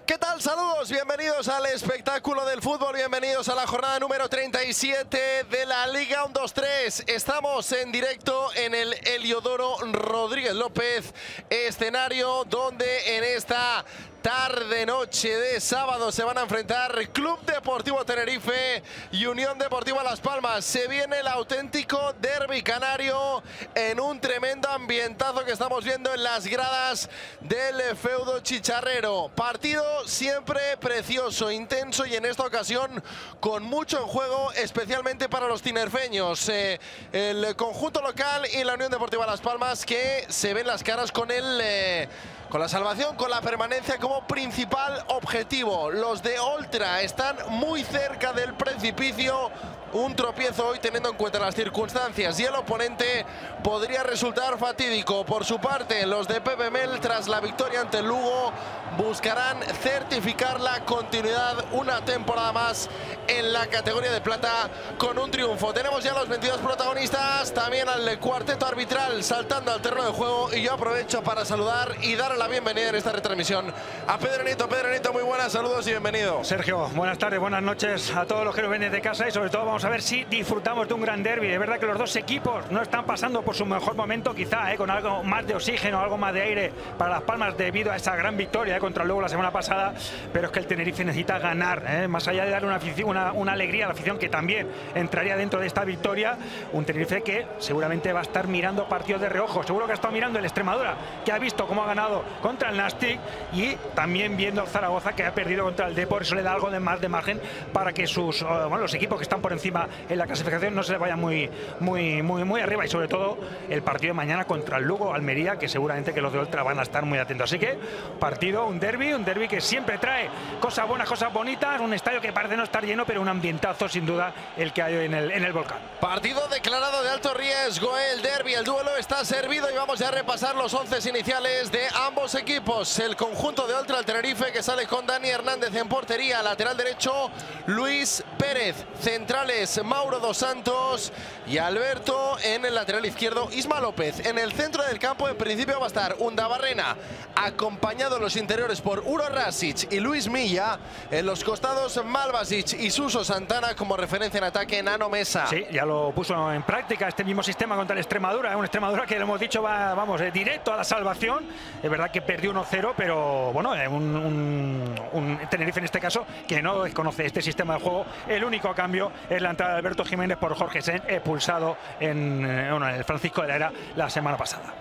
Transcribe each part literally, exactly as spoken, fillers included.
¿Qué tal? Saludos, bienvenidos al espectáculo del fútbol, bienvenidos a la jornada número treinta y siete de la Liga uno dos tres. Estamos en directo en el Heliodoro Rodríguez López, escenario donde en esta tarde-noche de sábado se van a enfrentar Club Deportivo Tenerife y Unión Deportiva Las Palmas. Se viene el auténtico derbi canario en un tremendo ambientazo que estamos viendo en las gradas del feudo chicharrero. Partido siempre precioso, intenso y en esta ocasión con mucho en juego, especialmente para los tinerfeños. Eh, el conjunto local y la Unión Deportiva Las Palmas, que se ven las caras con el... Eh, con la salvación, con la permanencia como principal objetivo. Los de Oltra están muy cerca del precipicio. Un tropiezo hoy, teniendo en cuenta las circunstancias y el oponente, podría resultar fatídico. Por su parte, los de P P Mel, tras la victoria ante el Lugo, buscarán certificar la continuidad una temporada más en la categoría de plata con un triunfo. Tenemos ya los veintidós protagonistas, también al cuarteto arbitral saltando al terreno de juego, y yo aprovecho para saludar y dar la bienvenida en esta retransmisión a Pedro Nieto. Pedro Nieto, muy buenas, saludos y bienvenido. Sergio, buenas tardes, buenas noches a todos los que nos ven desde casa, y sobre todo vamos a ver si disfrutamos de un gran derbi. Es verdad que los dos equipos no están pasando por su mejor momento, quizá eh, con algo más de oxígeno, algo más de aire para Las Palmas debido a esa gran victoria eh, contra el Lugo la semana pasada, pero es que el Tenerife necesita ganar, eh, más allá de darle una, una, una alegría a la afición, que también entraría dentro de esta victoria. Un Tenerife que seguramente va a estar mirando partidos de reojo, seguro que ha estado mirando el Extremadura, que ha visto cómo ha ganado contra el Nastic, y también viendo al Zaragoza, que ha perdido contra el Depor. Eso le da algo de más de margen para que sus, bueno, los equipos que están por encima en la clasificación no se les vaya muy, muy, muy, muy arriba, y sobre todo el partido de mañana contra el Lugo Almería, que seguramente que los de Oltra van a estar muy atentos. Así que partido, un derbi, un derbi que siempre trae cosas buenas, cosas bonitas, un estadio que parece no estar lleno, pero un ambientazo sin duda el que hay hoy en el, en el Volcán. Partido declarado de alto riesgo, el derbi, el duelo está servido, y vamos ya a repasar los once iniciales de ambos equipos. El conjunto de Oltra, el Tenerife, que sale con Dani Hernández en portería, lateral derecho Luis Pérez, centrales Mauro dos Santos y Alberto, en el lateral izquierdo Isma López. En el centro del campo en principio va a estar Undabarrena, acompañado en los interiores por Uro Rasic y Luis Milla. En los costados Malvasic y Suso Santana como referencia en ataque Nano Mesa. Sí, ya lo puso en práctica este mismo sistema contra el Extremadura, un Extremadura que lo hemos dicho va, vamos, eh, directo a la salvación. Es verdad que perdió uno cero, pero bueno, eh, un, un, un Tenerife en este caso que no desconoce este sistema de juego. El único cambio es la entrada de Alberto Jiménez por Jorge Sen, expulsado en, eh, bueno, en el Francisco de la Era la semana pasada.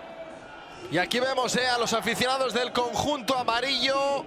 Y aquí vemos eh, a los aficionados del conjunto amarillo.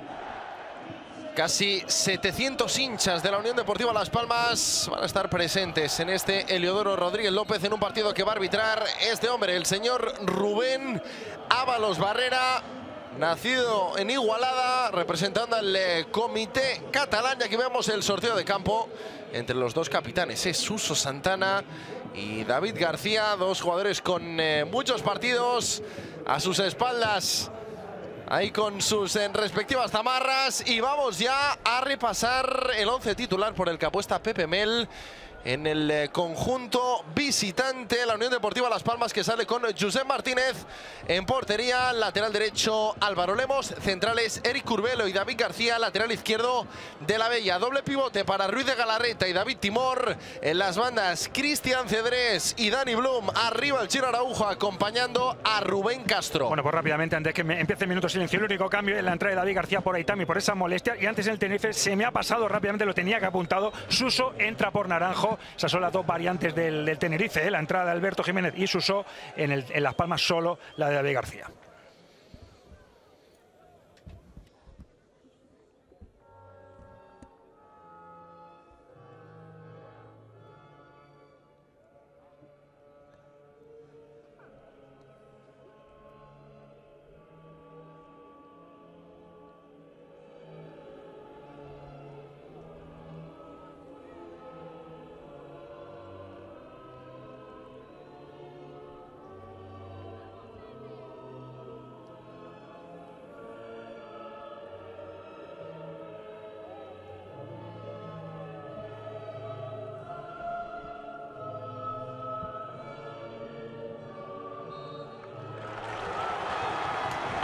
Casi setecientos hinchas de la Unión Deportiva Las Palmas van a estar presentes en este Heliodoro Rodríguez López, en un partido que va a arbitrar este hombre, el señor Rubén Ábalos Barrera, nacido en Igualada, representando al eh, comité catalán. Y aquí vemos el sorteo de campo entre los dos capitanes, es Suso Santana y David García, dos jugadores con eh, muchos partidos a sus espaldas, ahí con sus eh, respectivas zamarras. Y vamos ya a repasar el once titular por el que apuesta P P Mel en el eh, conjunto visitante. La Unión Deportiva Las Palmas, que sale con Josep Martínez en portería, lateral derecho Álvaro Lemos, centrales Eric Curbelo y David García, lateral izquierdo De la Bella, doble pivote para Ruiz de Galarreta y David Timor, en las bandas Cristian Cedrés y Dani Blum, arriba el Chino Araujo acompañando a Rubén Castro. Bueno, pues rápidamente, antes que me empiece el minuto silencio, el único cambio es la entrada de David García por Aitami por esa molestia, y antes en el Tenerife se me ha pasado rápidamente, lo tenía que apuntado, Suso entra por Naranjo. Esas son las dos variantes del, del Tenerife, ¿eh? La entrada de Alberto Jiménez y Suso, en, el, en Las Palmas solo la de David García.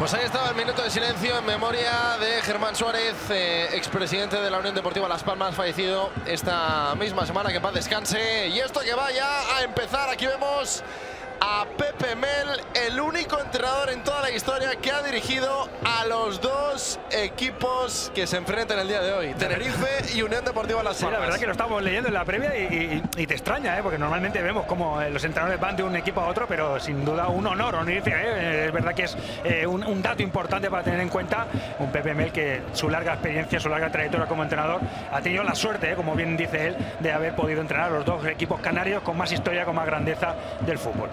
Pues ahí estaba el minuto de silencio en memoria de Germán Suárez, eh, expresidente de la Unión Deportiva Las Palmas, fallecido esta misma semana. Que en paz descanse. Y esto que vaya a empezar. Aquí vemos a Pepe Mel, el único entrenador en toda la historia que ha dirigido a los dos equipos que se enfrentan el día de hoy, Tenerife y Unión Deportiva Las Palmas. Sí, la verdad que lo estamos leyendo en la previa y, y, y te extraña, ¿eh? Porque normalmente vemos cómo los entrenadores van de un equipo a otro, pero sin duda un honor, honorificio, ¿eh? Es verdad que es eh, un, un dato importante para tener en cuenta. Un Pepe Mel que su larga experiencia, su larga trayectoria como entrenador, ha tenido la suerte, ¿eh? Como bien dice él, de haber podido entrenar a los dos equipos canarios con más historia, con más grandeza del fútbol.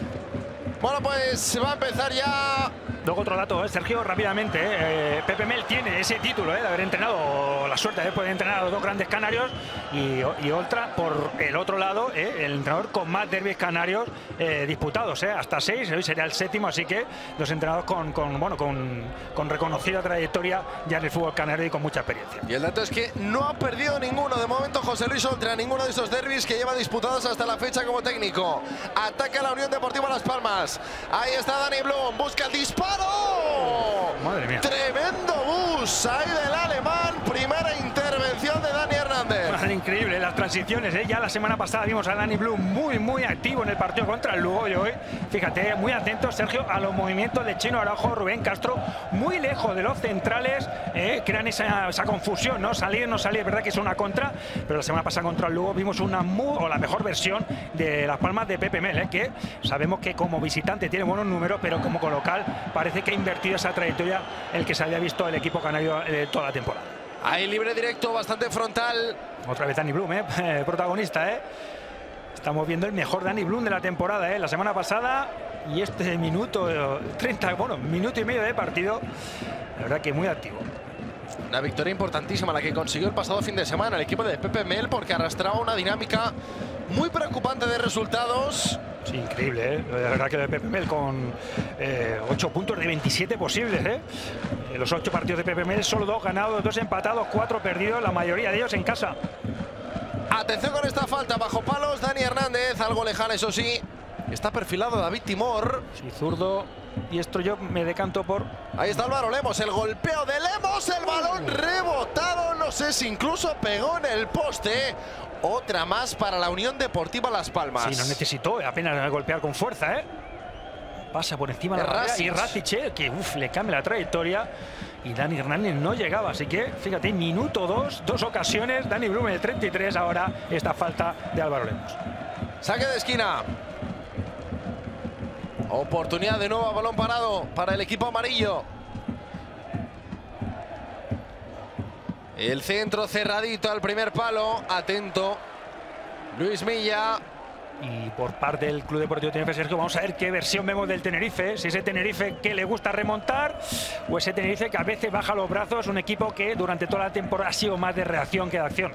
Bueno, pues se va a empezar ya. Luego otro dato, ¿eh? Sergio, rápidamente, ¿eh? Pepe Mel tiene ese título, ¿eh? De haber entrenado, la suerte de poder entrenar a los dos grandes canarios y, y otra por el otro lado, ¿eh? El entrenador con más derbis canarios eh, disputados, ¿eh? Hasta seis, hoy sería el séptimo, así que los entrenadores con, con, bueno, con, con reconocida trayectoria ya en el fútbol canario y con mucha experiencia. Y el dato es que no ha perdido ninguno de momento José Luis Oltra, ninguno de esos derbis que lleva disputados hasta la fecha como técnico. Ataca la Unión Deportiva Las Palmas. Ahí está Dani Blum, busca el disparo. Madre mía. Tremendo bus ahí del alemán. Primera intervención de Dani Hernández. Bueno, increíble las transiciones, ¿eh? Ya la semana pasada vimos a Dani Blum muy, muy activo en el partido contra el Lugo y hoy, fíjate, muy atento, Sergio, a los movimientos de Chino Araujo, Rubén Castro, muy lejos de los centrales, ¿eh? Crean esa, esa confusión, ¿no? Salir, no salir, es verdad que es una contra, pero la semana pasada contra el Lugo vimos una muy, o la mejor versión de Las Palmas de Pepe Mel, ¿eh? Que sabemos que como visitante tiene buenos números, pero como local parece que ha invertido esa trayectoria el que se había visto el equipo canario eh, toda la temporada. Ahí libre directo, bastante frontal. Otra vez Dani Blum, ¿eh? Protagonista, ¿eh? Estamos viendo el mejor Dani Blum de la temporada, ¿eh? La semana pasada y este minuto, eh, treinta, bueno, minuto y medio de partido, la verdad que muy activo. Una victoria importantísima la que consiguió el pasado fin de semana el equipo de Pepe Mel, porque arrastraba una dinámica muy preocupante de resultados. Sí, increíble, ¿eh? La verdad que lo de Pepe Mel con eh, ocho puntos de veintisiete posibles, ¿eh? Los ocho partidos de Pepe Mel, solo dos ganados, dos empatados, cuatro perdidos, la mayoría de ellos en casa. Atención con esta falta, bajo palos, Dani Hernández, algo lejana, eso sí. Está perfilado David Timor. Sí, zurdo. Y esto yo me decanto por... Ahí está Álvaro Lemos, el golpeo de Lemos, el balón rebotado, no sé si incluso pegó en el poste. Otra más para la Unión Deportiva Las Palmas. Sí, no necesitó apenas golpear con fuerza, ¿eh? Pasa por encima de la barrera y Racic, ¿eh? Que uf, le cambia la trayectoria. Y Dani Hernández no llegaba, así que fíjate, minuto dos, dos ocasiones. Dani Blum en el treinta y tres, ahora esta falta de Álvaro Lemos. Saque de esquina. Oportunidad de nuevo a balón parado para el equipo amarillo. El centro cerradito al primer palo. Atento Luis Milla. Y por parte del Club Deportivo Tenerife, Sergio, vamos a ver qué versión vemos del Tenerife. Si ese Tenerife que le gusta remontar o ese Tenerife que a veces baja los brazos. Un equipo que durante toda la temporada ha sido más de reacción que de acción.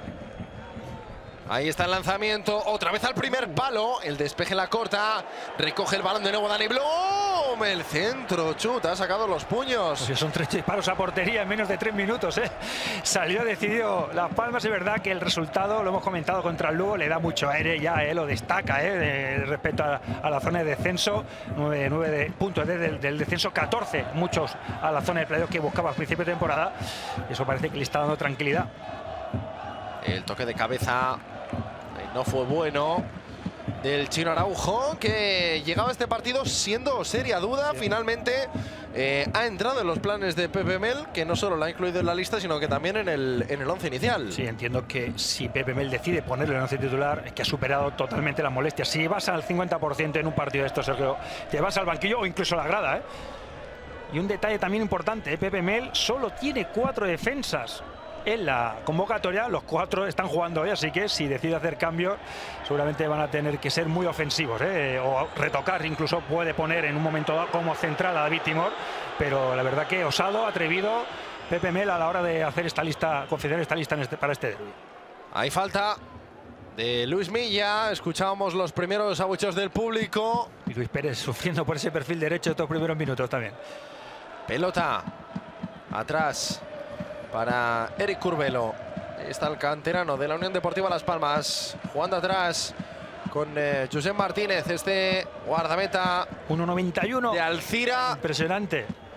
Ahí está el lanzamiento, otra vez al primer palo, el despeje en la corta, recoge el balón de nuevo Dani Blum, el centro, chuta, ha sacado los puños. Pues son tres disparos a portería en menos de tres minutos, ¿eh? Salió decidido Las Palmas, es verdad que el resultado, lo hemos comentado contra el Lugo, le da mucho aire ya, ¿eh? Lo destaca, ¿eh? De, respecto a, a la zona de descenso, nueve, nueve de, puntos desde el del descenso, catorce, muchos a la zona de playoff que buscaba al principio de temporada, eso parece que le está dando tranquilidad. El toque de cabeza no fue bueno del Chino Araujo, que llegaba a este partido siendo seria duda. Sí. Finalmente eh, ha entrado en los planes de Pepe Mel, que no solo la ha incluido en la lista, sino que también en el, en el once inicial. Sí, entiendo que si Pepe Mel decide ponerlo en el once titular, es que ha superado totalmente las molestias. Si vas al cincuenta por ciento en un partido de estos, Sergio, te vas al banquillo o incluso a la grada, ¿eh? Y un detalle también importante, ¿eh? Pepe Mel solo tiene cuatro defensas en la convocatoria, los cuatro están jugando hoy, así que si decide hacer cambios seguramente van a tener que ser muy ofensivos, ¿eh? O retocar, incluso puede poner en un momento dado como central a David Timor, pero la verdad que osado, atrevido Pepe Mel a la hora de hacer esta lista, confeccionar esta lista en este, para este derbi. Hay falta de Luis Milla, escuchábamos los primeros abucheos del público. Y Luis Pérez sufriendo por ese perfil derecho estos primeros minutos también. Pelota atrás para Eric Curbelo. Está el canterano de la Unión Deportiva Las Palmas, jugando atrás con eh, Josep Martínez, este guardameta uno noventa y uno de Alcira. Impresionante.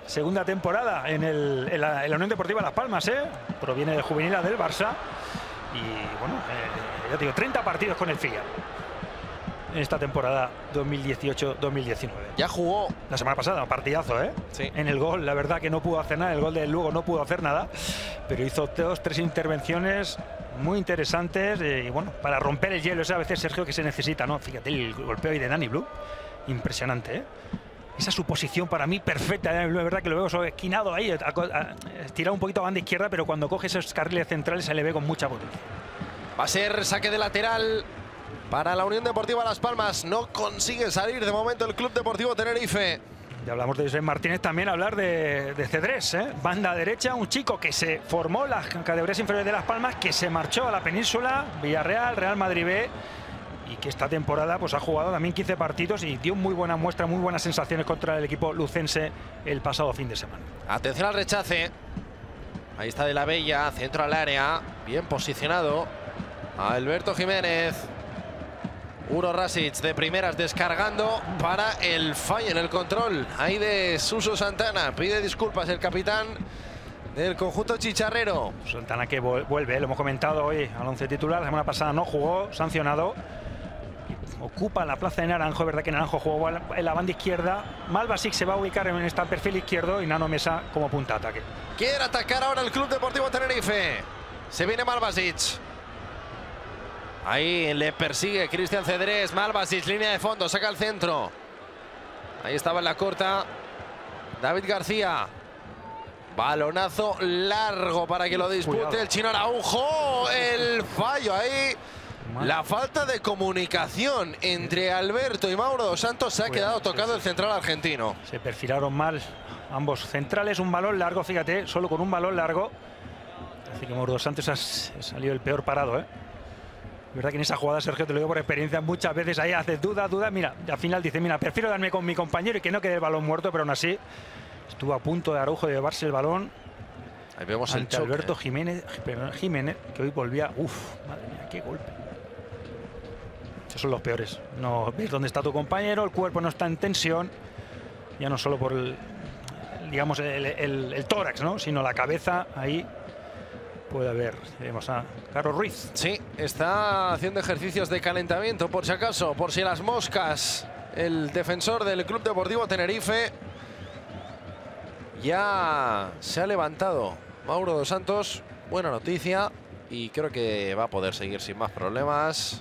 segunda temporada en, el, en, la, en la Unión Deportiva Las Palmas, ¿eh? Proviene del juvenil del Barça. Y bueno, eh, ya te digo, treinta partidos con el Figa en esta temporada dos mil dieciocho dos mil diecinueve. Ya jugó la semana pasada, un partidazo, ¿eh? Sí. En el gol, la verdad que no pudo hacer nada. El gol del Lugo no pudo hacer nada, pero hizo dos, tres intervenciones muy interesantes. Eh, y bueno, para romper el hielo, ese a veces, Sergio, que se necesita, ¿no? Fíjate el golpeo ahí de Dani Blum, impresionante, ¿eh? Esa es su posición para mí perfecta, ¿eh? Es verdad que lo veo esquinado ahí, estirado un poquito a banda izquierda, pero cuando coge esos carriles centrales se le ve con mucha potencia. Va a ser saque de lateral para la Unión Deportiva Las Palmas. No consigue salir de momento el Club Deportivo Tenerife. Ya hablamos de José Martínez, también hablar de, de Cedrés, ¿eh? Banda derecha, un chico que se formó en las categorías inferiores de Las Palmas, que se marchó a la península, Villarreal, Real Madrid B, y que esta temporada pues ha jugado también quince partidos y dio muy buena muestra, muy buenas sensaciones contra el equipo lucense el pasado fin de semana. Atención al rechace. Ahí está De la Bella, centro al área, bien posicionado. Alberto Jiménez. Uro Rasic de primeras descargando para el fallo en el control. Ahí de Suso Santana. Pide disculpas el capitán del conjunto chicharrero. Santana que vuelve, lo hemos comentado hoy al once titular. La semana pasada no jugó, sancionado. Ocupa la plaza de Naranjo, es verdad que Naranjo jugó en la banda izquierda. Malvasic se va a ubicar en este perfil izquierdo y Nano Mesa como punta de ataque. Quiere atacar ahora el Club Deportivo Tenerife. Se viene Malvasic. Ahí le persigue Cristian Cedrés. Malvasic, línea de fondo, saca el centro. Ahí estaba en la corta David García. Balonazo largo para que lo dispute Cuidado. el chino Araujo. El fallo ahí. La falta de comunicación entre Alberto y Mauro dos Santos. Se ha Cuidado, quedado tocado sí, sí. el central argentino. Se perfilaron mal ambos centrales. Un balón largo, fíjate, solo con un balón largo. Así que Mauro dos Santos ha salido el peor parado, ¿eh? Es verdad que en esa jugada, Sergio, te lo digo por experiencia, muchas veces ahí haces duda, duda. Mira, al final dice, mira, prefiero darme con mi compañero y que no quede el balón muerto, pero aún así estuvo a punto de Araujo de llevarse el balón. Ahí vemos ante el choque. Alberto Jiménez, Jiménez, que hoy volvía. Uf, madre mía, qué golpe. Esos son los peores. No ves dónde está tu compañero, el cuerpo no está en tensión, ya no solo por el, digamos, el, el, el tórax, ¿no? Sino la cabeza ahí. Puede haber, tenemos a Carlos Ruiz. Sí, está haciendo ejercicios de calentamiento, por si acaso, por si las moscas. El defensor del Club Deportivo Tenerife ya se ha levantado. Mauro dos Santos, buena noticia. Y creo que va a poder seguir sin más problemas.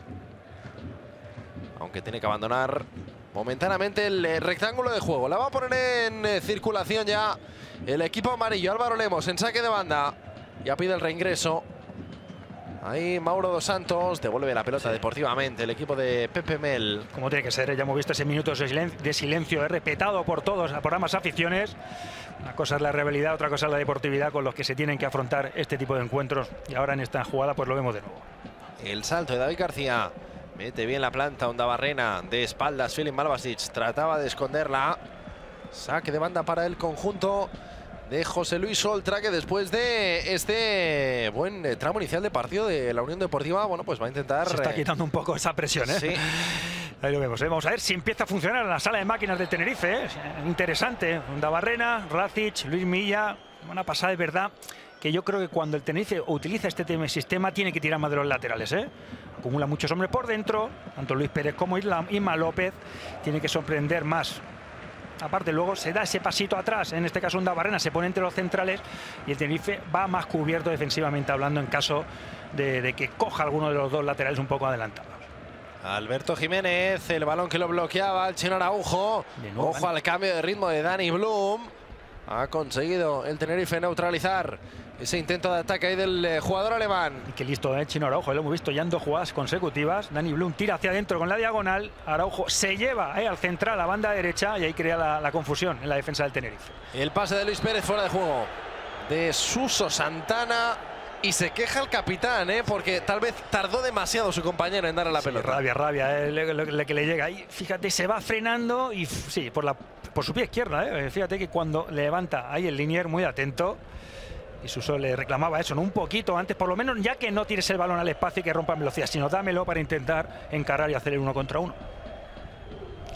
Aunque tiene que abandonar momentáneamente el rectángulo de juego. La va a poner en circulación ya el equipo amarillo. Álvaro Lemos en saque de banda. Ya pide el reingreso. Ahí Mauro dos Santos devuelve la pelota sí. deportivamente. El equipo de Pepe Mel. Como tiene que ser, ya hemos visto ese minuto de silencio, de silencio eh, respetado por todos, por ambas aficiones. Una cosa es la rivalidad, otra cosa es la deportividad con los que se tienen que afrontar este tipo de encuentros. Y ahora en esta jugada pues lo vemos de nuevo. El salto de David García. Mete bien la planta, Onda Barrena. De espaldas, Filip Malvasic. Trataba de esconderla. Saque de banda para el conjunto de José Luis Oltra, que después de este buen tramo inicial de partido de la Unión Deportiva, bueno, pues va a intentar... Se está quitando un poco esa presión, ¿eh? Sí. Ahí lo vemos, ¿eh? Vamos a ver si empieza a funcionar en la sala de máquinas de Tenerife, ¿eh? Interesante. Onda Barrena, Racic, Luis Milla. Una pasada, es verdad que yo creo que cuando el Tenerife utiliza este sistema tiene que tirar más de los laterales, ¿eh? Acumula muchos hombres por dentro, tanto Luis Pérez como Isma López. Tiene que sorprender más. Aparte, luego se da ese pasito atrás, en este caso Onda Barrena se pone entre los centrales y el Tenerife va más cubierto defensivamente hablando en caso de, de que coja alguno de los dos laterales un poco adelantados. Alberto Jiménez, el balón que lo bloqueaba, el chino Araujo. Ojo al cambio de ritmo de Dani Blum. Ha conseguido el Tenerife neutralizar ese intento de ataque ahí del eh, jugador alemán. Y qué listo, ¿eh? Chino Araujo, lo hemos visto ya en dos jugadas consecutivas. Dani Blum tira hacia adentro con la diagonal. Araujo se lleva eh, al central, a la banda derecha, y ahí crea la, la confusión en la defensa del Tenerife. El pase de Luis Pérez fuera de juego de Suso Santana. Y se queja el capitán, ¿eh? Porque tal vez tardó demasiado su compañero en darle la sí, pelota. Rabia, rabia, eh, le, le, le, que le llega ahí. Fíjate, se va frenando y sí, por, la, por su pie izquierda. Eh. Fíjate que cuando levanta ahí el linier muy atento. Y Suso le reclamaba eso, ¿no? Un poquito antes, por lo menos, ya que no tires el balón al espacio y que rompa velocidad, sino dámelo para intentar encarar y hacer el uno contra uno.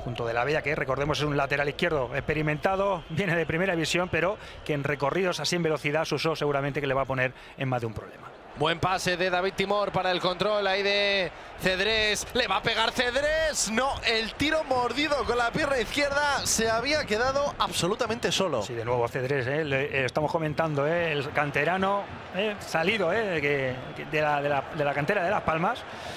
junto de la Bella, que recordemos es un lateral izquierdo experimentado, viene de primera división, pero que en recorridos así en velocidad Suso seguramente que le va a poner en más de un problema. Buen pase de David Timor para el control ahí de Cedrés. Le va a pegar Cedrés. No, el tiro mordido con la pierna izquierda. Se había quedado absolutamente solo. Sí, de nuevo Cedrés, ¿eh? Le, eh, estamos comentando, ¿eh? El canterano ¿eh? salido ¿eh? que, que de, la, de, la, de la cantera de Las Palmas.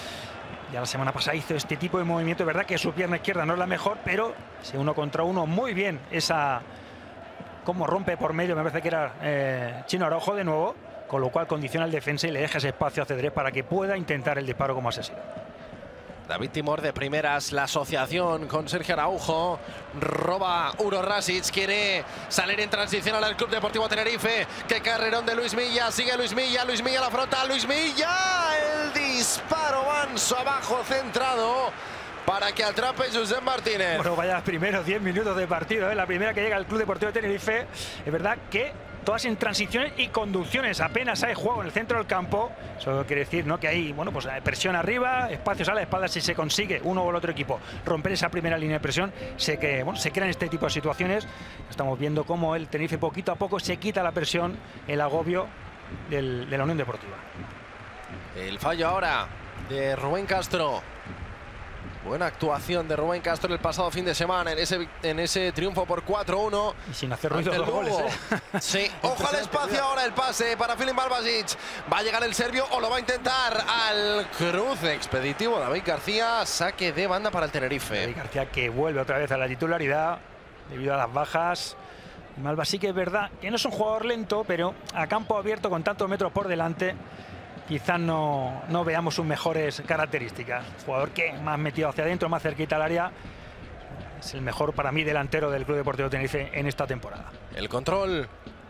Ya la semana pasada hizo este tipo de movimiento. Es verdad que su pierna izquierda no es la mejor, pero ese uno contra uno muy bien. Esa cómo rompe por medio, me parece que era eh, Chino Araujo de nuevo. Con lo cual condiciona el defensa y le deja ese espacio a Cedrés para que pueda intentar el disparo como asesino. David Timor de primeras, la asociación con Sergio Araujo. Roba Uro Rasic, quiere salir en transición al Club Deportivo Tenerife. Qué carrerón de Luis Milla, sigue Luis Milla, Luis Milla la frontal, Luis Milla. El disparo manso abajo centrado para que atrape Josep Martínez. Bueno, vaya primeros diez minutos de partido, ¿eh? La primera que llega al Club Deportivo Tenerife. Es verdad que todas en transiciones y conducciones, apenas hay juego en el centro del campo. Eso quiere decir, ¿no?, que hay, bueno, pues presión arriba, espacios a la espalda. Si se consigue uno o el otro equipo romper esa primera línea de presión, sé que, bueno, se crean este tipo de situaciones. Estamos viendo cómo el Tenerife poquito a poco se quita la presión, el agobio del, de la Unión Deportiva. El fallo ahora de Rubén Castro. Buena actuación de Rubén Castro el pasado fin de semana en ese, en ese triunfo por cuatro uno. Y sin hacer ruido los goles, ¿eh? Sí, ojo al espacio ahora, el pase para Filip Balbasic. Va a llegar el serbio o lo va a intentar al cruce expeditivo David García. Saque de banda para el Tenerife. David García que vuelve otra vez a la titularidad debido a las bajas. Balbasic es verdad que no es un jugador lento, pero a campo abierto con tantos metros por delante quizás no, no veamos sus mejores características. Jugador que más metido hacia adentro, más cerquita al área. Es el mejor para mí delantero del Club Deportivo Tenerife en esta temporada. El control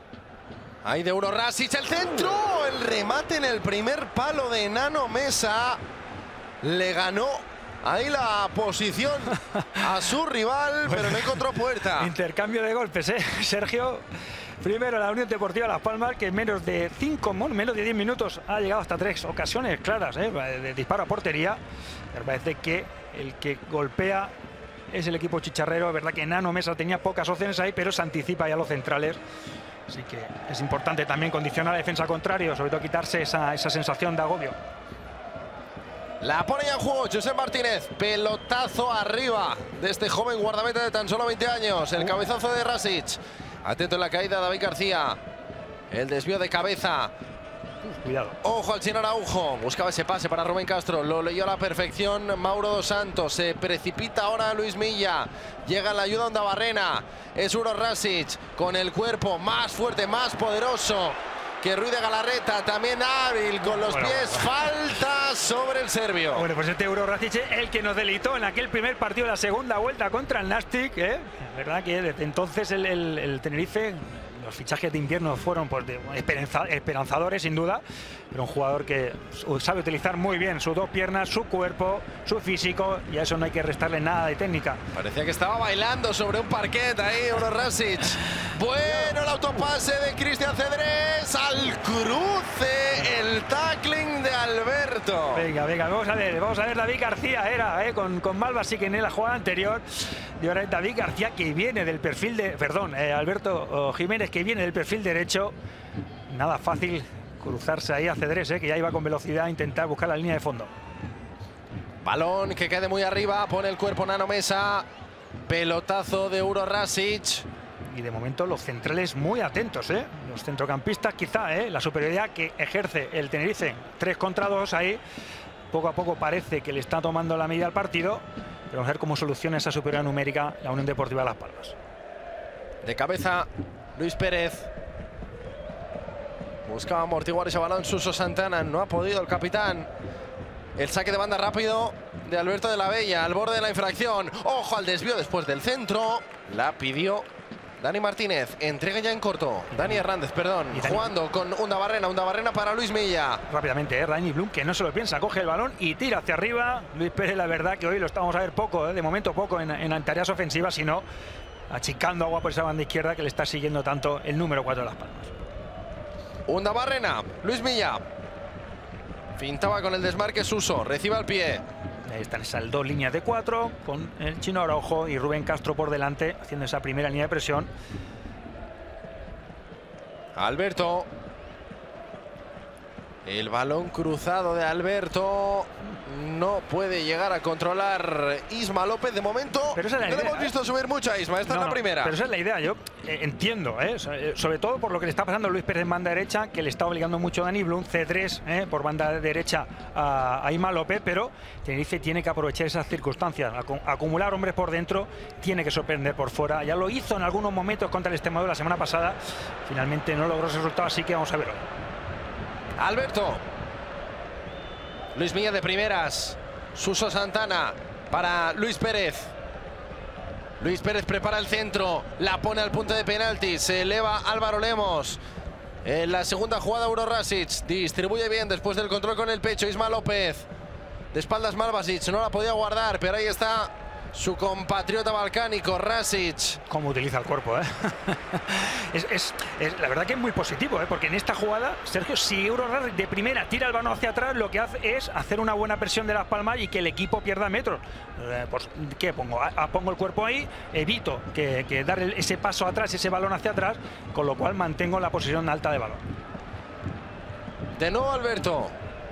ahí de Uro Rasic, el centro, el remate en el primer palo de Nano Mesa. Le ganó ahí la posición a su rival, pero no encontró puerta. Intercambio de golpes, ¿eh? Sergio. Primero la Unión Deportiva Las Palmas, que en menos de cinco, menos de diez minutos ha llegado hasta tres ocasiones claras, ¿eh?, de disparo a portería. Me parece que el que golpea es el equipo chicharrero. Es verdad que Nano Mesa tenía pocas opciones ahí, pero se anticipa ya a los centrales. Así que es importante también condicionar a la defensa contrario, sobre todo quitarse esa, esa sensación de agobio. La pone ya en juego Josep Martínez. Pelotazo arriba de este joven guardameta de tan solo veinte años. El cabezazo de Rasic. Atento en la caída David García. El desvío de cabeza. Cuidado. Ojo al Chino Araujo. Buscaba ese pase para Rubén Castro. Lo leyó a la perfección Mauro dos Santos. Se precipita ahora Luis Milla. Llega en la ayuda Onda Barrena. Es Uro Rasic con el cuerpo más fuerte, más poderoso que Ruiz de Galarreta. También hábil con los bueno, pies. Bueno. Falta sobre el serbio. Bueno, pues este Uro Rasic, el que nos deleitó en aquel primer partido de la segunda vuelta contra el Nastic, ¿eh? Verdad que desde entonces el, el, el Tenerife, los fichajes de invierno fueron pues, de, esperanza, esperanzadores sin duda, pero un jugador que sabe utilizar muy bien sus dos piernas, su cuerpo, su físico, y a eso no hay que restarle nada de técnica. Parecía que estaba bailando sobre un parquet ahí Uro Rasic. Bueno, el autopase de Cristian Cedrés al cruce, el tackling de Alberto. Venga, venga, vamos a ver, vamos a ver David García, era eh, con, con Balbasic en la jugada anterior, y ahora David García que viene del perfil de, perdón, eh, Alberto oh, Jiménez que viene del perfil derecho. Nada fácil cruzarse ahí a Cedrés, eh, que ya iba con velocidad a intentar buscar la línea de fondo. Balón que quede muy arriba, pone el cuerpo Nano Mesa, pelotazo de Uro Rasic. Y de momento los centrales muy atentos, ¿eh? Los centrocampistas quizá, ¿eh? La superioridad que ejerce el Tenerife tres contra dos ahí. Poco a poco parece que le está tomando la medida al partido. Pero vamos a ver cómo soluciona esa superioridad numérica la Unión Deportiva Las Palmas. De cabeza Luis Pérez. Buscaba amortiguar ese balón Suso Santana. No ha podido el capitán. El saque de banda rápido de Alberto de la Bella al borde de la infracción. Ojo al desvío después del centro. La pidió Dani Martínez. Entrega ya en corto. Dani Hernández, perdón. Jugando con Onda Barrena. Onda Barrena para Luis Milla. Rápidamente, ¿eh? Dani Blum, que no se lo piensa. Coge el balón y tira hacia arriba. Luis Pérez, la verdad que hoy lo estamos a ver poco, ¿eh? De momento poco en, en tareas ofensivas, sino achicando agua por esa banda izquierda que le está siguiendo tanto el número cuatro de Las Palmas. Onda Barrena. Luis Milla. Fintaba con el desmarque Suso. Recibe al pie. Ahí están esas dos líneas de cuatro, con el Chino Araujo y Rubén Castro por delante, haciendo esa primera línea de presión. Alberto. El balón cruzado de Alberto. No puede llegar a controlar Isma López de momento. Pero esa es la no idea, le hemos visto ¿eh? subir mucho a Isma. Esta No, es la no, primera. Pero esa es la idea. Yo eh, entiendo, ¿eh? sobre todo por lo que le está pasando a Luis Pérez en banda derecha, que le está obligando mucho a Dani Blum, C tres ¿eh? por banda derecha a, a Isma López, pero Tenerife tiene que aprovechar esas circunstancias. Acu acumular hombres por dentro, tiene que sorprender por fuera. Ya lo hizo en algunos momentos contra el Extremadura la semana pasada. Finalmente no logró ese resultado, así que vamos a verlo. Alberto. Luis Milla de primeras. Suso Santana para Luis Pérez. Luis Pérez prepara el centro. La pone al punto de penalti. Se eleva Álvaro Lemos. En la segunda jugada Uro Rasic. Distribuye bien después del control con el pecho. Isma López. De espaldas Malvasic. No la podía guardar, pero ahí está su compatriota balcánico, Rasic. Cómo utiliza el cuerpo, ¿eh? es, es, es, la verdad que es muy positivo, ¿eh? Porque en esta jugada, Sergio, si Uro Rasic de primera tira el balón hacia atrás, lo que hace es hacer una buena presión de Las Palmas y que el equipo pierda metros. Eh, pues, ¿qué pongo? A, a, pongo el cuerpo ahí, evito que, que dar el, ese paso atrás, ese balón hacia atrás, con lo cual mantengo la posición alta de balón. De nuevo Alberto.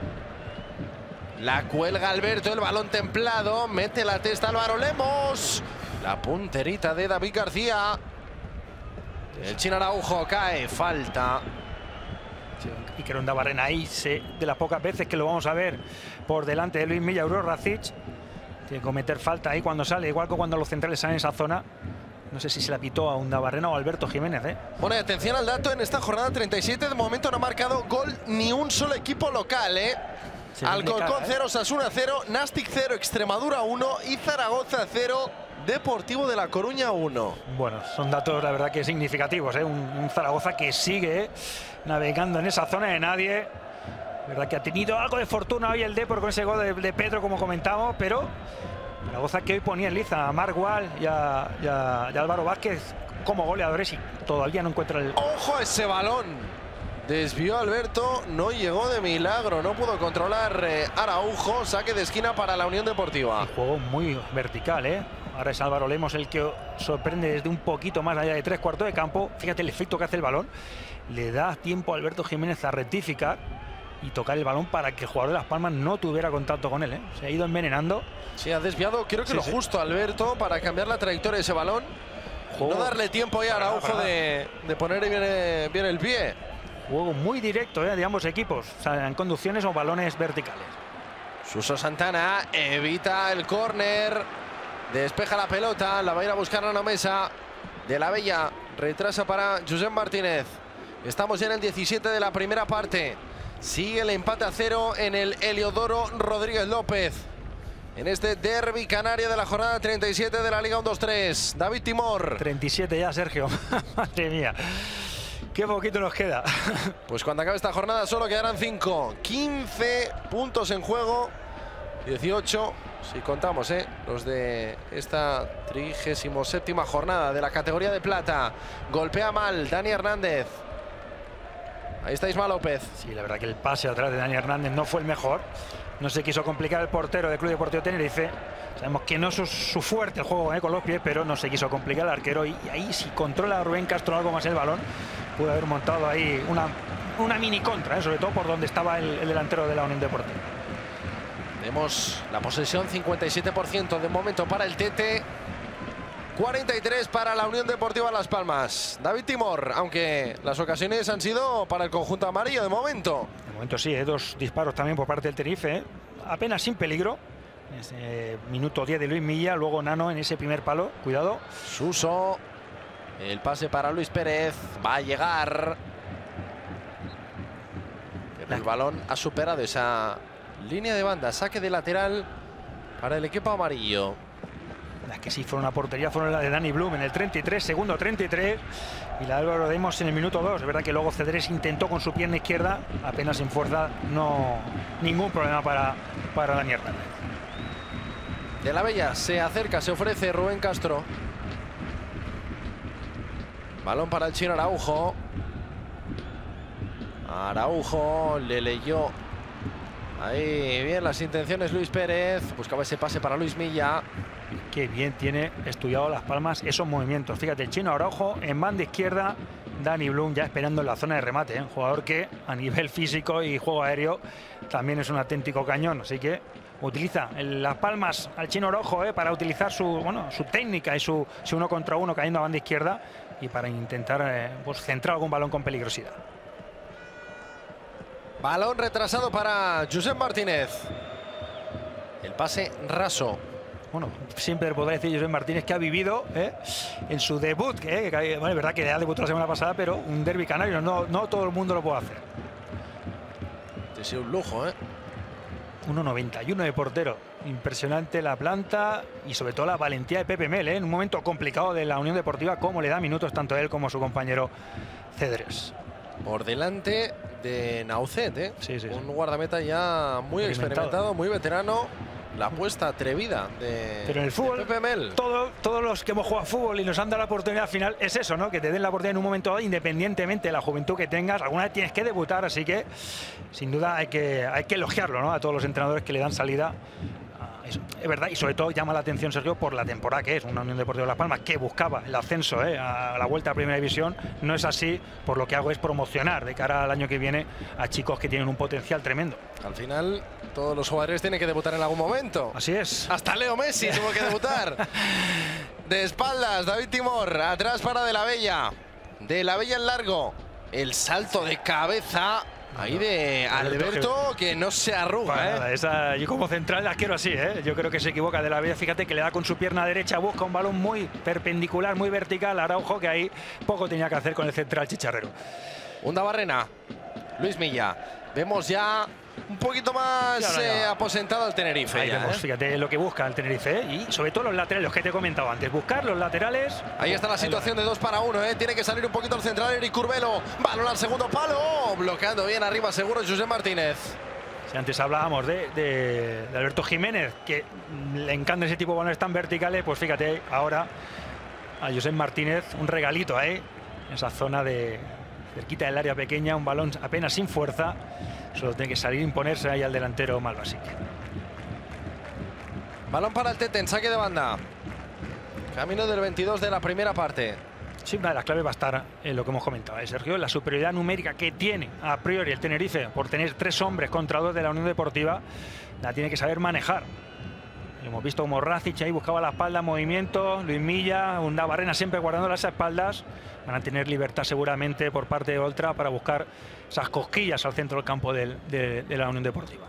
La cuelga Alberto, el balón templado, mete la testa Álvaro Lemos. La punterita de David García. El Chino Araujo cae, falta. Sí, y que Ronda Barrena ahí, se, de las pocas veces que lo vamos a ver por delante de Luis Milla, Uro Rasic. Tiene que cometer falta ahí cuando sale, igual que cuando los centrales salen en esa zona. No sé si se la pitó a Undabarrena o a Alberto Jiménez, ¿eh? Bueno, y atención al dato, en esta jornada treinta y siete de momento no ha marcado gol ni un solo equipo local, ¿eh? Alcorcón cero, Osasuna cero, Nastic cero, Extremadura uno y Zaragoza cero, Deportivo de La Coruña uno. Bueno, son datos la verdad que significativos, ¿eh? Un, un Zaragoza que sigue navegando en esa zona de nadie. La verdad que ha tenido algo de fortuna hoy el Depor con ese gol de, de Pedro, como comentamos, pero Zaragoza que hoy ponía en liza a Marc Gual y a, y a, y a Álvaro Vázquez como goleadores y todavía no encuentra el... ¡Ojo a ese balón! Desvió Alberto, no llegó de milagro, no pudo controlar eh, Araujo, saque de esquina para la Unión Deportiva. Un juego muy vertical, ¿eh? Ahora es Álvaro Lemos el que sorprende desde un poquito más allá de tres cuartos de campo. Fíjate el efecto que hace el balón. Le da tiempo a Alberto Jiménez a rectificar y tocar el balón para que el jugador de Las Palmas no tuviera contacto con él, ¿eh? Se ha ido envenenando. Sí, ha desviado, creo que sí, lo sí. justo Alberto para cambiar la trayectoria de ese balón. Juego. No darle tiempo ya a Araujo de, de poner bien, bien el pie. Juego muy directo, ¿eh? De ambos equipos, o sea, en conducciones o balones verticales. Suso Santana evita el córner, despeja la pelota, la va a ir a buscar a la mesa de la Bella, retrasa para Josep Martínez. Estamos ya en el diecisiete de la primera parte. Sigue el empate a cero en el Heliodoro Rodríguez López. En este derbi canario de la jornada treinta y siete de la Liga uno dos tres. David Timor. treinta y siete ya, Sergio. Madre mía. Qué poquito nos queda. Pues cuando acabe esta jornada solo quedarán cinco. quince puntos en juego. dieciocho, si contamos, ¿eh? Los de esta trigésima séptima jornada de la categoría de plata. Golpea mal Dani Hernández. Ahí está Isma López. Sí, la verdad que el pase atrás de Dani Hernández no fue el mejor. No se quiso complicar el portero del Club Deportivo Tenerife. Sabemos que no es su, su fuerte el juego, ¿eh? Con los pies, pero no se quiso complicar el arquero. Y, y ahí, si controla a Rubén Castro algo más el balón, pudo haber montado ahí una, una mini contra, ¿eh? Sobre todo por donde estaba el, el delantero de la Unión Deportiva. Vemos la posesión, cincuenta y siete por ciento de momento para el Tete, cuarenta y tres para la Unión Deportiva Las Palmas. David Timor, aunque las ocasiones han sido para el conjunto amarillo de momento. De momento sí, ¿eh? Dos disparos también por parte del Tenerife, ¿eh? Apenas sin peligro. Ese minuto diez de Luis Milla, luego Nano en ese primer palo, cuidado. Suso, el pase para Luis Pérez, va a llegar. Pero el balón ha superado esa línea de banda, saque de lateral para el equipo amarillo. Las que sí fueron a portería fueron la de Dani Blum en el treinta y tres, segundo treinta y tres, y la de Álvaro Lemos en el minuto dos. Es verdad que luego Cedrés intentó con su pierna izquierda, apenas sin fuerza, no ningún problema para, para Dani Hernández. De la Bella se acerca, se ofrece Rubén Castro. Balón para el Chino Araujo. Araujo le leyó Ahí bien las intenciones Luis Pérez. Buscaba ese pase para Luis Milla. Qué bien tiene estudiado Las Palmas esos movimientos. Fíjate, el Chino Araujo en banda izquierda, Dani Blum ya esperando en la zona de remate, ¿eh? Un jugador que a nivel físico y juego aéreo también es un auténtico cañón. Así que utiliza en Las Palmas al Chino Araujo, ¿eh? Para utilizar su, bueno, su técnica y su, su uno contra uno cayendo a banda izquierda y para intentar eh, pues, centrar algún balón con peligrosidad. Balón retrasado para Josep Martínez. El pase raso. Bueno, siempre podrá decir Josep Martínez que ha vivido ¿eh? en su debut, ¿eh? que bueno, es verdad que ya debutó la semana pasada, pero un derbi canario, no, no todo el mundo lo puede hacer. Ha sido un lujo, ¿eh? uno noventa y uno de portero, impresionante la planta y sobre todo la valentía de Pepe Mel, ¿eh? En un momento complicado de la Unión Deportiva, cómo le da minutos tanto a él como a su compañero Cedrés. Por delante de Naucet, ¿eh? Sí, sí, sí. Un guardameta ya muy experimentado, muy veterano. La apuesta atrevida de, Pero en el fútbol, de Pepe Mel. Todo, todos los que hemos jugado a fútbol y nos han dado la oportunidad final es eso, ¿no? Que te den la oportunidad en un momento dado, independientemente de la juventud que tengas. Alguna vez tienes que debutar, así que sin duda hay que, hay que elogiarlo, ¿no? A todos los entrenadores que le dan salida. Eso, es verdad, y sobre todo llama la atención, Sergio, por la temporada que es una Unión Deportiva de Las Palmas que buscaba el ascenso ¿eh? a la vuelta a Primera División. No es así, por lo que hago es promocionar de cara al año que viene a chicos que tienen un potencial tremendo. Al final, todos los jugadores tienen que debutar en algún momento. Así es. Hasta Leo Messi tuvo que debutar. De espaldas, David Timor, atrás para De la Bella. De la Bella en largo. El salto de cabeza. Ahí de Alberto, que no se arruga, para ¿eh? Nada, esa, yo como central la quiero así, ¿eh? Yo creo que se equivoca De la Bella. Fíjate que le da con su pierna derecha, busca un balón muy perpendicular, muy vertical. Araujo, que ahí poco tenía que hacer con el central chicharrero. Unda Barrena, Luis Milla. Vemos ya un poquito más ya, ya. Eh, aposentado el Tenerife. Ahí ya, vemos, ¿eh? Fíjate lo que busca el Tenerife, ¿eh? Y sobre todo los laterales, los que te he comentado antes. Buscar los laterales. Ahí está la situación de dos para uno, ¿eh? Tiene que salir un poquito el central, Eric Curbelo. Balón al segundo palo. Bloqueando bien arriba, seguro, Josep Martínez. Si antes hablábamos de, de, de Alberto Jiménez, que le encanta ese tipo de balones tan verticales, pues fíjate ahora a Josep Martínez, un regalito ahí, en esa zona de cerquita del área pequeña, un balón apenas sin fuerza. Solo tiene que salir e imponerse ahí al delantero Malvasic. Balón para el Tete en saque de banda. Camino del veintidós de la primera parte. Sí, una de las claves va a estar en lo que hemos comentado, ¿eh, Sergio? La superioridad numérica que tiene a priori el Tenerife por tener tres hombres contra dos de la Unión Deportiva, la tiene que saber manejar. Hemos visto como Racic ahí buscaba la espalda, movimiento, Luis Milla, Unda Barrena siempre guardando las espaldas. Van a tener libertad seguramente por parte de Oltra para buscar esas cosquillas al centro del campo del, de, de la Unión Deportiva.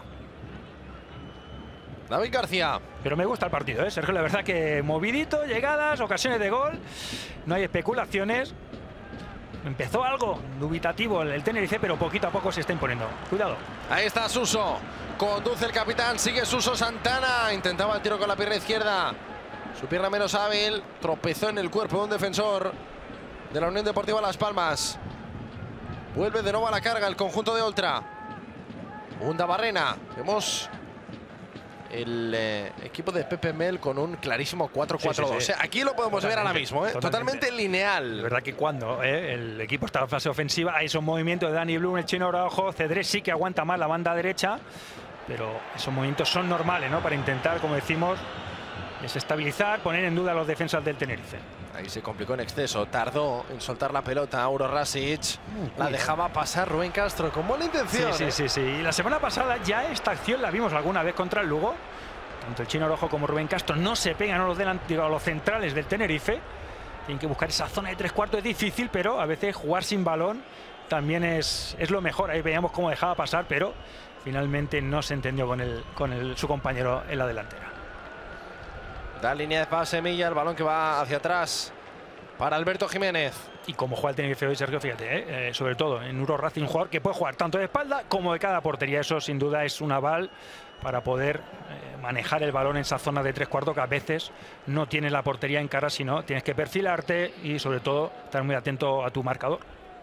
David García. Pero me gusta el partido, ¿eh, Sergio? La verdad que movidito, llegadas, ocasiones de gol, no hay especulaciones. Empezó algo dubitativo el Tenerife, pero poquito a poco se está imponiendo. Cuidado. Ahí está Suso. Conduce el capitán, sigue Suso Santana. Intentaba el tiro con la pierna izquierda. Su pierna menos hábil. Tropezó en el cuerpo de un defensor de la Unión Deportiva Las Palmas. Vuelve de nuevo a la carga el conjunto de Oltra. Unda Barrena. Vemos el eh, equipo de Pepe Mel con un clarísimo cuatro cuatro dos. Sí, sí, sí. Aquí lo podemos totalmente ver ahora mismo, ¿eh? Totalmente, totalmente lineal. La verdad que cuando ¿eh? el equipo está en fase ofensiva, hay esos movimientos de Dani Blum, el Chino Araujo. Cedrés sí que aguanta más la banda derecha, pero esos movimientos son normales, ¿no? Para intentar, como decimos, desestabilizar, poner en duda a los defensas del Tenerife. Ahí se complicó en exceso, tardó en soltar la pelota Auro Rasic, uh, la dejaba pasar Rubén Castro con buena intención. Sí, ¿eh? sí, sí, sí. Y la semana pasada ya esta acción la vimos alguna vez contra el Lugo. Tanto el Chino Rojo como Rubén Castro no se pegan a los, a los centrales del Tenerife. Tienen que buscar esa zona de tres cuartos, es difícil, pero a veces jugar sin balón también es, es lo mejor. Ahí veíamos cómo dejaba pasar, pero finalmente no se entendió con, el, con el, su compañero en la delantera. Da línea de pase Milla, el balón que va hacia atrás para Alberto Jiménez. Y como juega el Tenerife hoy, Sergio, fíjate, ¿eh? Eh, sobre todo en Uro Racing, un jugador que puede jugar tanto de espalda como de cada portería. Eso sin duda es un aval para poder eh, manejar el balón en esa zona de tres cuartos que a veces no tienes la portería en cara, sino tienes que perfilarte y sobre todo estar muy atento a tu marcador.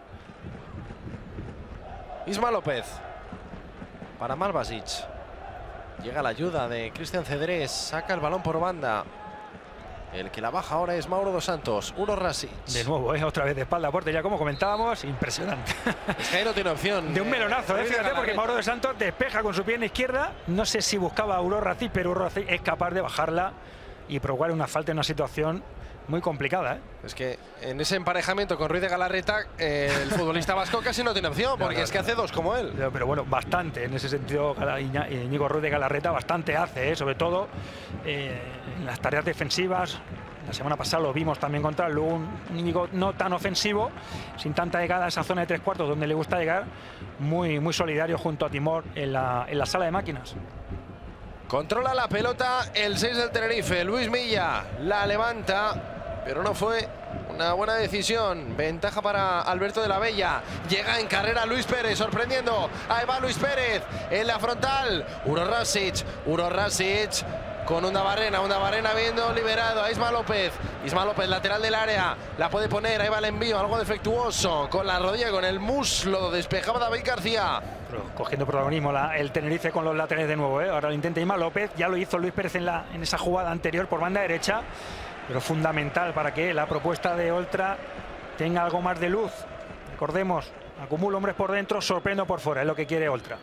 Isma López para Malvasic. Llega la ayuda de Cristian Cedrés, saca el balón por banda. El que la baja ahora es Mauro dos Santos. Uro Rasic. De nuevo, ¿eh? Otra vez de espalda a puerta, ya como comentábamos, impresionante. Es que ahí no tiene opción. De un melonazo, ¿eh? Fíjate, porque Mauro dos Santos despeja con su pierna izquierda. No sé si buscaba a Uro Rasic, pero Uro Rasic es capaz de bajarla y provocar una falta en una situación muy complicada, ¿eh? Es que en ese emparejamiento con Ruiz de Galarreta, eh, el futbolista vasco casi no tiene opción, porque no, no, es que hace dos como él. Pero, pero bueno, bastante. En ese sentido, Íñigo Ruiz de Galarreta bastante hace, ¿eh? Sobre todo eh, en las tareas defensivas. La semana pasada lo vimos también contra el Lugo, un Íñigo no tan ofensivo, sin tanta llegada a esa zona de tres cuartos donde le gusta llegar, muy, muy solidario junto a Timor en la, en la sala de máquinas. Controla la pelota el seis del Tenerife, Luis Milla, la levanta, pero no fue una buena decisión. Ventaja para Alberto de la Bella. Llega en carrera Luis Pérez, sorprendiendo. Ahí va Luis Pérez en la frontal. Uro Rasic, Uro Rasic con Undabarrena, Undabarrena viendo liberado a Isma López. Isma López, lateral del área, la puede poner, ahí va el envío, algo defectuoso. Con la rodilla, con el muslo, despejaba David García. Pero cogiendo protagonismo la, el Tenerife con los laterales de nuevo, ¿eh? Ahora lo intenta Isma López, ya lo hizo Luis Pérez en, la, en esa jugada anterior por banda derecha. Pero fundamental para que la propuesta de Oltra tenga algo más de luz. Recordemos, acumula hombres por dentro, sorprendo por fuera, es lo que quiere Oltra.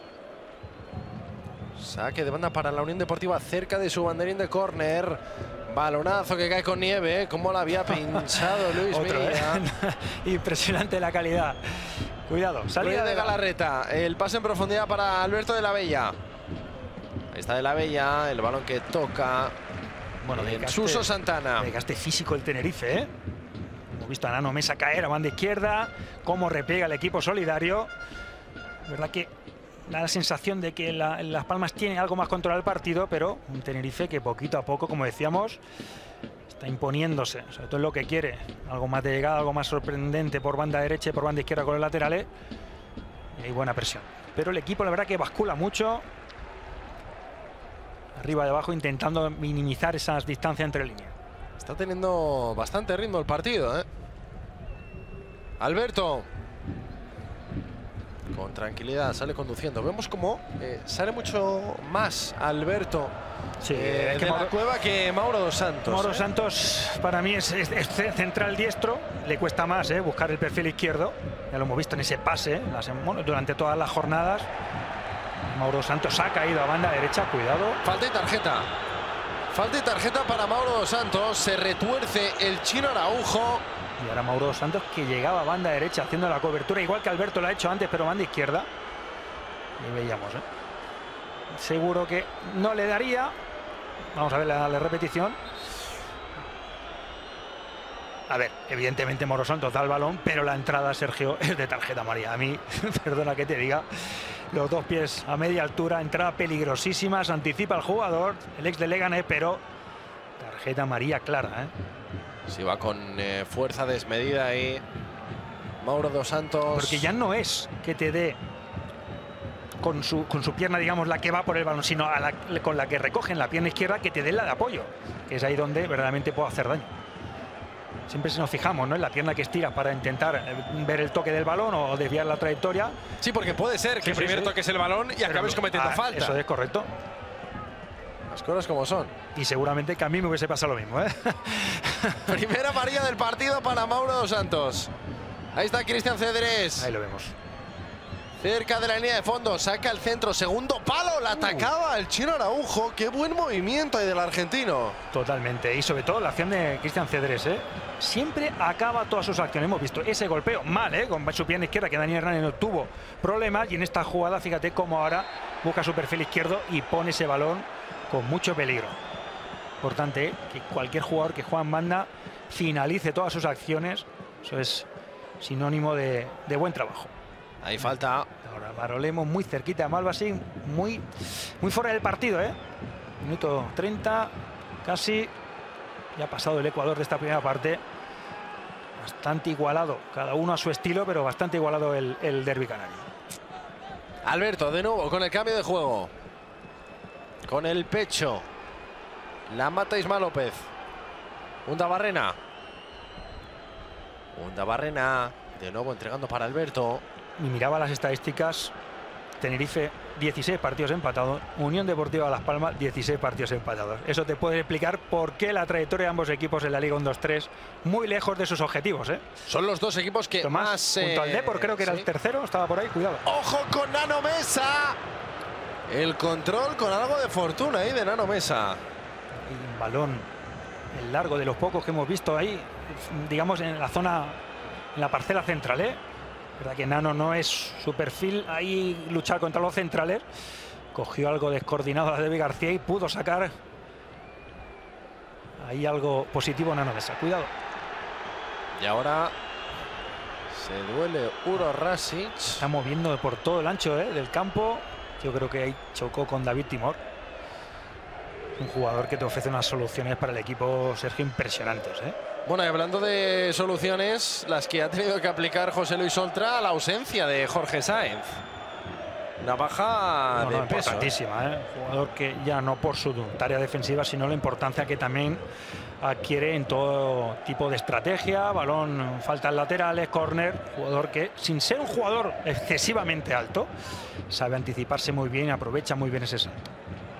Saque de banda para la Unión Deportiva cerca de su banderín de córner. Balonazo que cae con nieve, ¿eh? Como la había pinchado Luis Milla. ¿Eh? Impresionante la calidad. Cuidado, salida de Galarreta. El pase en profundidad para Alberto de la Bella. Ahí está de la Bella, el balón que toca. Bueno, de Suso Santana. De gaste físico el Tenerife, ¿eh? Hemos visto a Nano Mesa caer a banda izquierda, cómo replega el equipo solidario. Verdad que da la sensación de que la, Las Palmas tiene algo más controlado el partido, pero un Tenerife que poquito a poco, como decíamos, está imponiéndose, sobre todo en lo que quiere. Algo más de llegada, algo más sorprendente por banda derecha y por banda izquierda con los laterales. Y hay buena presión. Pero el equipo, la verdad, que bascula mucho. Arriba y abajo, intentando minimizar esas distancias entre líneas. Está teniendo bastante ritmo el partido, ¿eh? Alberto. Con tranquilidad sale conduciendo. Vemos cómo eh, sale mucho más Alberto sí, eh, es que de Mauro, la cueva que Mauro dos Santos. Mauro ¿eh? Santos para mí es, es, es central diestro. Le cuesta más ¿eh? buscar el perfil izquierdo. Ya lo hemos visto en ese pase las, bueno, durante todas las jornadas. Mauro Santos ha caído a banda derecha, cuidado. Falta y tarjeta. Falta y tarjeta para Mauro dos Santos. Se retuerce el Chino Araujo. Y ahora Mauro dos Santos, que llegaba a banda derecha haciendo la cobertura, igual que Alberto lo ha hecho antes, pero banda izquierda. Y veíamos, ¿eh? Seguro que no le daría. Vamos a ver la, la repetición. A ver, evidentemente Mauro Santos da el balón, pero la entrada, Sergio, es de tarjeta amarilla. A mí, perdona que te diga, los dos pies a media altura, entrada peligrosísima, se anticipa el jugador, el ex de Leganés, pero tarjeta amarilla clara, ¿eh? Si va con eh, fuerza desmedida ahí Mauro dos Santos. Porque ya no es que te dé con su, con su pierna, digamos, la que va por el balón, sino a la, con la que recoge en la pierna izquierda, que te dé la de apoyo, que es ahí donde verdaderamente puede hacer daño. Siempre nos fijamos, ¿no?, en la pierna que estira para intentar ver el toque del balón o desviar la trayectoria. Sí, porque puede ser que sí, primero sí, sí. toques el balón y Pero acabes cometiendo ah, falta. Eso es correcto. Las cosas como son. Y seguramente que a mí me hubiese pasado lo mismo, ¿eh? Primera amarilla del partido para Mauro dos Santos. Ahí está Cristian Cedrés. Ahí lo vemos. Cerca de la línea de fondo, saca el centro, segundo palo, la atacaba uh. el Chino Araujo. Qué buen movimiento ahí del argentino. Totalmente, y sobre todo la acción de Cristian Cedrés, ¿eh? Siempre acaba todas sus acciones. Hemos visto ese golpeo mal, ¿eh?, con su pierna izquierda, que Daniel Hernández no tuvo problemas, y en esta jugada, fíjate cómo ahora busca su perfil izquierdo y pone ese balón con mucho peligro. Importante, ¿eh?, que cualquier jugador que juega en banda finalice todas sus acciones. Eso es sinónimo de, de buen trabajo. Ahí falta. Ahora Barolemo muy cerquita de Malvasí, muy, muy fuera del partido, ¿eh? Minuto treinta, casi. Ya ha pasado el Ecuador de esta primera parte. Bastante igualado, cada uno a su estilo, pero bastante igualado el, el derbi canario. Alberto, de nuevo, con el cambio de juego. Con el pecho. La mata Isma López. Undabarrena. Undabarrena. De nuevo entregando para Alberto. Y miraba las estadísticas. Tenerife, dieciséis partidos empatados. Unión Deportiva Las Palmas, dieciséis partidos empatados. Eso te puede explicar por qué la trayectoria de ambos equipos en la Liga uno dos tres muy lejos de sus objetivos, ¿eh? Son los dos equipos que Tomás, más... junto al eh, Depor, creo que era sí. el tercero, estaba por ahí, cuidado. ¡Ojo con Nano Mesa! El control con algo de fortuna ahí de Nano Mesa. Y un balón, el largo de los pocos que hemos visto ahí, digamos en la zona, en la parcela central, ¿eh? Verdad que Nano no es su perfil ahí luchar contra los centrales. Cogió algo descoordinado a David García y pudo sacar ahí algo positivo Nano Mesa. Cuidado. Y ahora se duele Uro Rasic. Está moviendo por todo el ancho, ¿eh? del campo. Yo creo que ahí chocó con David Timor. Un jugador que te ofrece unas soluciones para el equipo, Sergio, impresionantes, ¿eh? Bueno, y hablando de soluciones, las que ha tenido que aplicar José Luis Oltra, la ausencia de Jorge Sáenz. Una baja No, de no, peso. importantísima, ¿eh? Jugador que ya no por su tarea defensiva, sino la importancia que también adquiere en todo tipo de estrategia, balón, faltas laterales, córner. Jugador que, sin ser un jugador excesivamente alto, sabe anticiparse muy bien y aprovecha muy bien ese salto.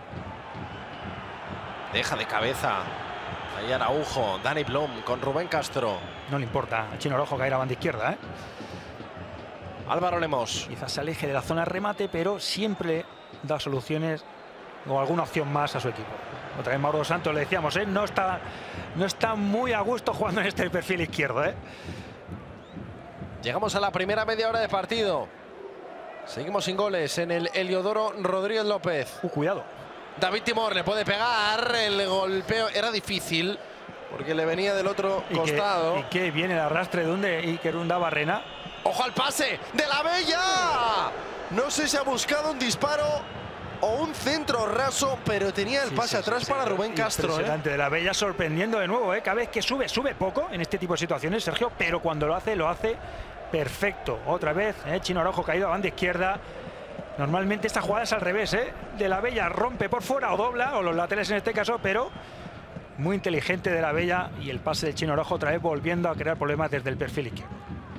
Deja de cabeza. Ahí Araujo, Dani Blom con Rubén Castro. No le importa al Chino Rojo caer a banda izquierda, ¿eh? Álvaro Lemos. Quizás se aleje de la zona de remate, pero siempre da soluciones o alguna opción más a su equipo. Otra vez Mauro Santos, le decíamos, ¿eh? no, está, no está muy a gusto jugando en este perfil izquierdo, ¿eh? Llegamos a la primera media hora de partido. Seguimos sin goles en el Heliodoro Rodríguez López. Uh, cuidado. David Timor le puede pegar. El golpeo era difícil porque le venía del otro Y costado. que, y que viene el arrastre de Unde y Kerunda Barrena. ¡Ojo al pase de la Bella! No sé si ha buscado un disparo o un centro raso, pero tenía el Sí, pase sí, atrás sí, para sí, Rubén Castro. ¿eh? Impresionante, de la Bella sorprendiendo de nuevo, ¿eh? Cada vez que sube, sube poco en este tipo de situaciones, Sergio, pero cuando lo hace, lo hace perfecto. Otra vez, ¿eh? Chino Araujo caído a banda izquierda. Normalmente esta jugada es al revés, ¿eh? De la Bella rompe por fuera o dobla, o los laterales en este caso, pero muy inteligente de la Bella y el pase del Chino Araujo otra vez volviendo a crear problemas desde el perfil izquierdo.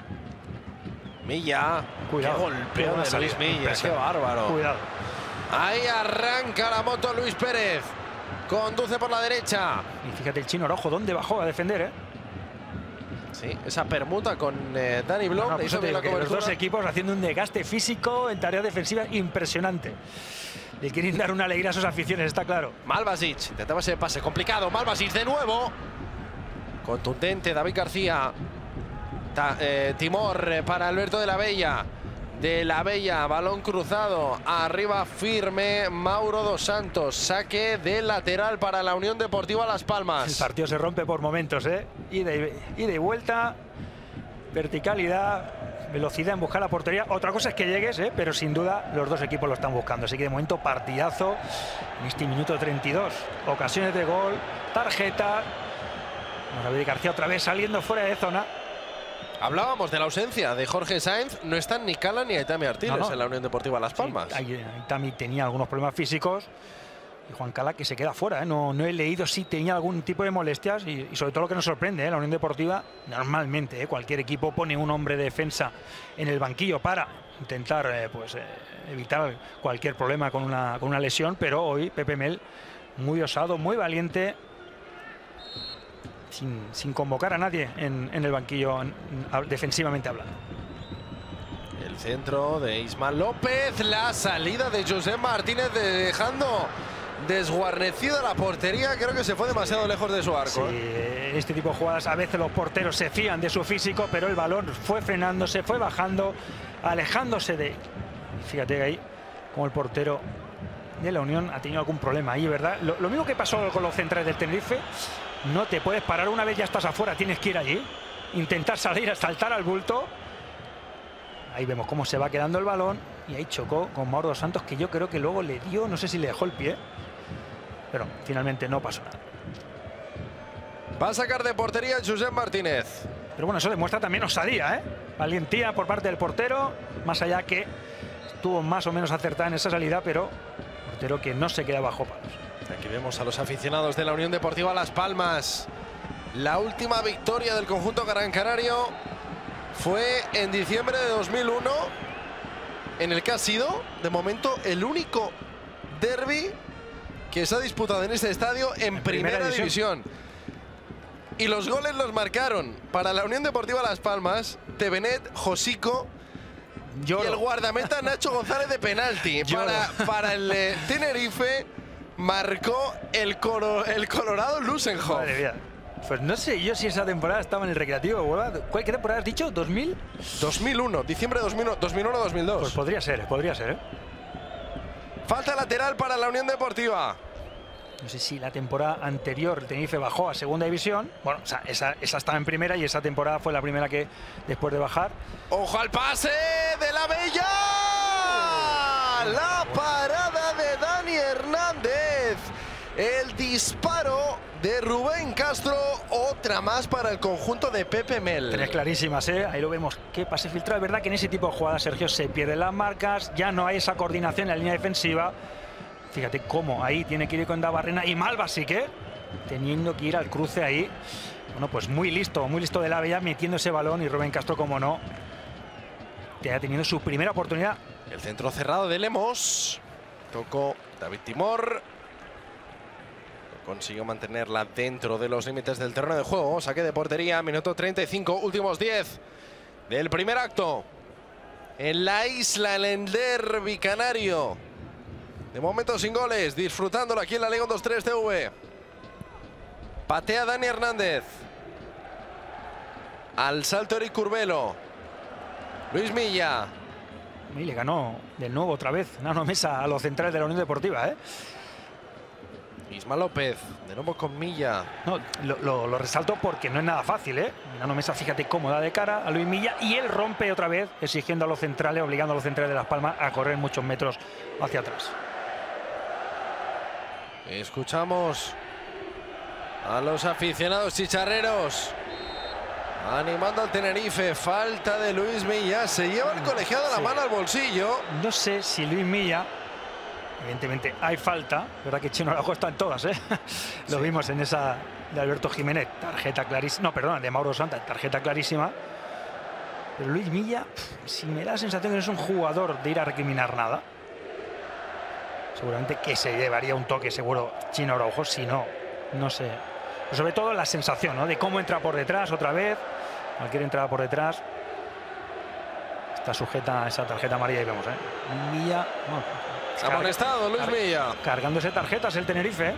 Milla, Cuidado. qué golpeo Qué buena de salida. Luis Milla, qué Impresionante. bárbaro. Cuidado. Ahí arranca la moto Luis Pérez. Conduce por la derecha. Y fíjate el Chino Araujo dónde bajó a defender, ¿eh? Sí, esa permuta con eh, Dani Blom. No, no, le pues hizo te bien digo la que los cobertura. dos equipos haciendo un desgaste físico en tareas defensivas impresionante. Le quieren dar una alegría a sus aficiones, está claro. Malvasic, intentaba ese pase complicado. Malvasic de nuevo. Contundente David García. Ta, eh, Timor eh, para Alberto de la Bella. De la Bella, balón cruzado. Arriba firme Mauro dos Santos. Saque de lateral para la Unión Deportiva Las El Palmas. partido se rompe por momentos, ¿eh? Ida y, ida y vuelta, verticalidad, velocidad en buscar la portería. Otra cosa es que llegues, ¿eh? Pero sin duda los dos equipos lo están buscando. Así que de momento partidazo en este minuto treinta y dos. Ocasiones de gol, tarjeta. David García otra vez saliendo fuera de zona. Hablábamos de la ausencia de Jorge Sáenz. No están ni Cala ni Aitami Artiles No, no. en la Unión Deportiva Las Palmas. Sí, ahí, ahí también tenía algunos problemas físicos. Y Juan Cala que se queda fuera, ¿eh? no, no he leído si tenía algún tipo de molestias y, y sobre todo lo que nos sorprende, ¿eh? La Unión Deportiva normalmente, ¿eh? cualquier equipo pone un hombre de defensa en el banquillo para intentar eh, pues, eh, evitar cualquier problema con una, con una lesión, pero hoy Pepe Mel muy osado, muy valiente, sin, sin convocar a nadie en, en el banquillo en, en, defensivamente hablando. El centro de Ismael López, la salida de José Martínez dejando desguarnecida la portería. Creo que se fue demasiado lejos de su arco. Sí, en este tipo de jugadas a veces los porteros se fían de su físico, pero el balón fue frenándose, fue bajando, alejándose de... Fíjate que ahí, como el portero de la Unión ha tenido algún problema ahí, ¿verdad? Lo, lo mismo que pasó con los centrales del Tenerife, no te puedes parar una vez ya estás afuera, tienes que ir allí, intentar salir, saltar al bulto. Ahí vemos cómo se va quedando el balón y ahí chocó con Mauro dos Santos, que yo creo que luego le dio, no sé si le dejó el pie, pero finalmente no pasó nada. Va a sacar de portería José Martínez. Pero bueno, eso demuestra también osadía, ¿eh? Valentía por parte del portero, más allá que estuvo más o menos acertada en esa salida, pero portero que no se queda bajo palos. Aquí vemos a los aficionados de la Unión Deportiva Las Palmas. La última victoria del conjunto gran canario fue en diciembre de dos mil uno en el que ha sido, de momento, el único derbi que se ha disputado en este estadio en, en primera, primera división. división. Y los goles los marcaron para la Unión Deportiva Las Palmas, Tevenet, Josico Lloro. y el guardameta Nacho González de penalti. Para, para el eh, Tenerife marcó el, coro, el Colorado Lusenhoff. Madre mía. Pues no sé yo si esa temporada estaba en el Recreativo. ¿Cuál qué temporada has dicho? ¿dos mil? dos mil uno, diciembre de dos mil uno, dos mil uno dos mil dos. Pues podría ser, podría ser, ¿eh? Falta lateral para la Unión Deportiva. No sé si la temporada anterior el Tenerife bajó a segunda división. Bueno, o sea, esa, esa estaba en primera y esa temporada fue la primera que después de bajar. ¡Ojo al pase de la Bella! La parada de Dani Hernández. El disparo de Rubén Castro. Otra más para el conjunto de Pepe Mel. Tres clarísimas, ¿eh? Ahí lo vemos. Qué pase filtrado. Es verdad que en ese tipo de jugadas, Sergio, se pierden las marcas. Ya no hay esa coordinación en la línea defensiva. Fíjate cómo ahí tiene que ir con Dabarrena y Malva sí que teniendo que ir al cruce ahí. Bueno, pues muy listo, muy listo de la Bella metiendo ese balón y Rubén Castro, como no, te ha tenido su primera oportunidad. El centro cerrado de Lemos. Tocó David Timor. Consiguió mantenerla dentro de los límites del terreno de juego. Saque de portería, minuto treinta y cinco, últimos diez del primer acto. En la isla, en el derbi canario. De momento sin goles, disfrutándolo aquí en la Liga uno dos tres T V. Patea Dani Hernández. Al salto Eric Curbelo. Luis Milla. Y le ganó de nuevo otra vez Nano Mesa a los centrales de la Unión Deportiva, ¿eh? Isma López, de nuevo con Milla. No, lo, lo, lo resalto porque no es nada fácil, ¿eh? Nano Mesa, fíjate cómo da de cara a Luis Milla y él rompe otra vez, exigiendo a los centrales, obligando a los centrales de Las Palmas a correr muchos metros hacia atrás. Escuchamos a los aficionados chicharreros animando al Tenerife. Falta de Luis Milla. Se lleva el colegiado la sí. mano al bolsillo. No sé si Luis Milla, evidentemente hay falta, verdad que Chino Araujo está en todas, ¿eh? Lo sí. vimos en esa de Alberto Jiménez, tarjeta clarísima, no, perdón, de Mauro Santa, tarjeta clarísima. Pero Luis Milla, si me da la sensación que no es un jugador de ir a recriminar nada. Seguramente que se llevaría un toque seguro Chino Araujo, si no, no sé. Pero sobre todo la sensación, ¿no? De cómo entra por detrás otra vez. Cualquier entrada por detrás. Está sujeta a esa tarjeta amarilla y vemos, ¿eh? Milla. Bueno, se ha amonestado Luis car Milla. Cargándose tarjetas el Tenerife.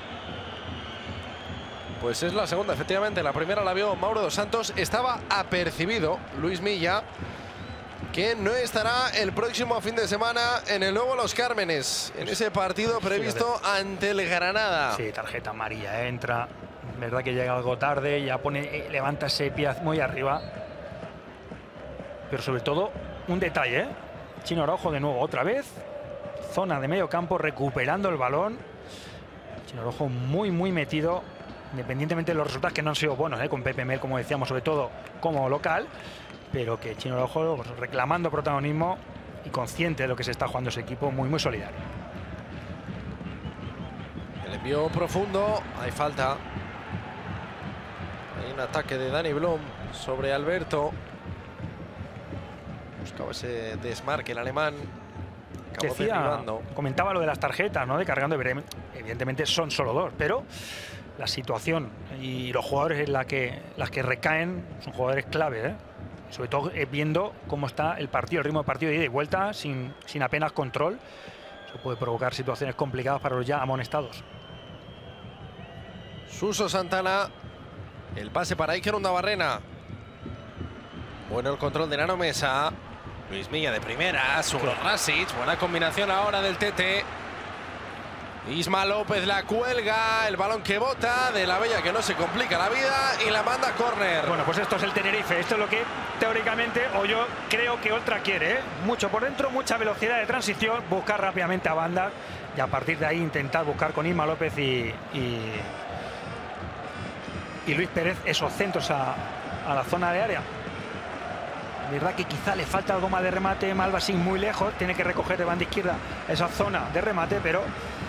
Pues es la segunda, efectivamente. La primera la vio Mauro dos Santos. Estaba apercibido Luis Milla, que no estará el próximo fin de semana en el nuevo Los Cármenes, en ese partido previsto ante el Granada. Sí, tarjeta amarilla, ¿eh? Entra, verdad que llega algo tarde, ya pone, eh, levanta ese pie muy arriba. Pero sobre todo, un detalle, ¿eh? Chino Araujo de nuevo, otra vez. Zona de medio campo, recuperando el balón. Chino Araujo muy, muy metido, independientemente de los resultados que no han sido buenos, ¿eh? Con Pepe Mel, como decíamos, sobre todo como local. Pero que Chino Araujo, pues, reclamando protagonismo y consciente de lo que se está jugando ese equipo, muy, muy solidario. El envío profundo, hay falta. Hay un ataque de Dani Blum sobre Alberto. Buscaba ese desmarque el alemán. Acabó Decía, derribando. Comentaba lo de las tarjetas, ¿no? De cargando, evidentemente son solo dos, pero la situación y los jugadores en la que, las que recaen son jugadores clave, ¿eh? Sobre todo eh, viendo cómo está el partido, el ritmo de partido de ida y vuelta, sin, sin apenas control. Eso puede provocar situaciones complicadas para los ya amonestados. Suso Santana. El pase para Iker Undabarrena. Bueno el control de Nano Mesa. Luis Milla de primera. Sugro Rasic. Buena combinación ahora del Tete. Isma López la cuelga, el balón que bota, de la Bella que no se complica la vida y la manda a córner. Bueno, pues esto es el Tenerife, esto es lo que teóricamente, o yo creo que Oltra quiere, ¿eh? Mucho por dentro, mucha velocidad de transición, buscar rápidamente a banda y a partir de ahí intentar buscar con Isma López y, y, y Luis Pérez esos centros a, a la zona de área. Verdad que quizá le falta algo más de remate, Malvasín muy lejos, tiene que recoger de banda izquierda esa zona de remate, pero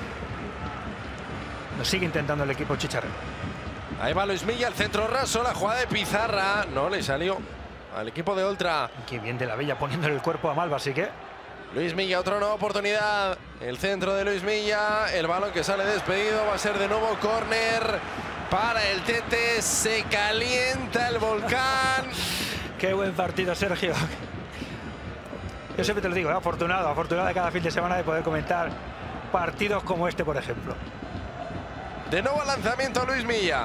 lo sigue intentando el equipo chicharrero. Ahí va Luis Milla, el centro raso, la jugada de Pizarra. No le salió al equipo de Oltra. Qué bien de la Bella poniéndole el cuerpo a Malva, así que. Luis Milla, otra nueva oportunidad. El centro de Luis Milla. El balón que sale despedido. Va a ser de nuevo córner para el Tete. Se calienta el volcán. Qué buen partido, Sergio. Yo siempre te lo digo, ¿eh? afortunado, afortunado de cada fin de semana de poder comentar partidos como este, por ejemplo. De nuevo lanzamiento Luis Milla.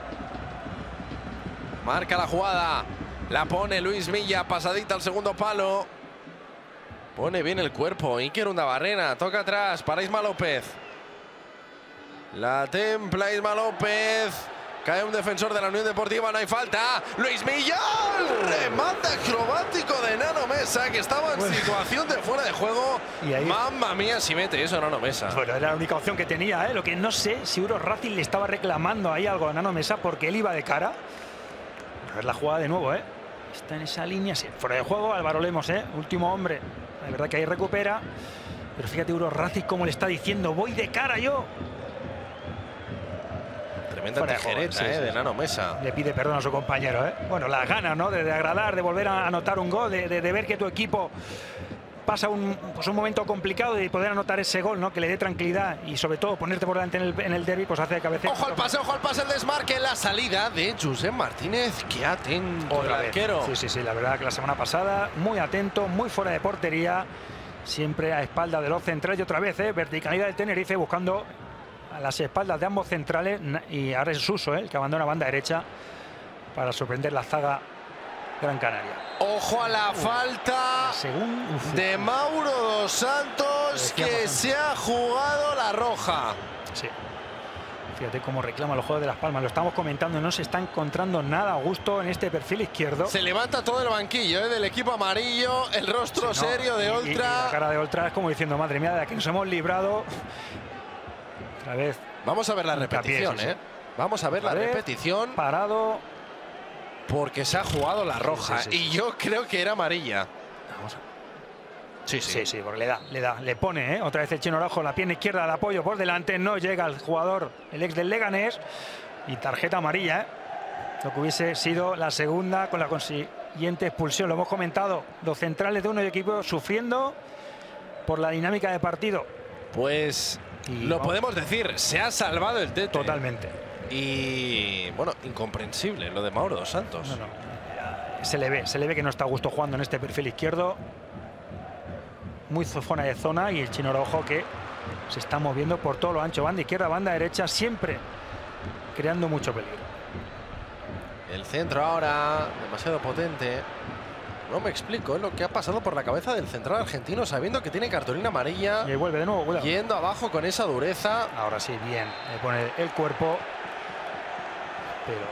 Marca la jugada. La pone Luis Milla, pasadita al segundo palo. Pone bien el cuerpo. Iker Undabarrena, toca atrás para Isma López. La templa Isma López. Cae un defensor de la Unión Deportiva, no hay falta. Luis Milla, remate acrobático de Nano Mesa, que estaba en situación de fuera de juego. Y ahí... Mamma mía, si mete eso Nano Mesa. Bueno, era la única opción que tenía, ¿eh? Lo que no sé si Uro Racing le estaba reclamando ahí algo a Nano Mesa porque él iba de cara. A ver la jugada de nuevo, ¿eh? Está en esa línea, sí, fuera de juego. Álvaro Lemos, ¿eh? Último hombre. La verdad que ahí recupera. Pero fíjate Uro Racing cómo le está diciendo, voy de cara yo. Tremenda tijereta, sí, eh, sí, de Nano Mesa. Le pide perdón a su compañero, ¿eh? Bueno, las ganas, ¿no? De, de agradar, de volver a anotar un gol, de, de, de ver que tu equipo pasa un, pues un momento complicado y poder anotar ese gol, ¿no? Que le dé tranquilidad y sobre todo ponerte por delante en el, en el derbi, pues hace de cabeza. Ojo al pase, ojo al pase, el desmarque, la salida de Josep Martínez. Qué atento el arquero. Sí, sí, sí, la verdad que la semana pasada muy atento, muy fuera de portería, siempre a espalda de los centrales y otra vez, ¿eh? Verticalidad del Tenerife buscando a las espaldas de ambos centrales, y ahora es Suso, ¿eh? El que abandona banda derecha para sorprender la zaga Gran Canaria. Ojo a la uf, falta según, uf, de Mauro dos Santos, que se ha jugado la roja. Sí. Fíjate cómo reclama los juegos de Las Palmas. Lo estamos comentando, no se está encontrando nada a gusto en este perfil izquierdo. Se levanta todo el banquillo, ¿eh? Del equipo amarillo, el rostro sí, no, serio de Oltra. Y, y, y la cara de Oltra es como diciendo, madre mía, de aquí nos hemos librado. Otra vez. Vamos a ver la repetición, sí, sí. ¿eh? Vamos a ver Otra la vez, repetición. Parado. Porque se ha jugado la roja. Sí, sí, sí, y yo creo que era amarilla. Vamos a... Sí, sí, sí, sí, porque le da, le da, le pone, ¿eh? Otra vez el Chino Araujo, la pierna izquierda de apoyo por delante. No llega el jugador, el ex del Leganés. Y tarjeta amarilla, ¿eh? Lo que hubiese sido la segunda con la consiguiente expulsión. Lo hemos comentado. Los centrales de uno y equipo sufriendo por la dinámica de partido. Pues... Y lo vamos. Podemos decir, se ha salvado el Tete. Totalmente. Y bueno, incomprensible lo de Mauro dos Santos. No, no. Se le ve, se le ve que no está a gusto jugando en este perfil izquierdo. Muy zona de zona y el Chino Araujo que se está moviendo por todo lo ancho. Banda izquierda, banda derecha, siempre creando mucho peligro. El centro ahora, demasiado potente. No me explico, es lo que ha pasado por la cabeza del central argentino, sabiendo que tiene cartulina amarilla. Y vuelve de nuevo, cuidado. Yendo abajo con esa dureza. Ahora sí, bien. Le pone el cuerpo. Pero...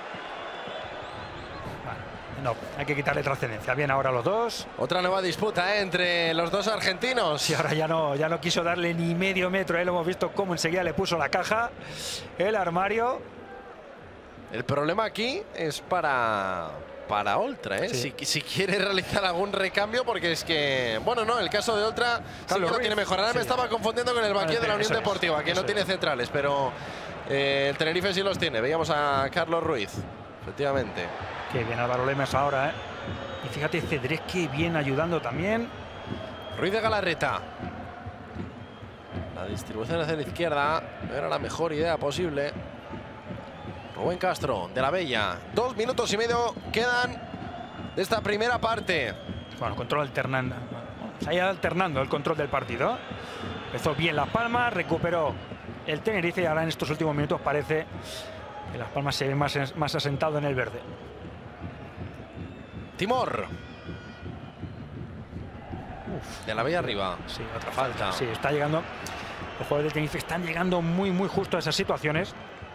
Bueno, no, hay que quitarle trascendencia. Bien ahora los dos. Otra nueva disputa, ¿eh? Entre los dos argentinos. Y ahora ya no, ya no quiso darle ni medio metro. ¿eh? Lo hemos visto cómo enseguida le puso la caja. El armario. El problema aquí es para... para Oltra, ¿eh? Sí. Si, si quiere realizar algún recambio, porque es que... Bueno, no, el caso de Oltra sí que lo tiene mejor. Ahora sí. Me estaba confundiendo con el banquillo de la Unión Deportiva, que no tiene centrales, pero eh, el Tenerife sí los tiene. Veíamos a Carlos Ruiz, efectivamente. Qué bien Álvaro Lemes ahora, ¿eh? Y fíjate, Cedrés, qué bien ayudando también. Ruiz de Galarreta. La distribución hacia la izquierda no era la mejor idea posible. Rubén Castro, de la Bella. Dos minutos y medio quedan de esta primera parte. Bueno, control alternando. Se ha ido alternando el control del partido. Empezó bien Las Palmas, recuperó el Tenerife y ahora en estos últimos minutos parece que Las Palmas se ve más, más asentado en el verde. Timor. Uf, de la Bella arriba. Sí, otra falta. Sí, está llegando. Los jugadores del Tenerife están llegando muy, muy justo a esas situaciones.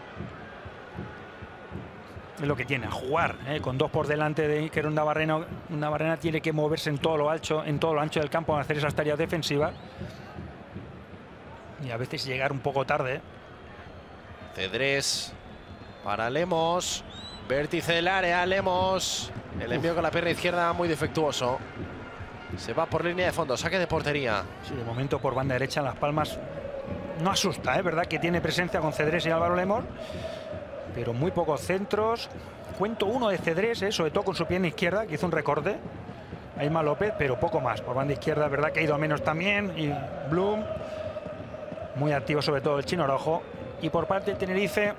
Es lo que tiene, a jugar, ¿eh? Con dos por delante de Iker Undabarrena. Undabarrena tiene que moverse en todo lo ancho, en todo lo ancho del campo, a hacer esas tareas defensivas. Y a veces llegar un poco tarde. ¿eh? Cedrés para Lemos. Vértice del área, Lemos. El envío Uf. con la pierna izquierda muy defectuoso. Se va por línea de fondo, saque de portería. Sí, de momento por banda derecha Las Palmas no asusta, ¿eh? ¿Verdad? Que tiene presencia con Cedrés y Álvaro Lemos. Pero muy pocos centros. Cuento uno de Cedrés, ¿eh? Sobre todo con su pierna izquierda, que hizo un recorte. a Isma López, pero poco más. Por banda izquierda, es verdad que ha ido a menos también. Y Blum, muy activo sobre todo el chino rojo. Y por parte de Tenerife,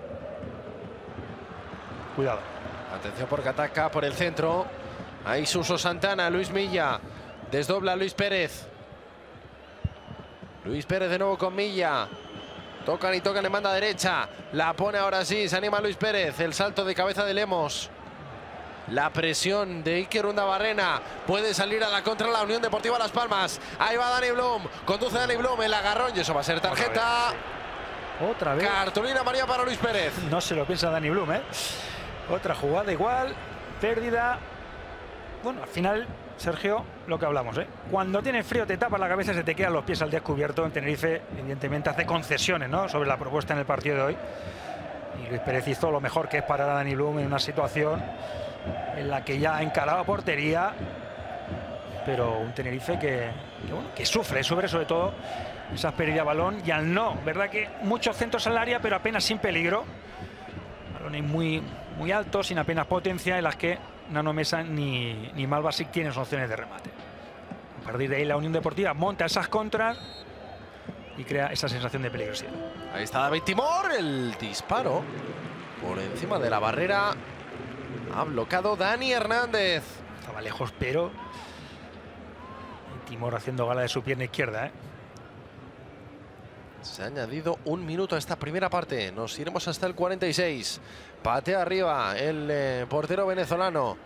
cuidado. Atención porque ataca por el centro. Ahí Suso Santana, Luis Milla. Desdobla Luis Pérez. Luis Pérez de nuevo con Milla. Tocan y tocan en banda derecha. La pone ahora sí, se anima Luis Pérez. El salto de cabeza de Lemos. La presión de Iker Undabarrena. Puede salir a la contra la Unión Deportiva Las Palmas. Ahí va Dani Blum. Conduce Dani Blum, el agarrón y eso va a ser tarjeta. Otra vez. Cartulina amarilla para Luis Pérez. No se lo piensa Dani Blum, ¿eh? Otra jugada igual. Pérdida. Bueno, al final, Sergio, lo que hablamos, ¿eh? Cuando tienes frío te tapas la cabeza y se te quedan los pies al descubierto. En Tenerife, evidentemente, hace concesiones, ¿no?, sobre la propuesta en el partido de hoy. Y Luis Pérez hizo lo mejor que es parar a Dani Blum en una situación en la que ya encaraba portería. Pero un Tenerife que, que, bueno, que sufre, sufre sobre todo esas pérdidas de balón. Y al no, ¿verdad?, que muchos centros al área, pero apenas sin peligro. Balones muy, muy altos, sin apenas potencia, en las que Nano Mesa ni, ni Malvasic tienen opciones de remate. A partir de ahí la Unión Deportiva monta esas contras y crea esa sensación de peligrosidad. Ahí está David Timor, el disparo por encima de la barrera. Ha bloqueado Dani Hernández. Estaba lejos, pero Timor haciendo gala de su pierna izquierda, ¿eh? Se ha añadido un minuto a esta primera parte. Nos iremos hasta el cuarenta y seis. Patea arriba el eh, portero venezolano.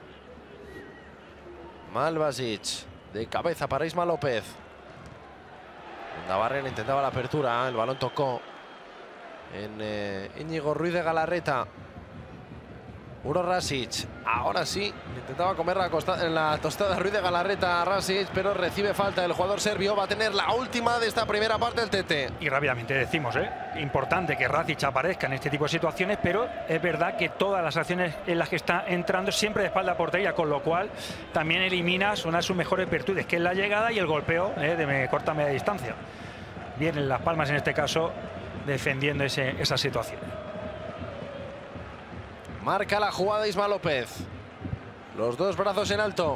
Malvasic. De cabeza para Isma López. Undabarrena intentaba la apertura. El balón tocó en eh, Íñigo Ruiz de Galarreta. Uro Rasic. Ahora sí. Intentaba comer la, costa, la tostada Ruiz de Galarreta a Rasic, pero recibe falta. El jugador serbio va a tener la última de esta primera parte del Tete. Y rápidamente decimos, ¿eh?, importante que Rasic aparezca en este tipo de situaciones, pero es verdad que todas las acciones en las que está entrando siempre de espalda a portería, con lo cual también eliminas una de sus mejores virtudes, que es la llegada y el golpeo, ¿eh?, de corta media distancia. Vienen Las Palmas en este caso defendiendo ese, esa situación. Marca la jugada Isma López. Los dos brazos en alto.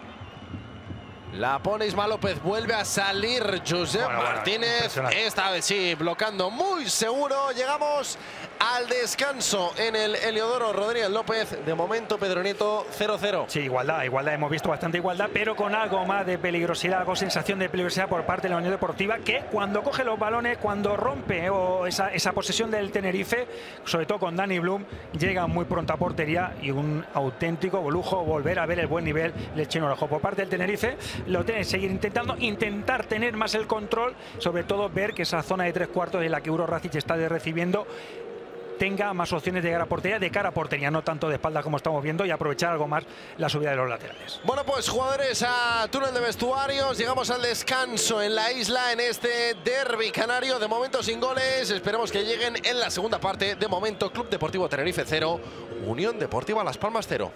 La pone Isma López. Vuelve a salir Josep bueno, Martínez. Bueno, esta vez sí, bloqueando muy seguro. Llegamos al descanso en el Heliodoro Rodríguez López. De momento, Pedro Nieto, cero cero. Sí, igualdad, igualdad. Hemos visto bastante igualdad, pero con algo más de peligrosidad, algo sensación de peligrosidad por parte de la Unión Deportiva, que cuando coge los balones, cuando rompe o esa, esa posesión del Tenerife, sobre todo con Dani Blum, llega muy pronto a portería y un auténtico lujo volver a ver el buen nivel del chino rojo. Por parte del Tenerife, lo tiene que seguir intentando, intentar tener más el control, sobre todo ver que esa zona de tres cuartos en la que Uro Rasic está recibiendo tenga más opciones de llegar a portería, de cara a portería, no tanto de espalda como estamos viendo, y aprovechar algo más la subida de los laterales. Bueno, pues jugadores a túnel de vestuarios, llegamos al descanso en la isla en este derbi canario, de momento sin goles, esperemos que lleguen en la segunda parte. De momento, Club Deportivo Tenerife cero, Unión Deportiva Las Palmas cero.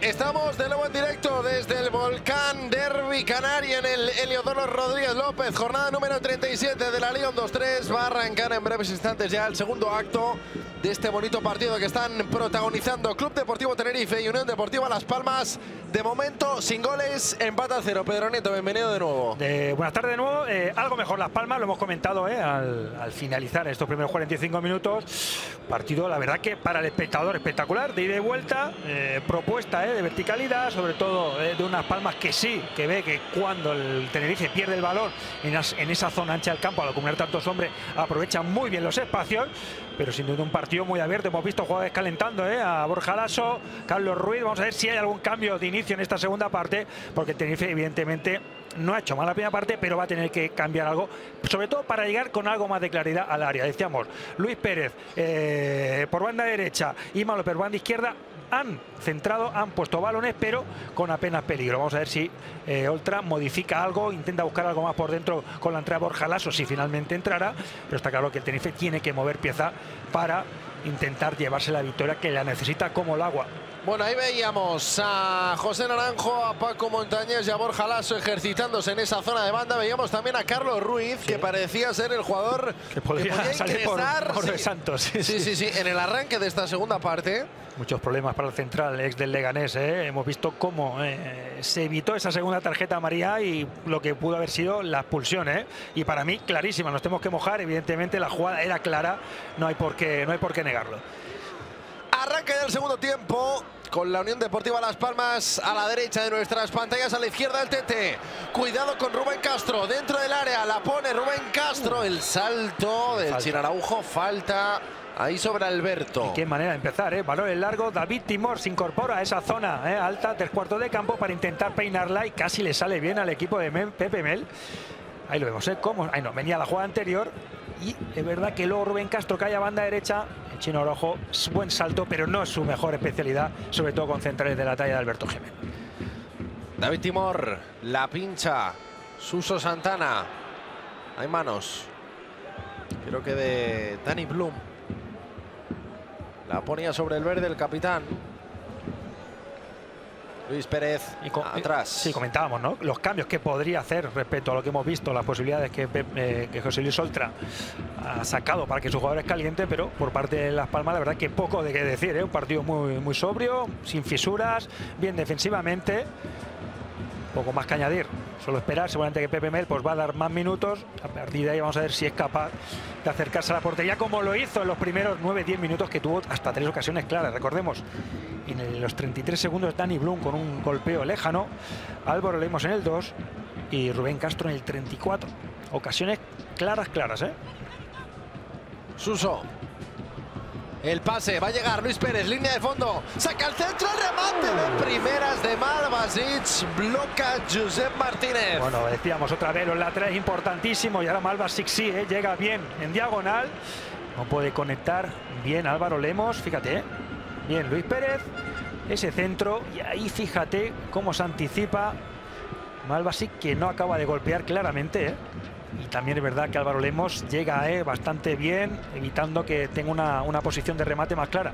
Estamos de nuevo en directo desde el Volcán Derby Canaria en el Heliodoro Rodríguez López. Jornada número treinta y siete de la Liga uno dos tres. Va a arrancar en breves instantes ya el segundo acto de este bonito partido que están protagonizando Club Deportivo Tenerife y Unión Deportiva Las Palmas. De momento, sin goles, empate a cero. Pedro Nieto, bienvenido de nuevo. Eh, buenas tardes de nuevo. Eh, algo mejor Las Palmas, lo hemos comentado eh, al, al finalizar estos primeros cuarenta y cinco minutos. Partido, la verdad que para el espectador espectacular, de ida y vuelta, eh, propuesta eh, de verticalidad, sobre todo eh, de unas Palmas que sí, que ve que cuando el Tenerife pierde el balón en, as, en esa zona ancha del campo, al acumular tantos hombres, aprovechan muy bien los espacios, pero sin duda un partido muy abierto. Hemos visto jugadores calentando eh, a Borja Laso, Carlos Ruiz. Vamos a ver si hay algún cambio de inicio en esta segunda parte, porque el Tenerife evidentemente no ha hecho mal la primera parte, pero va a tener que cambiar algo, sobre todo para llegar con algo más de claridad al área. Decíamos, Luis Pérez eh, por banda derecha y Malo por banda izquierda han centrado, han puesto balones, pero con apenas peligro. Vamos a ver si eh, Oltra modifica algo, intenta buscar algo más por dentro con la entrada de Borja Laso, si finalmente entrara, pero está claro que el Tenerife tiene que mover pieza para intentar llevarse la victoria, que la necesita como el agua. Bueno, ahí veíamos a José Naranjo, a Paco Montañés y a Borja Laso ejercitándose en esa zona de banda. Veíamos también a Carlos Ruiz, sí, que parecía ser el jugador que podría, que podía salir por, por sí. de Santos. Sí sí, sí, sí, sí, en el arranque de esta segunda parte. Muchos problemas para el central, ex del Leganés. ¿eh? Hemos visto cómo eh, se evitó esa segunda tarjeta amarilla y lo que pudo haber sido la expulsión. ¿eh? Y para mí, clarísima, nos tenemos que mojar. Evidentemente, la jugada era clara, no hay por qué, no hay por qué negarlo. Arranque del segundo tiempo con la Unión Deportiva Las Palmas a la derecha de nuestras pantallas, a la izquierda el Tete. Cuidado con Rubén Castro, dentro del área, la pone Rubén Castro. El salto del Chinaraujo, falta ahí sobre Alberto. Y qué manera de empezar, ¿eh? Balón en largo, David Timor se incorpora a esa zona ¿eh? alta, tres cuartos de campo, para intentar peinarla y casi le sale bien al equipo de Mem, Pepe Mel. Ahí lo vemos, ¿eh? Cómo, ahí no, venía la jugada anterior y es verdad que luego Rubén Castro cae a banda derecha. El Chino Rojo, buen salto, pero no es su mejor especialidad, sobre todo con centrales de la talla de Alberto Jiménez. David Timor, la pincha, Suso Santana. Hay manos, creo que de Dani Blum. La ponía sobre el verde el capitán. Luis Pérez y con, atrás. Sí, comentábamos, ¿no? Los cambios que podría hacer respecto a lo que hemos visto, las posibilidades que, eh, que José Luis Oltra ha sacado para que su jugador es caliente, pero por parte de Las Palmas, la verdad que poco de qué decir, ¿eh? Un partido muy, muy sobrio, sin fisuras, bien defensivamente. Poco más que añadir, solo esperar seguramente que Pepe Mel pues va a dar más minutos. A partir de ahí vamos a ver si es capaz de acercarse a la portería como lo hizo en los primeros nueve diez minutos, que tuvo hasta tres ocasiones claras. Recordemos, en los treinta y tres segundos Dani Blum con un golpeo lejano, Álvaro Lemos en el dos y Rubén Castro en el treinta y cuatro. Ocasiones claras, claras, ¿eh? Suso. El pase, va a llegar Luis Pérez, línea de fondo, saca el centro, el remate de primeras de Malvasic, bloca Josep Martínez. Bueno, decíamos otra vez, los laterales importantísimos y ahora Malvasic sí, ¿eh? llega bien en diagonal, no puede conectar bien Álvaro Lemos, fíjate, ¿eh? bien Luis Pérez, ese centro y ahí fíjate cómo se anticipa Malvasic, que no acaba de golpear claramente, ¿eh? Y también es verdad que Álvaro Lemos llega eh, bastante bien, evitando que tenga una, una posición de remate más clara.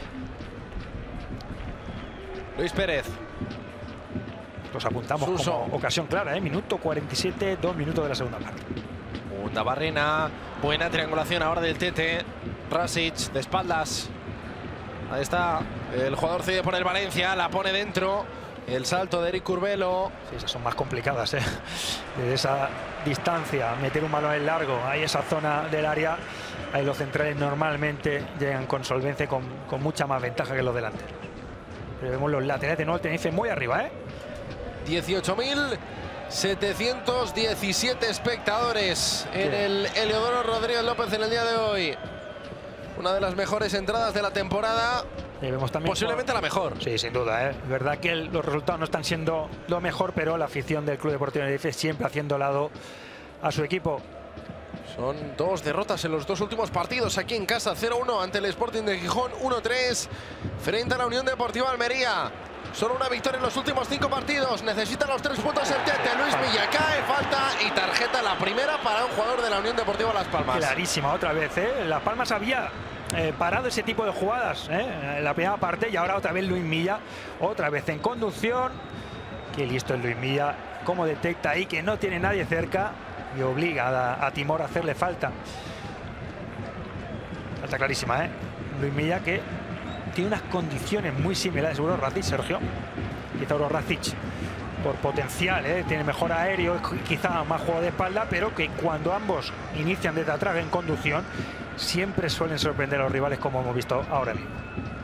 Luis Pérez. Los apuntamos Suso. Como ocasión clara, ¿eh? Minuto cuarenta y siete, dos minutos de la segunda parte. Una barrena, buena triangulación ahora del Tete. Rasic de espaldas. Ahí está, el jugador cede por el Valencia, la pone dentro. El salto de Eric Curbelo. Sí, esas son más complicadas, ¿eh? Desde esa distancia, meter un balón en largo, ahí esa zona del área, ahí los centrales normalmente llegan con solvencia, con, con mucha más ventaja que los delanteros. Pero vemos los laterales de nuevo, el Tenerife muy arriba, ¿eh? dieciocho mil setecientos diecisiete espectadores en Bien. el Heliodoro Rodríguez López en el día de hoy. Una de las mejores entradas de la temporada. Y vemos también posiblemente por... la mejor. Sí, sin duda, ¿eh? Es verdad que el, los resultados no están siendo lo mejor, pero la afición del Club Deportivo Tenerife siempre haciendo lado a su equipo. Son dos derrotas en los dos últimos partidos aquí en casa. cero uno ante el Sporting de Gijón, uno tres frente a la Unión Deportiva Almería. Solo una victoria en los últimos cinco partidos. Necesita los tres puntos el Tete. Luis Villa cae, falta y tarjeta la primera para un jugador de la Unión Deportiva Las Palmas. Clarísima otra vez, ¿eh? Las Palmas había eh, parado ese tipo de jugadas ¿eh? en la primera parte, y ahora otra vez Luis Milla, otra vez en conducción. Qué listo es Luis Milla, cómo detecta ahí que no tiene nadie cerca y obliga a, a Timor a hacerle falta. Falta clarísima, ¿eh? Luis Milla, que tiene unas condiciones muy similares a Uroš Racic, Sergio. Quizá Uroš Racic por potencial, ¿eh? Tiene mejor aéreo, quizá más juego de espalda, pero que cuando ambos inician desde atrás en conducción, siempre suelen sorprender a los rivales, como hemos visto ahora mismo.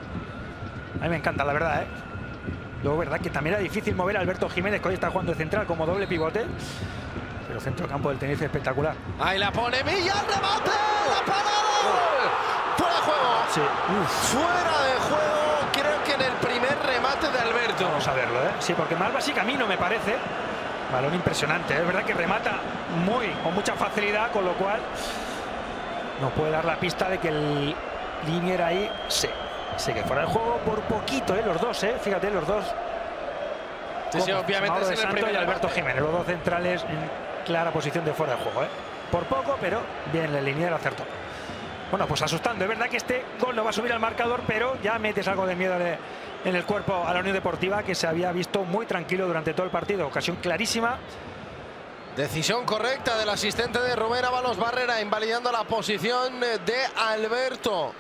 A mí me encanta, la verdad, ¿eh? Luego, verdad que también era difícil mover a Alberto Jiménez, que hoy está jugando de central como doble pivote. Pero centro campo del Tenerife espectacular. Ahí la pone Milla, el remate, la parada. Fuera de juego. Sí. Uf. Fuera de juego, creo que en el primer remate de Alberto. Vamos a verlo, ¿eh? Sí, porque Malva sí camino, me parece. Balón impresionante, ¿eh? Es verdad que remata muy, con mucha facilidad, con lo cual nos puede dar la pista de que el Linier ahí sí. Sí, que fuera del juego por poquito, ¿eh? Los dos, ¿eh? Fíjate, los dos. Sí, sí, obviamente Mauro es de en el Santo primer y Alberto remate. Jiménez, los dos centrales en clara posición de fuera del juego, ¿eh? Por poco, pero bien, el Linier acertó. Bueno, pues asustando. Es verdad que este gol no va a subir al marcador, pero ya metes algo de miedo en el cuerpo a la Unión Deportiva, que se había visto muy tranquilo durante todo el partido. Ocasión clarísima. Decisión correcta del asistente de Rubén Ábalos Barrera, invalidando la posición de Alberto.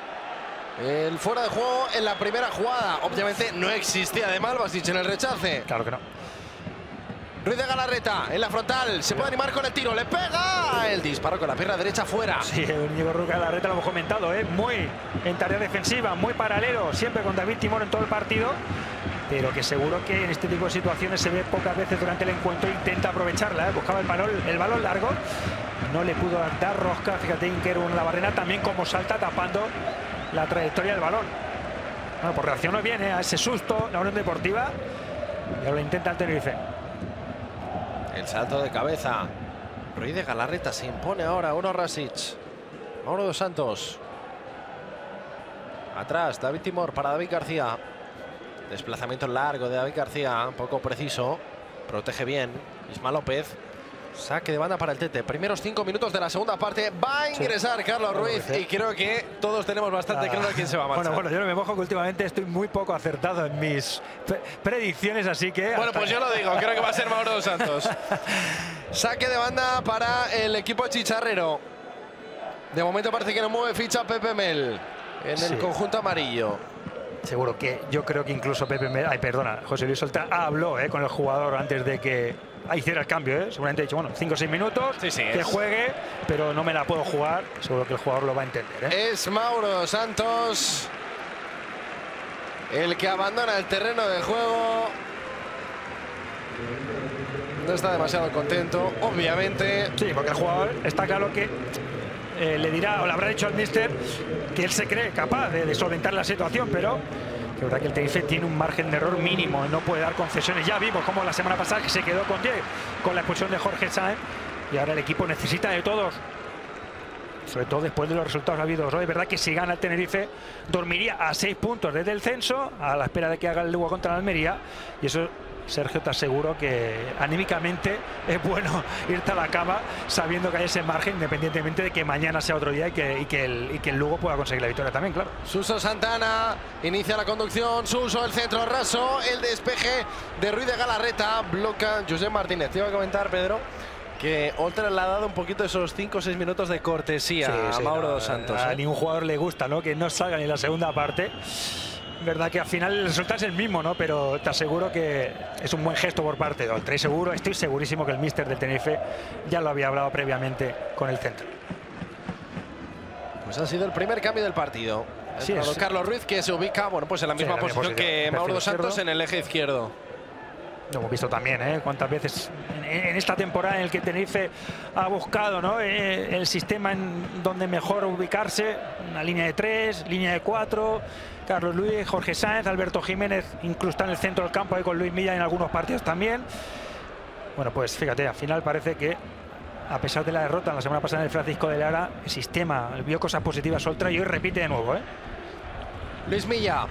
El fuera de juego en la primera jugada. Obviamente no existía de Malvasic en el rechace. Claro que no. Ruiz de Galarreta en la frontal. Se puede animar con el tiro. Le pega. El disparo con la pierna derecha fuera. Sí, Íñigo Ruiz de Galarreta, lo hemos comentado, ¿eh? Muy en tarea defensiva, muy paralelo, siempre con David Timor en todo el partido. Pero que seguro que en este tipo de situaciones se ve pocas veces durante el encuentro. Intenta aprovecharla, ¿eh? Buscaba el balón, el balón largo. No le pudo dar rosca. Fíjate, Inquero en la barrera también como salta tapando la trayectoria del balón. Bueno, pues reaccionó bien, ¿eh? A ese susto la Unión Deportiva. Y ahora lo intenta el Tenerife. El salto de cabeza. Ruiz de Galarreta se impone ahora. Uroš Racic. Mauro dos Santos. Atrás, David Timor para David García. Desplazamiento largo de David García. Un poco preciso. Protege bien. Isma López. Saque de banda para el Tete. Primeros cinco minutos de la segunda parte. Va a ingresar sí. Carlos Ruiz. Y creo que todos tenemos bastante ah. claro quién se va a marchar. Bueno, bueno, yo no me mojo, que últimamente estoy muy poco acertado en mis predicciones, así que... Bueno, pues yo lo digo. Creo que va a ser Mauro dos Santos. Saque de banda para el equipo chicharrero. De momento parece que no mueve ficha Pepe Mel en sí. el conjunto amarillo. Seguro que yo creo que incluso Pepe Mel... Ay, perdona, José Luis Solta habló eh, con el jugador antes de que hiciera el cambio, ¿eh? Seguramente ha dicho, bueno, cinco o seis minutos, sí, sí, que es. juegue, pero no me la puedo jugar. Seguro que el jugador lo va a entender, ¿eh? Es Mauro dos Santos el que abandona el terreno de juego. No está demasiado contento, obviamente. Sí, porque el jugador está claro que eh, le dirá, o le habrá dicho al míster que él se cree capaz de, de solventar la situación, pero... Es verdad que el Tenerife tiene un margen de error mínimo y no puede dar concesiones. Ya vimos cómo la semana pasada que se quedó con diez con la expulsión de Jorge Sáenz, y ahora el equipo necesita de todos, sobre todo después de los resultados habidos hoy. Es verdad que si gana el Tenerife dormiría a seis puntos desde el censo, a la espera de que haga el Lugo contra la Almería, y eso, Sergio, te aseguro que anímicamente es bueno irte a la cama sabiendo que hay ese margen, independientemente de que mañana sea otro día y que, y que, el, y que el Lugo pueda conseguir la victoria también, claro. Suso Santana inicia la conducción. Suso, el centro raso, el despeje de Ruiz de Galarreta, bloca Josep Martínez. Te iba a comentar, Pedro, que Oltra le ha dado un poquito esos cinco o seis minutos de cortesía sí, a sí, Mauro no, dos Santos. A, a ¿eh? ningún jugador le gusta, ¿no?, que no salga ni la segunda parte. Verdad que al final el resultado es el mismo, ¿no? Pero te aseguro que es un buen gesto por parte de Oltra. Y seguro, estoy segurísimo que el míster del Tenerife ya lo había hablado previamente con el centro. Pues ha sido el primer cambio del partido. Sí, es... Carlos Ruiz, que se ubica, bueno, pues en la misma sí, posición, posición que Mauro dos Santos en el eje izquierdo. Lo hemos visto también, ¿eh? Cuántas veces en, en esta temporada en el que Tenerife ha buscado, ¿no?, eh, el sistema en donde mejor ubicarse, una línea de tres, línea de cuatro, Carlos Luis, Jorge Sáenz, Alberto Jiménez incluso en el centro del campo ahí con Luis Milla en algunos partidos también. Bueno, pues fíjate, al final parece que a pesar de la derrota la semana pasada en el Francisco de Lara, el sistema vio cosas positivas Oltra y hoy repite de nuevo, ¿eh? Luis Milla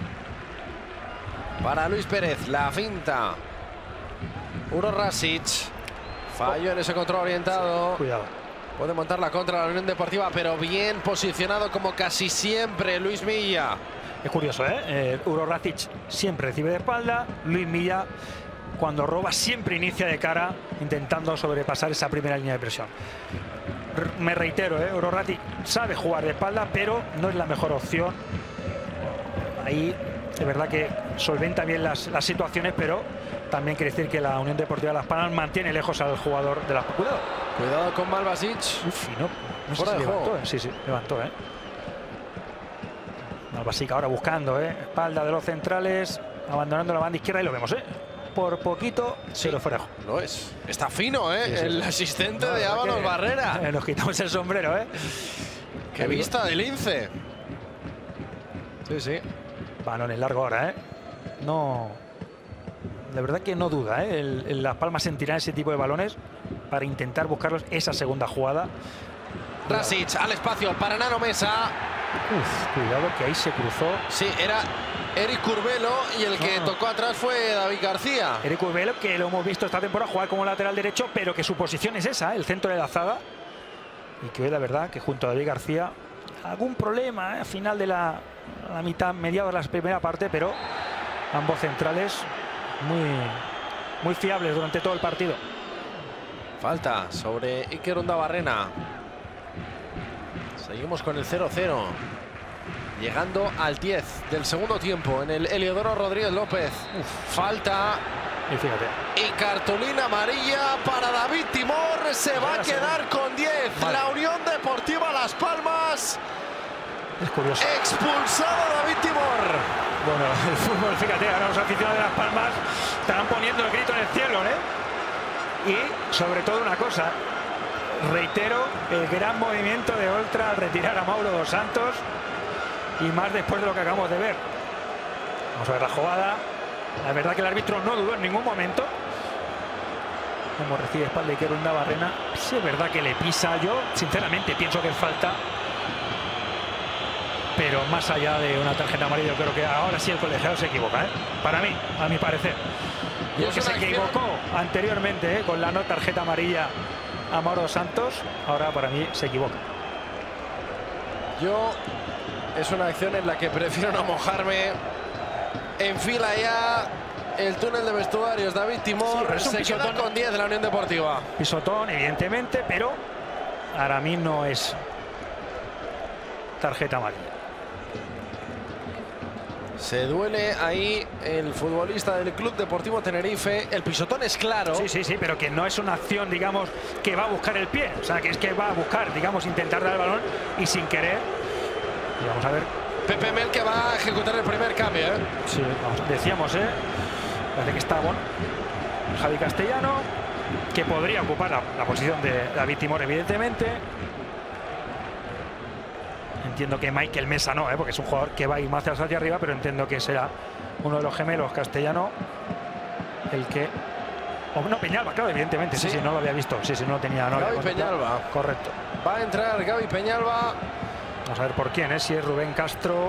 para Luis Pérez, la finta. Uroš Racic, fallo en ese control orientado. Sí, cuidado. Puede montar la contra la Unión Deportiva, pero bien posicionado como casi siempre Luis Milla. Es curioso, ¿eh? eh Uroš Rakic siempre recibe de espalda. Luis Milla, cuando roba, siempre inicia de cara, intentando sobrepasar esa primera línea de presión. R me reitero, ¿eh? Uroš Rakic sabe jugar de espalda, pero no es la mejor opción. Ahí es verdad que solventa bien las, las situaciones, pero también quiere decir que la Unión Deportiva Las Palmas mantiene lejos al jugador de las... Cuidado. Cuidado con Malvasic. Uf, no, no sé Fuera si de levantó, juego. ¿eh? Sí, sí, levantó, ¿eh? Malvasic ahora buscando, ¿eh? Espalda de los centrales, abandonando la banda izquierda y lo vemos, ¿eh? Por poquito, sí, pero fuera. Lo es. Está fino, ¿eh? Sí, sí, el sí. asistente No, de Ábalos que, Barrera. Eh, nos quitamos el sombrero, ¿eh? Qué vista de lince. Sí, sí. Balón en largo ahora, ¿eh? No... De verdad que no duda, ¿eh? El, el Las Palmas en tirar ese tipo de balones para intentar buscarlos esa segunda jugada. Rasic al espacio para Nano Mesa. Uf, cuidado que ahí se cruzó. Sí, era Eric Curbelo y el que Ah. tocó atrás fue David García. Eric Curbelo, que lo hemos visto esta temporada jugar como lateral derecho, pero que su posición es esa, ¿eh? El centro de la zaga. Y que hoy la verdad que junto a David García algún problema, ¿eh? Al final de la, la mitad, mediados de la primera parte, pero ambos centrales muy, muy fiables durante todo el partido. Falta sobre Iker Undabarrena. Seguimos con el cero cero. Llegando al diez del segundo tiempo en el Heliodoro Rodríguez López. Uf, falta. Y fíjate. Y cartulina amarilla para David Timor. Se va a quedar con diez. Vale. La Unión Deportiva Las Palmas. Es curioso. Expulsado David Timor. Bueno, el fútbol, fíjate, ahora los aficionados de Las Palmas estarán poniendo el grito en el cielo, ¿eh? Y sobre todo una cosa, reitero el gran movimiento de Oltra al retirar a Mauro dos Santos, y más después de lo que acabamos de ver. Vamos a ver la jugada. La verdad que el árbitro no dudó en ningún momento. Como recibe espalda Iker Undabarrena. Sí, es verdad que le pisa. Yo sinceramente pienso que es falta, pero más allá de una tarjeta amarilla, yo creo que ahora sí el colegiado se equivoca, ¿eh? Para mí, a mi parecer. Y Y es que se una acción- equivocó anteriormente, ¿eh? Con la no tarjeta amarilla a Mauro Santos, ahora para mí se equivoca. Yo es una acción en la que prefiero no mojarme. Enfila ya el túnel de vestuarios David Timor. Sí, pero es un se queda pisotón. con diez de la Unión Deportiva. Pisotón, evidentemente, pero para mí no es tarjeta amarilla. Se duele ahí el futbolista del Club Deportivo Tenerife. El pisotón es claro. Sí, sí, sí, pero que no es una acción, digamos, que va a buscar el pie. O sea, que es que va a buscar, digamos, intentar dar el balón y sin querer. Y vamos a ver. Pepe Mel que va a ejecutar el primer cambio, ¿eh? Sí, vamos, decíamos, ¿eh? Parece que está bueno. Javi Castellano, que podría ocupar la, la posición de David Timor, evidentemente. Entiendo que Michael Mesa no, ¿eh? Porque es un jugador que va a ir más hacia arriba, pero entiendo que será uno de los gemelos Castellano el que... O no, Peñalba, claro, evidentemente. Sí, Sí. sí, no lo había visto. Sí, sí, no lo tenía. No lo Gaby había contemplado. Peñalba. Correcto. Va a entrar Gaby Peñalba. Vamos a ver por quién, ¿eh? Si es Rubén Castro.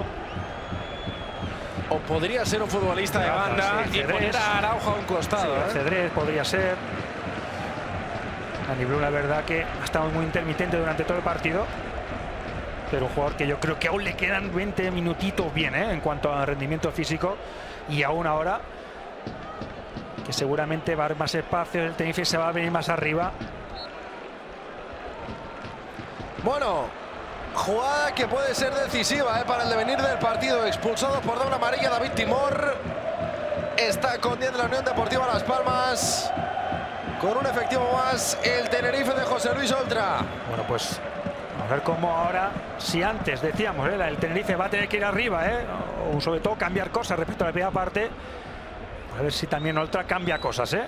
O podría ser un futbolista de Ah, banda sí, y Cedrés. poner a Araujo a un costado, Sí, ¿eh? Cedrés podría ser. Dani Bru, la verdad que ha estado muy intermitente durante todo el partido, pero un jugador que yo creo que aún le quedan veinte minutitos bien, ¿eh? En cuanto a rendimiento físico, y aún ahora que seguramente va a haber más espacio, el Tenerife se va a venir más arriba. Bueno, jugada que puede ser decisiva, ¿eh? Para el devenir del partido. Expulsado por doble amarilla David Timor. Está con diez de la Unión Deportiva Las Palmas. Con un efectivo más el Tenerife de José Luis Oltra. Bueno, pues vamos a ver cómo ahora, si antes decíamos, ¿eh? El Tenerife va a tener que ir arriba, ¿eh? O sobre todo cambiar cosas respecto a la primera parte. A ver si también Oltra cambia cosas, ¿eh?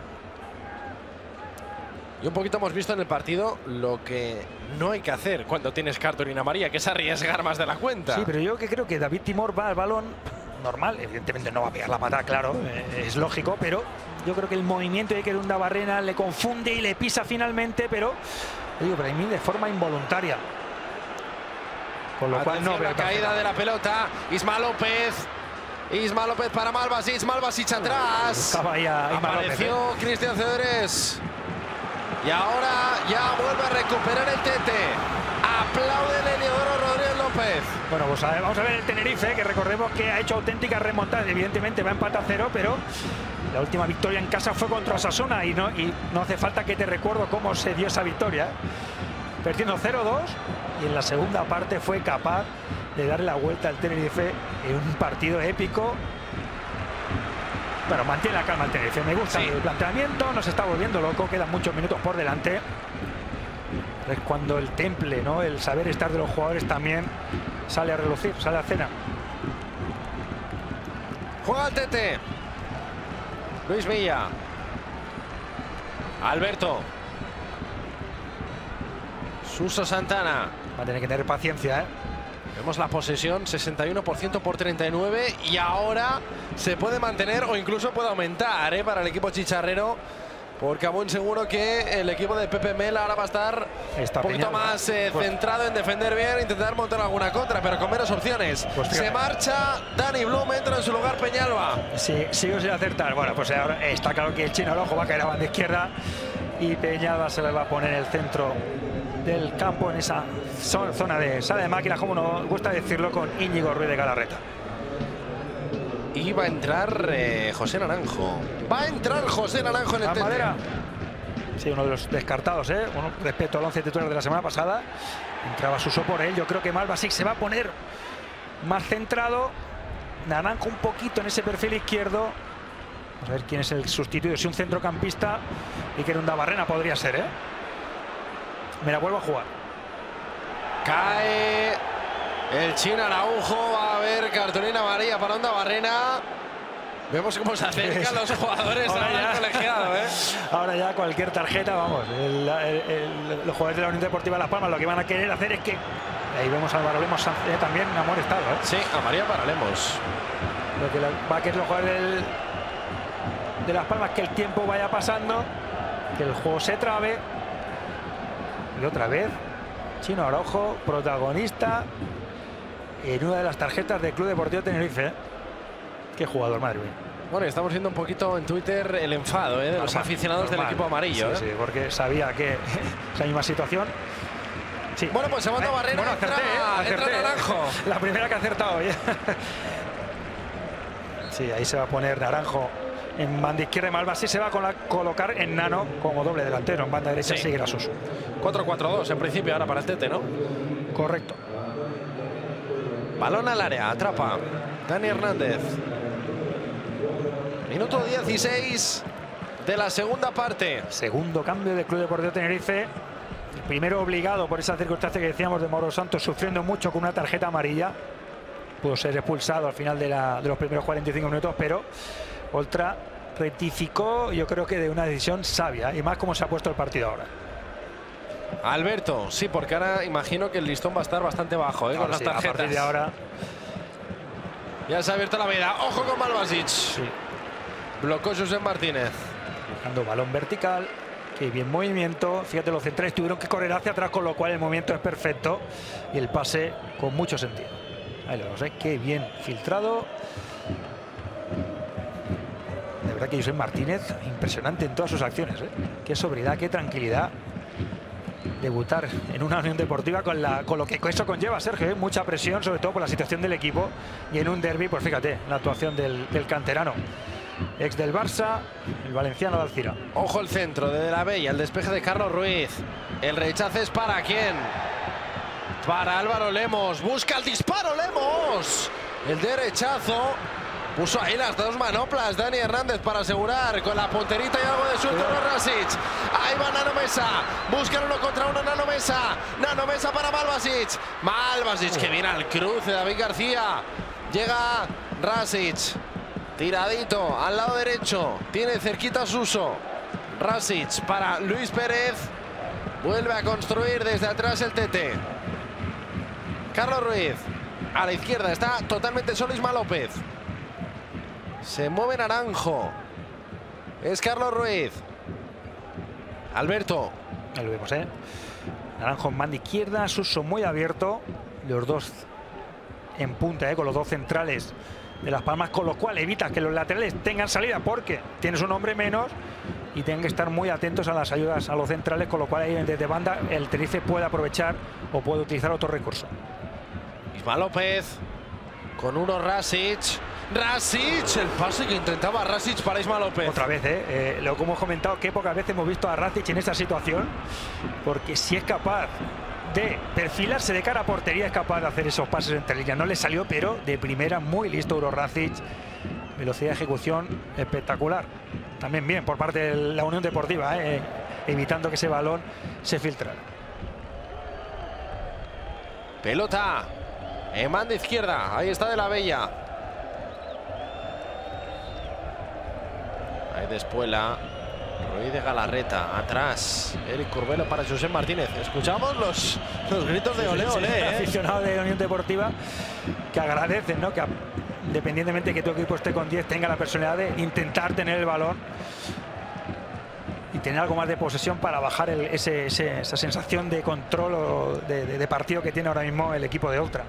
Y un poquito hemos visto en el partido lo que no hay que hacer cuando tienes cartulina amarilla, que es arriesgar más de la cuenta. Sí, pero yo que creo que David Timor va al balón normal. Evidentemente no va a pegar la patada, claro, eh, es lógico, pero yo creo que el movimiento de Iker Undabarrena le confunde y le pisa finalmente, pero digo, para mí de forma involuntaria. Con lo cual no Atención, veo la caída tarjeta. de la pelota. Isma López. Isma López para Malvasic. Malvasic atrás. Estaba ahí a Isma López, Apareció ¿eh? Cristian Cedrés. Y ahora ya vuelve a recuperar el Tete. Aplaude el Heliodoro Rodríguez López. Bueno, pues a ver, vamos a ver el Tenerife, que recordemos que ha hecho auténticas remontadas. Evidentemente va a empate a cero, pero la última victoria en casa fue contra Osasuna y no, y no hace falta que te recuerdo cómo se dio esa victoria. Perdiendo cero dos y en la segunda parte fue capaz de darle la vuelta al Tenerife en un partido épico. Bueno, mantiene la calma el Tenerife. Me gusta sí. el planteamiento, nos está volviendo loco, quedan muchos minutos por delante. Es cuando el temple, ¿no? El saber estar de los jugadores también sale a relucir, sale a cena. Juega el Tete. Luis Villa. Alberto. Suso Santana. Va a tener que tener paciencia, ¿eh? Vemos la posesión, sesenta y uno por ciento por treinta y nueve. Y ahora se puede mantener o incluso puede aumentar, ¿eh? Para el equipo chicharrero. Porque a buen seguro que el equipo de Pepe Mel ahora va a estar Está un poquito peñado. más eh, pues, centrado en defender bien, intentar montar alguna contra, pero con menos opciones. Pues se marcha Dani Blum, entra en su lugar Peñalba. Sí, sigo sin acertar. Bueno, pues ahora está claro que el chino al ojo va a caer a banda izquierda y Peñalba se le va a poner en el centro del campo, en esa zona de sala de máquinas, como nos gusta decirlo, con Íñigo Ruiz de Galarreta. Y va a entrar eh, José Naranjo. Va a entrar José Naranjo en el Tete. Sí, uno de los descartados, ¿eh? Bueno, respecto al once titular de la semana pasada. Entraba Suso por él. Yo creo que Malvasic se va a poner más centrado. Naranjo un poquito en ese perfil izquierdo. Vamos a ver quién es el sustituto. Si un centrocampista y que era un Dabarrena podría ser, ¿eh? Me la vuelvo a jugar. Cae el Chino Araujo. Va a haber cartulina amarilla para Onda Barrena. Vemos cómo se acercan los jugadores ahora ya, al colegiado, ¿eh? Ahora ya cualquier tarjeta, vamos. El, el, el, los jugadores de la Unión Deportiva Las Palmas lo que van a querer hacer es que... Ahí vemos a Álvaro Lemos eh, también amonestado, ¿eh? Sí, amarilla para Lemos. Lo que la, va a querer los jugadores del, de Las Palmas que el tiempo vaya pasando, que el juego se trabe. Y otra vez, Chino Araujo, protagonista en una de las tarjetas del Club Deportivo Tenerife. Qué jugador, madre mía. Bueno, estamos viendo un poquito en Twitter el enfado ¿eh? de normal, los aficionados normal. del equipo amarillo. Sí, ¿eh? sí, porque sabía que esa misma situación. Sí. Bueno, pues segundo eh, Barrera, bueno, acerté, entra, eh, acerté, entra Naranjo. La primera que ha acertado ya. Sí, ahí se va a poner Naranjo en banda izquierda y Malvasic se va a colocar en Nano como doble delantero. En banda derecha sí. sigue Suso. cuatro cuatro dos en principio ahora para el Tete, ¿no? Correcto. Balón al área, atrapa Dani Hernández. Minuto dieciséis de la segunda parte. Segundo cambio del Club Deportivo Tenerife. El primero obligado por esa circunstancia que decíamos de Mauro Santos, sufriendo mucho con una tarjeta amarilla. Pudo ser expulsado al final de, la, de los primeros cuarenta y cinco minutos, pero Oltra rectificó, yo creo que de una decisión sabia, y más como se ha puesto el partido ahora. Alberto, sí, porque ahora imagino que el listón va a estar bastante bajo ¿eh? con las sí, tarjetas. A partir de ahora ya se ha abierto la veda. Ojo con Malvasic. Sí. Blocó José Martínez. Buscando balón vertical. Qué bien movimiento. Fíjate, los centrales tuvieron que correr hacia atrás, con lo cual el movimiento es perfecto. Y el pase con mucho sentido. Ahí lo vemos, ¿eh? Qué bien filtrado. De verdad que José Martínez, impresionante en todas sus acciones, ¿eh? Qué sobriedad, qué tranquilidad. Debutar en una Unión Deportiva con, la, con lo que eso conlleva, Sergio, ¿eh? Mucha presión, sobre todo por la situación del equipo. Y en un derbi, pues fíjate, la actuación del, del canterano. Ex del Barça, el valenciano de Alcira. Ojo el centro de De La Bella, el despeje de Carlos Ruiz. El rechazo es para quién. Para Álvaro Lemos. Busca el disparo Lemos. El derechazo. Puso ahí las dos manoplas Dani Hernández para asegurar con la punterita y algo de suelto de Rasic. Ahí va Nano Mesa. Buscan uno contra uno Nano Mesa. Nano Mesa para Malvasic. Malvasic que viene al cruce. David García. Llega Rasic. Tiradito al lado derecho. Tiene cerquita Suso. Rasic para Luis Pérez. Vuelve a construir desde atrás el Tete. Carlos Ruiz. A la izquierda está totalmente solo Isma López. Se mueve Naranjo. Es Carlos Ruiz. Alberto. Ya lo vemos, ¿eh? Naranjo en banda izquierda. Suso muy abierto. Los dos en punta, ¿eh? Con los dos centrales de Las Palmas, con lo cual evitas que los laterales tengan salida porque tienes un hombre menos y tienen que estar muy atentos a las ayudas a los centrales, con lo cual ahí desde banda el Tenerife puede aprovechar o puede utilizar otro recurso. Isma López con uno Rasic. Rasic, el pase que intentaba Rasic para Isma López. Otra vez, ¿eh? Eh, lo que hemos comentado, que pocas veces hemos visto a Rasic en esta situación, porque si es capaz de perfilarse de cara a portería, es capaz de hacer esos pases entre líneas. No le salió, pero de primera muy listo Uros Rasic. Velocidad de ejecución espectacular. También bien por parte de la Unión Deportiva, ¿eh? Evitando que ese balón se filtrara. Pelota en banda izquierda, ahí está De la Bella. Ahí de Espuela, Ruiz de Galarreta, atrás, Eric Curbelo para José Martínez. Escuchamos los, los gritos de ole, ole, ¿eh? Aficionados de la Unión Deportiva que agradecen, ¿no? Que independientemente que tu equipo esté con diez, tenga la personalidad de intentar tener el balón y tener algo más de posesión para bajar el, ese, ese, esa sensación de control o de, de, de partido que tiene ahora mismo el equipo de Oltra.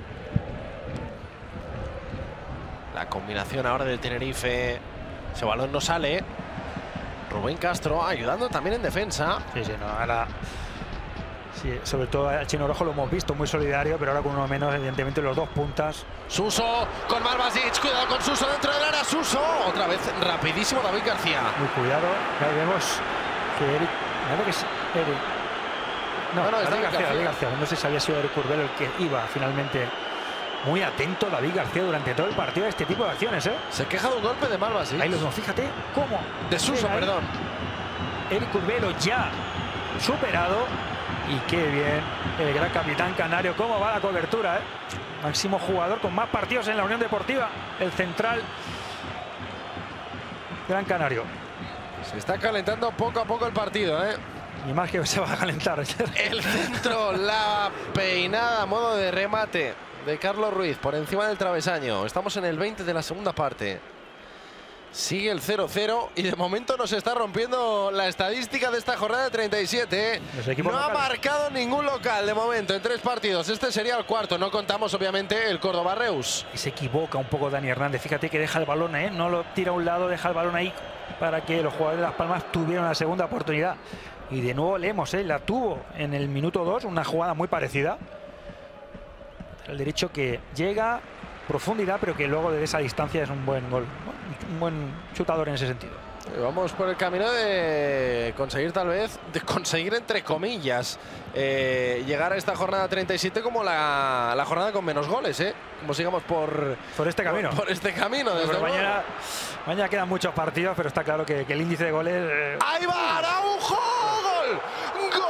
La combinación ahora del Tenerife. Ese balón no sale. Rubén Castro ayudando también en defensa. Sí, sí, no, ahora, sí, sobre todo al Chino Rojo lo hemos visto muy solidario, pero ahora con uno menos, evidentemente los dos puntas. Suso con Malvasic, cuidado con Suso dentro del área. Suso, otra vez rapidísimo David García. Muy cuidado, ahí vemos que Eric, que es Eric. No, no, no David David García, García. David García. No sé si había sido Eric Curbelo el que iba finalmente. Muy atento David García durante todo el partido a este tipo de acciones, ¿eh? Se queja de un golpe de Malvasic. Ahí lo vemos, fíjate cómo. De Suso, Ahí. perdón. Eric Curbelo ya superado. Y qué bien el gran capitán canario. Cómo va la cobertura, ¿eh? Máximo jugador con más partidos en la Unión Deportiva. El central. Gran canario. Se está calentando poco a poco el partido, ¿eh? Y más que se va a calentar. El centro, la peinada a modo de remate de Carlos Ruiz por encima del travesaño. Estamos en el veinte de la segunda parte. Sigue el cero cero y de momento nos está rompiendo la estadística de esta jornada de treinta y siete. ¿eh? No locales. Ha marcado ningún local de momento en tres partidos. Este sería el cuarto. No contamos obviamente el Córdoba Reus. Y se equivoca un poco Dani Hernández. Fíjate que deja el balón, ¿eh? No lo tira a un lado, deja el balón ahí para que los jugadores de Las Palmas tuvieran la segunda oportunidad. Y de nuevo leemos, ¿eh? La tuvo en el minuto dos, una jugada muy parecida. El derecho que llega, profundidad, pero que luego desde esa distancia es un buen gol. Un buen chutador en ese sentido. Vamos por el camino de conseguir tal vez, de conseguir entre comillas, eh, llegar a esta jornada treinta y siete como la, la jornada con menos goles, ¿eh? Como sigamos por, por este camino. Por, por este camino, desde luego. Mañana, mañana quedan muchos partidos, pero está claro que, que el índice de goles... Eh... ¡Ahí va Araujo! ¡Gol! ¡Gol!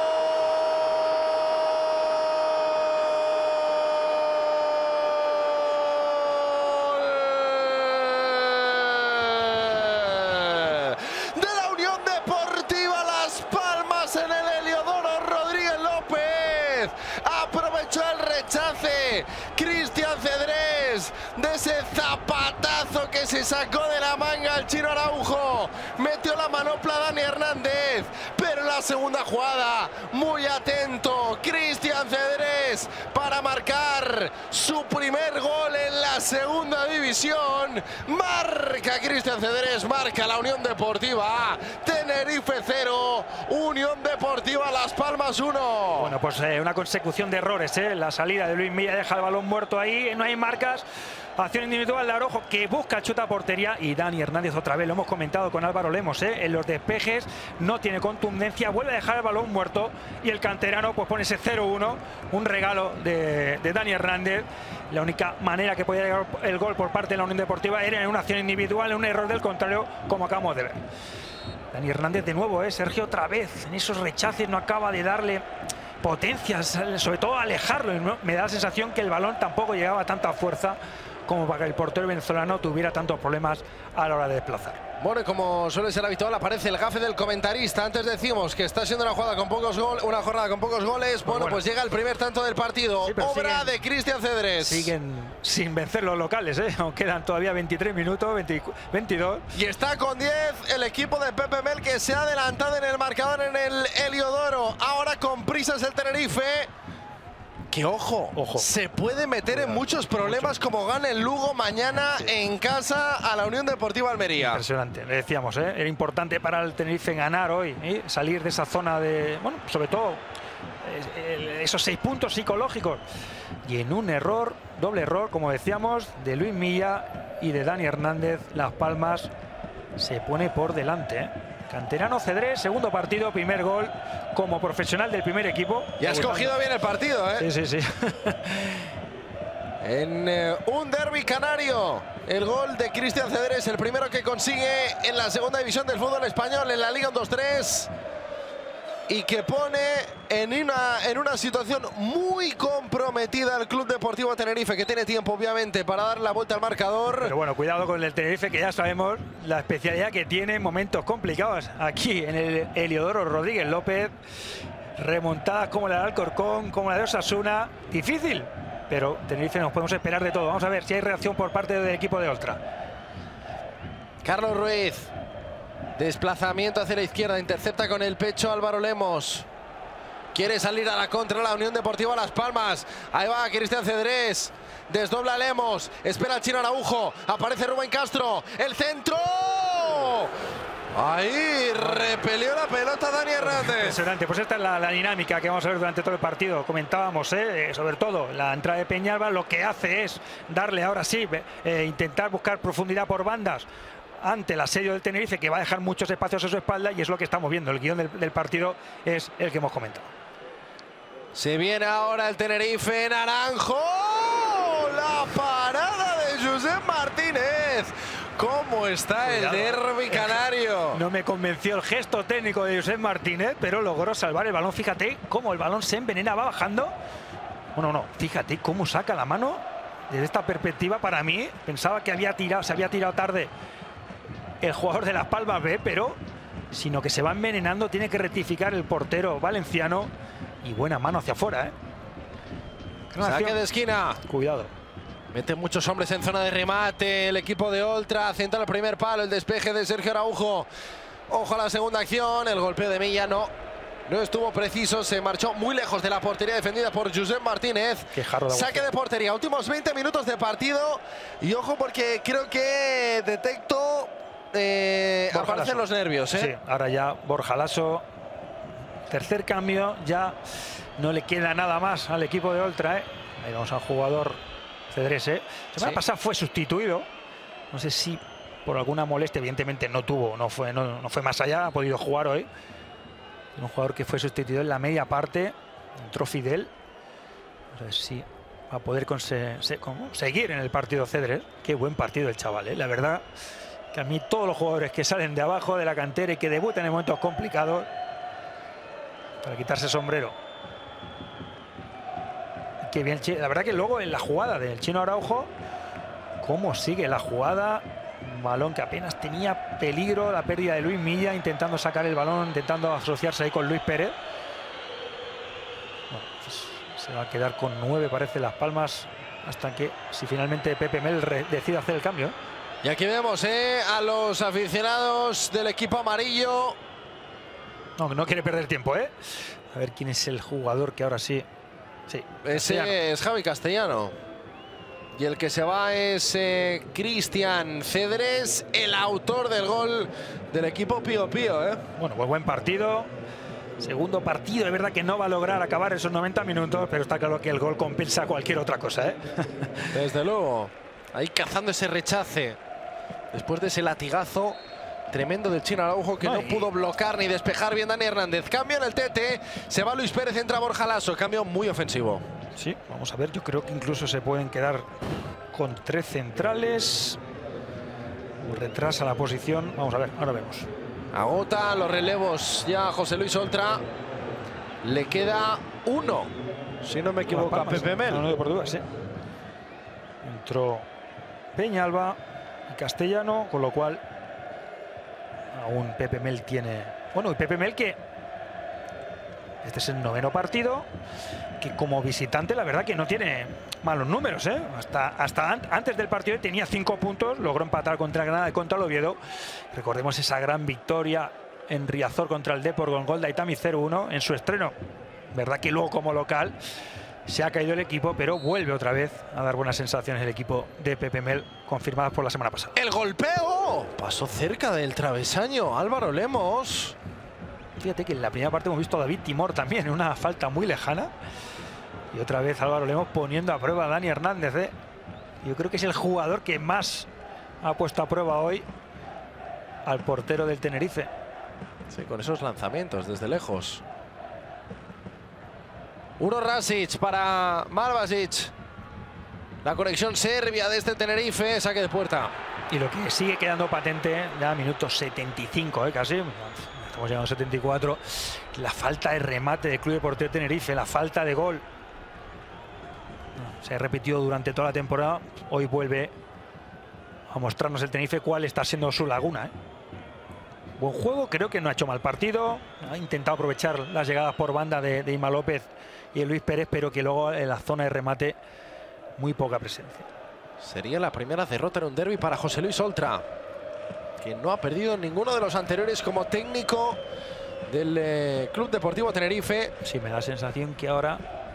Cristian Cedrés, de ese zapatazo que se sacó de la manga el Chino Araujo, metió la manopla Dani Hernández, pero en la segunda jugada, muy atento Cristian Cedrés para marcar su primer gol en la segunda división. Marca Cristian Cedrés, marca la Unión Deportiva Tenerife cero, Unión Deportiva Las Palmas uno. Bueno, pues eh, una consecución de errores, ¿eh? La salida de Luis Milla deja el balón muerto ahí, no hay marcas. Acción individual de Araujo que busca chuta a portería y Dani Hernández otra vez, lo hemos comentado con Álvaro Lemos, ¿eh? En los despejes no tiene contundencia, vuelve a dejar el balón muerto y el canterano pues pone ese cero uno, un regalo de, de Dani Hernández. La única manera que podía llegar el gol por parte de la Unión Deportiva era en una acción individual, en un error del contrario, como acabamos de ver. Dani Hernández de nuevo, ¿eh? Sergio otra vez en esos rechaces no acaba de darle potencias, sobre todo alejarlo, ¿no? Me da la sensación que el balón tampoco llegaba a tanta fuerza como para que el portero venezolano tuviera tantos problemas a la hora de desplazar. Bueno, y como suele ser habitual, aparece el gafe del comentarista. Antes decimos que está siendo una jugada con pocos goles, una jornada con pocos goles. Pues bueno, bueno, pues llega el primer tanto del partido. Sí, obra siguen, de Cristian Cedrés. Siguen sin vencer los locales, ¿eh? Aunque quedan todavía veintitrés minutos, veinte, veintidós. Y está con diez el equipo de Pepe Mel, que se ha adelantado en el marcador en el Heliodoro. Ahora con prisas el Tenerife. Que ojo, ojo, se puede meter Cuidado. en muchos problemas Mucho. como gane el Lugo mañana sí. en casa a la Unión Deportiva Almería. Impresionante, le decíamos, ¿eh? Era importante para el Tenerife ganar hoy, ¿eh? Salir de esa zona de, bueno, sobre todo esos seis puntos psicológicos. Y en un error, doble error, como decíamos, de Luis Milla y de Dani Hernández, Las Palmas se pone por delante, ¿eh? Canterano Cedrés, segundo partido, primer gol como profesional del primer equipo. Y ha escogido bien el partido, ¿eh? Sí, sí, sí. En eh, un derbi canario, el gol de Cristian Cedrés, el primero que consigue en la segunda división del fútbol español, en la Liga un dos tres. Y que pone en una, en una situación muy comprometida al Club Deportivo Tenerife, que tiene tiempo, obviamente, para dar la vuelta al marcador. Pero bueno, cuidado con el Tenerife, que ya sabemos la especialidad que tiene en momentos complicados. Aquí, en el Heliodoro Rodríguez López, remontadas como la de Alcorcón, como la de Osasuna. Difícil, pero Tenerife nos podemos esperar de todo. Vamos a ver si hay reacción por parte del equipo de Oltra. Carlos Ruiz. Desplazamiento hacia la izquierda, intercepta con el pecho Álvaro Lemos. Quiere salir a la contra la Unión Deportiva Las Palmas. Ahí va Cristian Cedrés. Desdobla Lemos. Espera el Chino Araujo. Aparece Rubén Castro. El centro. Ahí repelió la pelota Dani Hernández. Impresionante. Pues esta es la, la dinámica que vamos a ver durante todo el partido. Comentábamos, ¿eh? sobre todo la entrada de Peñalba. Lo que hace es darle ahora sí, eh, intentar buscar profundidad por bandas ante el asedio del Tenerife, que va a dejar muchos espacios a su espalda, y es lo que estamos viendo. El guión del, del partido es el que hemos comentado. Se viene ahora el Tenerife, Naranjo. La parada de Josep Martínez. ¿Cómo está Cuidado. el derbi canario? No me convenció el gesto técnico de Josep Martínez, pero logró salvar el balón. Fíjate cómo el balón se envenena, va bajando. Bueno, no, fíjate cómo saca la mano. Desde esta perspectiva, para mí, pensaba que había tirado, se había tirado tarde el jugador de Las Palmas B, pero sino que se va envenenando, tiene que rectificar el portero valenciano, y buena mano hacia afuera, ¿eh? Saque de esquina. Cuidado. Mete muchos hombres en zona de remate el equipo de Oltra, centra el primer palo, el despeje de Sergio Araujo. Ojo a la segunda acción, el golpeo de Milla no, no estuvo preciso, se marchó muy lejos de la portería defendida por Josep Martínez. Qué jarro de Saque de portería, últimos veinte minutos de partido, y ojo porque creo que detecto Eh, aparecen los nervios, ¿eh? Sí, ahora ya Borja Lasso, tercer cambio, ya no le queda nada más al equipo de Oltra, ¿eh? Ahí vamos al jugador Cedrés, ¿eh? La semana sí. pasada fue sustituido, no sé si por alguna molestia, evidentemente no tuvo, no fue, no, no fue más allá, ha podido jugar hoy. Un jugador que fue sustituido en la media parte, entró Fidel, no sé si va a poder seguir en el partido Cedrés. Qué buen partido el chaval, ¿eh? La verdad que a mí todos los jugadores que salen de abajo de la cantera y que debutan en momentos complicados, para quitarse sombrero. Qué bien, la verdad que luego en la jugada del Chino Araujo, cómo sigue la jugada, un balón que apenas tenía peligro, la pérdida de Luis Milla, intentando sacar el balón, intentando asociarse ahí con Luis Pérez. Bueno, pues se va a quedar con nueve, parece, Las Palmas, hasta que, si finalmente Pepe Mel decide hacer el cambio, ¿eh? Y aquí vemos ¿eh? a los aficionados del equipo amarillo. No, no quiere perder tiempo, ¿eh? A ver quién es el jugador que ahora sí. Sí, ese Castellano. Es Javi Castellano. Y el que se va es eh, Cristian Cedrés, el autor del gol del equipo Pío Pío, ¿eh? Bueno, pues buen partido. Segundo partido, es verdad que no va a lograr acabar esos noventa minutos, pero está claro que el gol compensa cualquier otra cosa, ¿eh? Desde luego. Ahí cazando ese rechace. Después de ese latigazo tremendo del Chino Araujo, que no, no pudo bloquear ni despejar bien Dani Hernández. Cambio en el Tete, se va Luis Pérez, entra Borja Lasso. Cambio muy ofensivo. Sí, vamos a ver, yo creo que incluso se pueden quedar con tres centrales. Retrasa la posición, vamos a ver, ahora vemos. Agota los relevos ya José Luis Oltra. Le queda uno, si no me equivoco, a Pepe Mel. No, no, de Portugal, sí. Entró Peñalba y Castellano, con lo cual aún Pepe Mel tiene... Bueno, y Pepe Mel que este es el noveno partido, que como visitante la verdad que no tiene malos números, ¿eh? Hasta, hasta an antes del partido tenía cinco puntos, logró empatar contra Granada y contra el Oviedo. Recordemos esa gran victoria en Riazor contra el Depor con gol de Aitami cero uno en su estreno. Verdad que luego como local se ha caído el equipo, pero vuelve otra vez a dar buenas sensaciones el equipo de Pepe Mel, confirmadas por la semana pasada. ¡El golpeo! Pasó cerca del travesaño Álvaro Lemos. Fíjate que en la primera parte hemos visto a David Timor también en una falta muy lejana. Y otra vez Álvaro Lemos poniendo a prueba a Dani Hernández, ¿eh? Yo creo que es el jugador que más ha puesto a prueba hoy al portero del Tenerife. Sí, con esos lanzamientos desde lejos. Uno Rasic para Malvasic. La conexión serbia de este Tenerife, saque de puerta. Y lo que sigue quedando patente, ya minutos setenta y cinco, ¿eh? Casi. Estamos llegando a setenta y cuatro. La falta de remate del Club Deportivo Tenerife, la falta de gol. Se ha repetido durante toda la temporada. Hoy vuelve a mostrarnos el Tenerife cuál está siendo su laguna, ¿eh? Buen juego, creo que no ha hecho mal partido. Ha intentado aprovechar las llegadas por banda de, de Ima López y de Luis Pérez, pero que luego en la zona de remate muy poca presencia. Sería la primera derrota en un derbi para José Luis Oltra, que no ha perdido ninguno de los anteriores como técnico del eh, Club Deportivo Tenerife. Sí, me da la sensación que ahora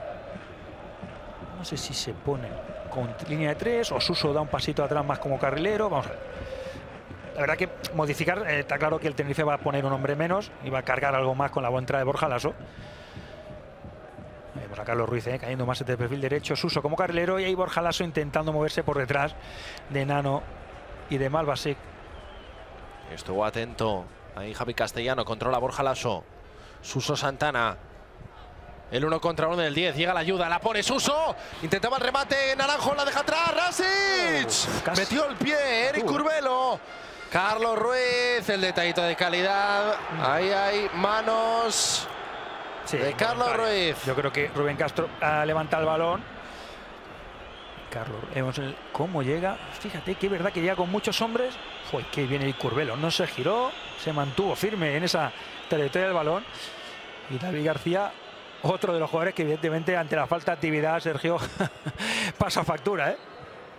no sé si se pone con línea de tres o Suso da un pasito atrás más como carrilero. Vamos a ver. La verdad que modificar, eh, está claro que el Tenerife va a poner un hombre menos y va a cargar algo más con la buena entrada de Borja Lasso. Vemos a Carlos Ruiz eh, cayendo más de perfil derecho, Suso como carrilero y ahí Borja Lasso intentando moverse por detrás de Nano y de Malvasic. Estuvo atento ahí Javi Castellano, controla Borja Lasso. Suso Santana. El uno contra uno del diez, llega la ayuda, la pone Suso. Intentaba el remate, Naranjo la deja atrás, Rasic. Uh, Metió el pie, Eric uh. Curbelo. Carlos Ruiz, el detallito de calidad. Ahí hay manos sí, de Carlos vale. Ruiz. Yo creo que Rubén Castro ha levantado el balón. Carlos, vemos el, cómo llega. Fíjate que es verdad que llega con muchos hombres. Uy, que viene el Curbelo. No se giró, se mantuvo firme en esa trayectoria del balón. Y David García, otro de los jugadores que evidentemente ante la falta de actividad, Sergio, pasa factura, ¿eh?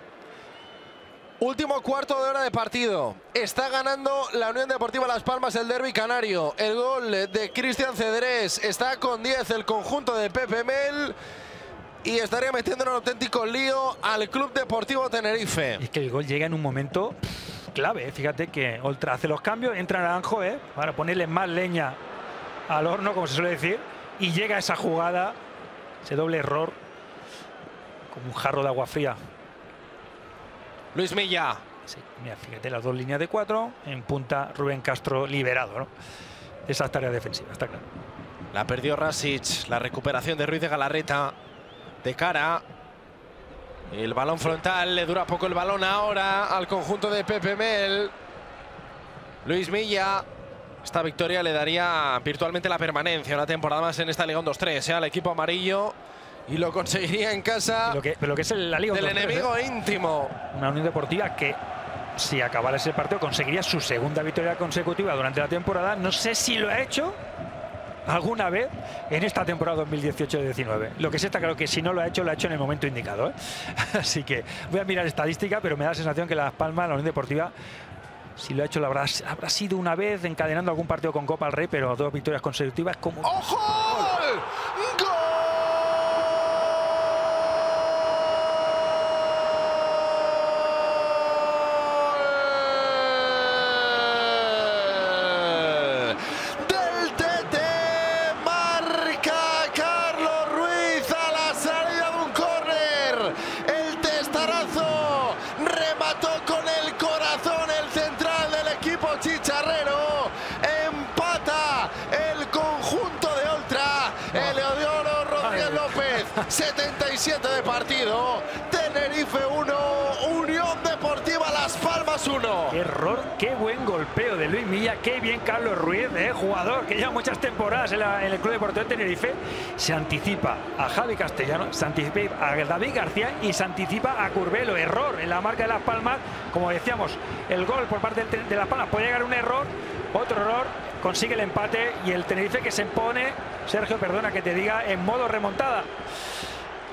Último cuarto de hora de partido. Está ganando la Unión Deportiva Las Palmas el derbi canario. El gol de Cristian Cedrés. Está con diez el conjunto de Pepe Mel. Y estaría metiendo en un auténtico lío al Club Deportivo Tenerife. Es que el gol llega en un momento clave. Fíjate que Oltra hace los cambios. Entra Naranjo, ¿eh? Para ponerle más leña al horno, como se suele decir. Y llega esa jugada. Ese doble error. Como un jarro de agua fría. Luis Milla. Sí, mira, fíjate las dos líneas de cuatro. En punta Rubén Castro liberado, ¿no? Esas tareas defensivas, está claro. La perdió Rasic. La recuperación de Ruiz de Galarreta. De cara. El balón frontal. Le dura poco el balón ahora al conjunto de Pepe Mel. Luis Milla. Esta victoria le daría virtualmente la permanencia. Una temporada más en esta Liga uno dos tres, ¿eh? Al equipo amarillo. Y lo conseguiría en casa lo que, pero lo que es la Liga del enemigo ¿eh? íntimo. Una Unión Deportiva que, si acabara ese partido, conseguiría su segunda victoria consecutiva durante la temporada. No sé si lo ha hecho alguna vez en esta temporada dos mil dieciocho diecinueve. Lo que sí está claro que si no lo ha hecho, lo ha hecho en el momento indicado, ¿eh? Así que voy a mirar estadística, pero me da la sensación que Las Palmas, la Unión Deportiva, si lo ha hecho, lo habrá, habrá sido una vez encadenando algún partido con Copa del Rey, pero dos victorias consecutivas como... ¡Ojo! ¡Gol! Chicharrero, empata el conjunto de Oltra, Eleodoro Rodríguez López, setenta y siete de partido, Tenerife uno, Unión Deportiva Las Palmas uno. Qué error, qué buen golpeo de Luis Milla, qué bien Carlos Ruiz, eh, jugador que lleva muchas temporadas en, la, en el Club Deportivo de Tenerife, se anticipa a Javi Castellano, se anticipa a David García y se anticipa a Curbelo. Error en la marca de Las Palmas, como decíamos, el gol por parte de Las Palmas puede llegar un error, otro error, consigue el empate y el Tenerife que se pone, Sergio, perdona que te diga, en modo remontada.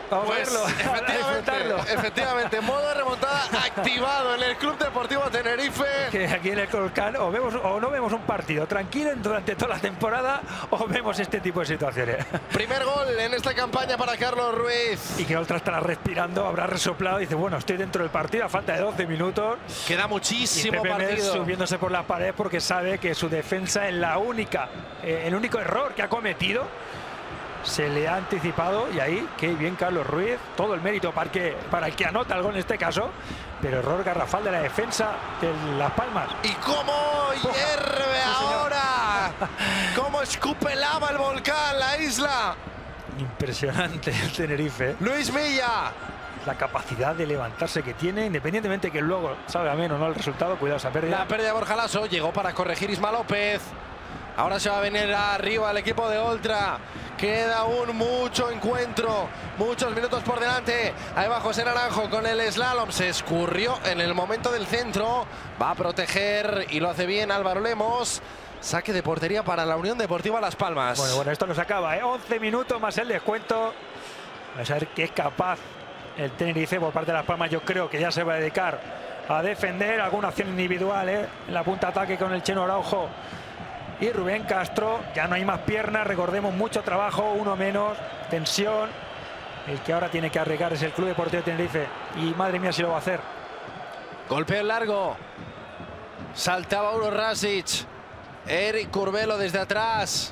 Vamos Pues, a verlo, a efectivamente, disfrutarlo. efectivamente, modo de remontada activado en el Club Deportivo Tenerife. Que aquí en el Colcán o, vemos, o no vemos un partido tranquilo durante toda la temporada o vemos este tipo de situaciones. Primer gol en esta campaña para Carlos Ruiz. Y que Oltra estará respirando, habrá resoplado y dice, bueno, estoy dentro del partido a falta de doce minutos. Queda Y muchísimo Pepe Mel partido. subiéndose por las paredes porque sabe que su defensa es la única, eh, el único error que ha cometido. Se le ha anticipado y ahí, qué bien Carlos Ruiz, todo el mérito para el que, para el que anota algo en este caso, pero error garrafal de la defensa de Las Palmas. ¿Y cómo hierve Sí, ahora? ¿Cómo escupe lava el volcán, la isla? Impresionante el Tenerife, Luis Milla. la capacidad de levantarse que tiene, independientemente que luego salga menos o no el resultado, cuidado esa pérdida. La pérdida de Borja Lasso llegó para corregir Isma López. Ahora se va a venir arriba el equipo de Oltra. Queda aún mucho encuentro, muchos minutos por delante. Ahí va José Naranjo con el slalom. Se escurrió en el momento del centro. Va a proteger y lo hace bien Álvaro Lemos. Saque de portería para la Unión Deportiva Las Palmas. Bueno, bueno, esto no se acaba, ¿eh? once minutos más el descuento. Vamos a ver qué es capaz el Tenerife por parte de Las Palmas. Yo creo que ya se va a dedicar a defender alguna acción individual, ¿eh? En la punta ataque con el Cheno Araujo y Rubén Castro. Ya no hay más piernas, recordemos, mucho trabajo, uno menos, tensión. El que ahora tiene que arriesgar es el Club Deportivo Tenerife y madre mía si lo va a hacer. Golpeo largo. Saltaba Uros Rasic. Eric Curbelo desde atrás.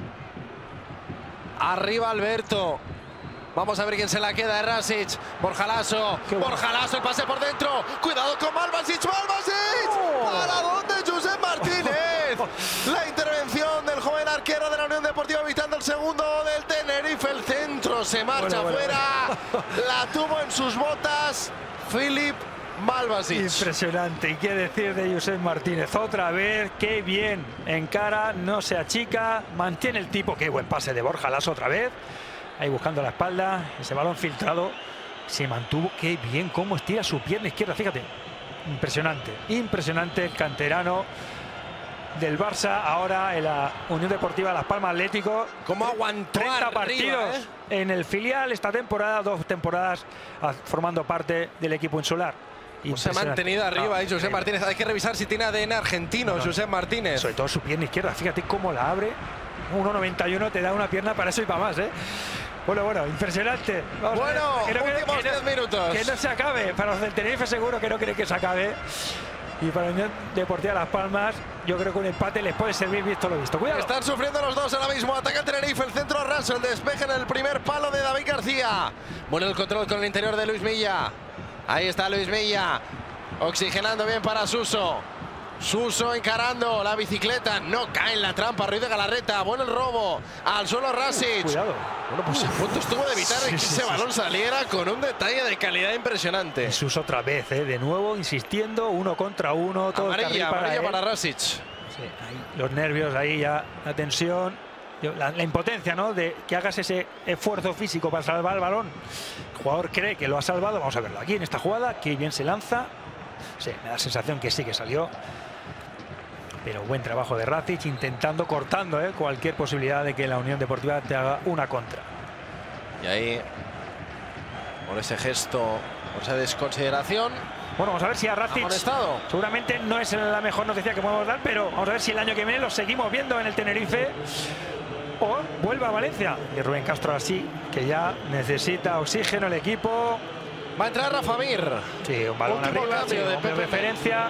Arriba Alberto. Vamos a ver quién se la queda de Rasic. Borja Lasso. Bueno. Borja Lasso, el pase por dentro. Cuidado con Malvasic. Malvasic. Oh. ¿Para dónde Josep Martínez? La intervención del joven arquero de la Unión Deportiva evitando el segundo del Tenerife. El centro se marcha Bueno, bueno, fuera. La tuvo en sus botas Filip Malvasic. Impresionante. ¿Y qué decir de Josep Martínez? Otra vez, qué bien encara, no se achica, mantiene el tipo. Qué buen pase de Borja Lasso otra vez. Ahí buscando la espalda, ese balón filtrado. Se mantuvo, qué bien, cómo estira su pierna izquierda, fíjate. Impresionante, impresionante el canterano del Barça, ahora en la Unión Deportiva Las Palmas Atlético. ¿Cómo aguantó treinta arriba, partidos eh? en el filial esta temporada, dos temporadas ah, formando parte del equipo insular. Pues se ha mantenido arriba ahí Josep Martínez. Hay que revisar si tiene A D N argentino, No, Josep Martínez. Sobre todo su pierna izquierda, fíjate cómo la abre. uno noventa y uno te da una pierna para eso y para más, ¿eh? Bueno, bueno, impresionante. Vamos a ver. Bueno, Creo que- últimos que no- diez minutos. Que no se acabe. Para los del Tenerife seguro que no quieren que se acabe. Y para la Unión Deportiva Las Palmas, yo creo que un empate les puede servir visto lo visto. Cuidado. Están sufriendo los dos ahora mismo. Ataca el Tenerife, el centro raso, el despeje en el primer palo de David García. Bueno, el control con el interior de Luis Milla. Ahí está Luis Milla. Oxigenando bien para Suso. Suso encarando la bicicleta. No cae en la trampa. Ruiz de Galarreta. Bueno el robo. Al suelo Rasic. Cuidado. Bueno, pues a punto estuvo de evitar Sí, que sí, ese sí, balón sí. saliera con un detalle de calidad impresionante. Jesús otra vez, ¿eh? De nuevo insistiendo, uno contra uno. Todo el carril Amarilla, para amarilla él. para Rasic. Sí, ahí, los nervios ahí ya, la tensión, yo- la, la impotencia, ¿no? De que hagas ese esfuerzo físico para salvar el balón. El jugador cree que lo ha salvado. Vamos a verlo aquí en esta jugada. Qué bien se lanza. Sí, me da la sensación que sí que salió. Pero buen trabajo de Rasic, intentando, cortando ¿eh? cualquier posibilidad de que la Unión Deportiva te haga una contra. Y ahí, por ese gesto, por esa desconsideración, Bueno, vamos a ver si a Rasic amonestado. seguramente no es la mejor noticia que podemos dar, pero vamos a ver si el año que viene lo seguimos viendo en el Tenerife o vuelve a Valencia. Y Rubén Castro así, que ya necesita oxígeno el equipo. Va a entrar Rafa Mir. Sí, un balón Último arriba, cambio sí, de hombre, Pepe. referencia.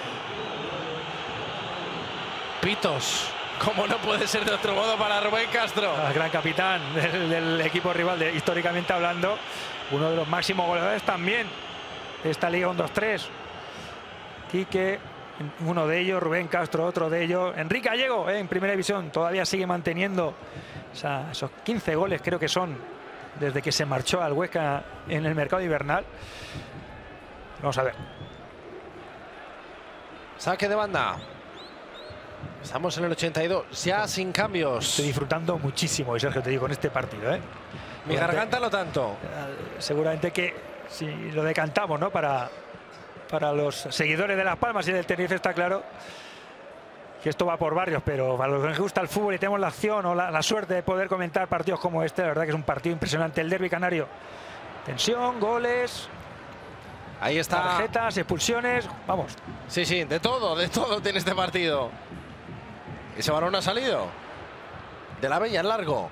Pitos. Como no puede ser de otro modo para Rubén Castro. Al gran capitán del, del equipo rival, de, históricamente hablando, uno de los máximos goleadores también de esta Liga uno dos tres. Quique, uno de ellos, Rubén Castro, otro de ellos. Enrique Gallego, eh, en primera división, todavía sigue manteniendo esa, esos quince goles, creo que son, desde que se marchó al Huesca en el mercado invernal. Vamos a ver. Saque de banda. Estamos en el ochenta y dos, ya sin cambios. Estoy disfrutando muchísimo, y Sergio, te digo, con este partido. ¿eh? Mi garganta no tanto. Eh, Seguramente que si lo decantamos, ¿no? Para, para los seguidores de Las Palmas y del Tenerife está claro que esto va por barrios, pero para los que nos gusta el fútbol y tenemos la acción o la, la suerte de poder comentar partidos como este, la verdad que es un partido impresionante. El derbi canario Tensión, goles, ahí está. Tarjetas, expulsiones, vamos. Sí, sí, de todo, de todo tiene este partido. Ese balón ha salido. De la Bella, en largo.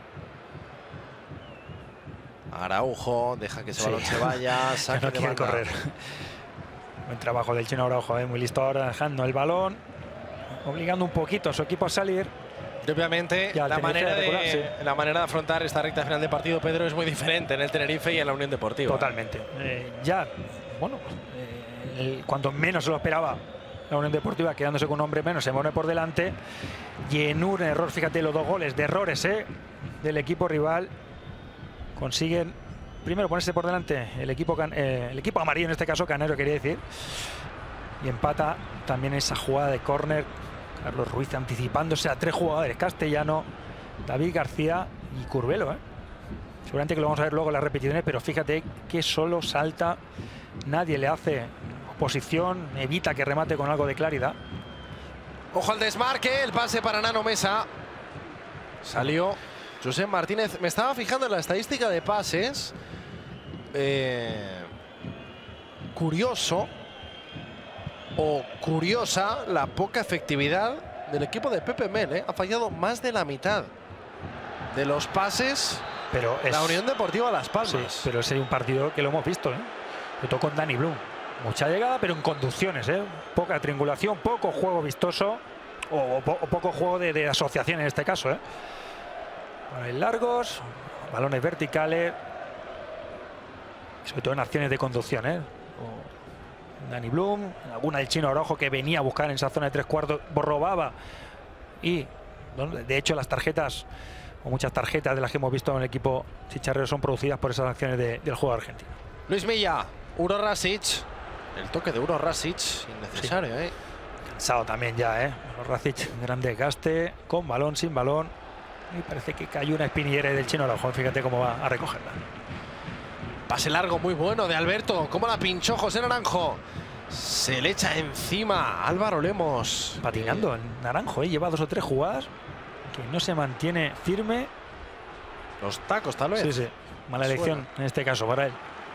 Araujo, deja que ese Sí. balón se vaya. Saque no de quiere banda. correr. Buen trabajo del chino Araujo, ¿eh? Muy listo ahora, dejando el balón, obligando un poquito a su equipo a salir. Y obviamente Ya, la Tenerife manera, de, regular, sí. la manera de afrontar esta recta final de partido, Pedro, es muy diferente en el Tenerife y en la Unión Deportiva. Totalmente. Eh, ya, bueno, eh, el- cuando menos se lo esperaba la Unión Deportiva, quedándose con un hombre menos, se pone por delante. Y en un error, fíjate, los dos goles de errores ¿eh? del equipo rival, consiguen primero ponerse por delante el equipo, can- eh, el equipo amarillo, en este caso Canero quería decir. Y empata también esa jugada de córner. Carlos Ruiz anticipándose a tres jugadores, Castellano, David García y Curbelo. ¿eh? Seguramente que lo vamos a ver luego en las repeticiones, pero fíjate que solo salta, nadie le hace oposición, evita que remate con algo de claridad. Ojo al desmarque, el pase para Nano Mesa. Salió José Martínez. Me estaba fijando en la estadística de pases. Eh, curioso o curiosa la poca efectividad del equipo de Pepe Mel. ¿eh? Ha fallado más de la mitad de los pases. Pero es, La Unión Deportiva Las Palmas. sí, pero ese es un partido que lo hemos visto, ¿eh? Sobre todo con Dani Blum. Mucha llegada, pero en conducciones, ¿eh? Poca triangulación, poco juego vistoso o, o po- o poco juego de, de asociación en este caso, ¿eh? Balones largos, balones verticales, sobre todo en acciones de conducción, ¿eh? O Dani Blum, alguna del chino Araujo que venía a buscar en esa zona de tres cuartos, robaba y ¿no? de hecho las tarjetas o muchas tarjetas de las que hemos visto en el equipo chicharrero son producidas por esas acciones de, del juego argentino. Luis Milla, Uro Rasic. El toque de Uro Rasic, innecesario, ¿eh? Cansado también ya, ¿eh? Racic, gran desgaste, con balón, sin balón. Y parece que cayó una espinillera del chino Araujo. Fíjate cómo va a recogerla. Pase largo muy bueno de Alberto. ¿Cómo la pinchó José Naranjo? Se le echa encima Álvaro Lemos. Patinando Eh, en Naranjo, ¿eh? Lleva dos o tres jugadas que no se mantiene firme. los tacos, tal vez. Sí, sí. Mala elección Suena. en este caso para él.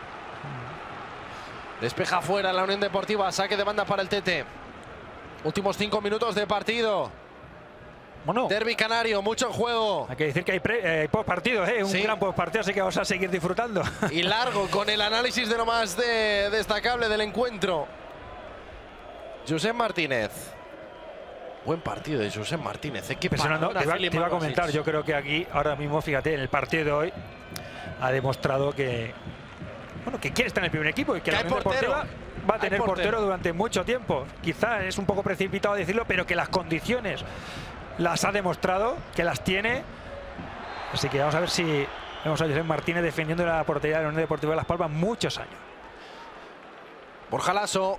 Despeja fuera la Unión Deportiva. Saque de banda para el Tete. Últimos cinco minutos de partido. Bueno, Derbi canario, mucho en juego. hay que decir que hay, pre- eh, post partido, ¿eh? Un Sí. gran post partido, así que vamos a seguir disfrutando. Y largo con el análisis de lo más de- destacable del encuentro. José Martínez. Buen partido de José Martínez. ¿eh? Qué Impresionante. paradona, Te iba, Philip te iba a Marcos. comentar, yo creo que aquí, ahora mismo, fíjate, en el partido de hoy ha demostrado que, bueno, que quiere estar en el primer equipo y que Que la hay Unión portero. Deportiva va a Hay tener portero. portero durante mucho tiempo. Quizás es un poco precipitado decirlo, pero que las condiciones las ha demostrado, que las tiene. Así que vamos a ver si vemos a José Martínez defendiendo la portería de la Unión Deportiva de Las Palmas muchos años. Borja Lasso.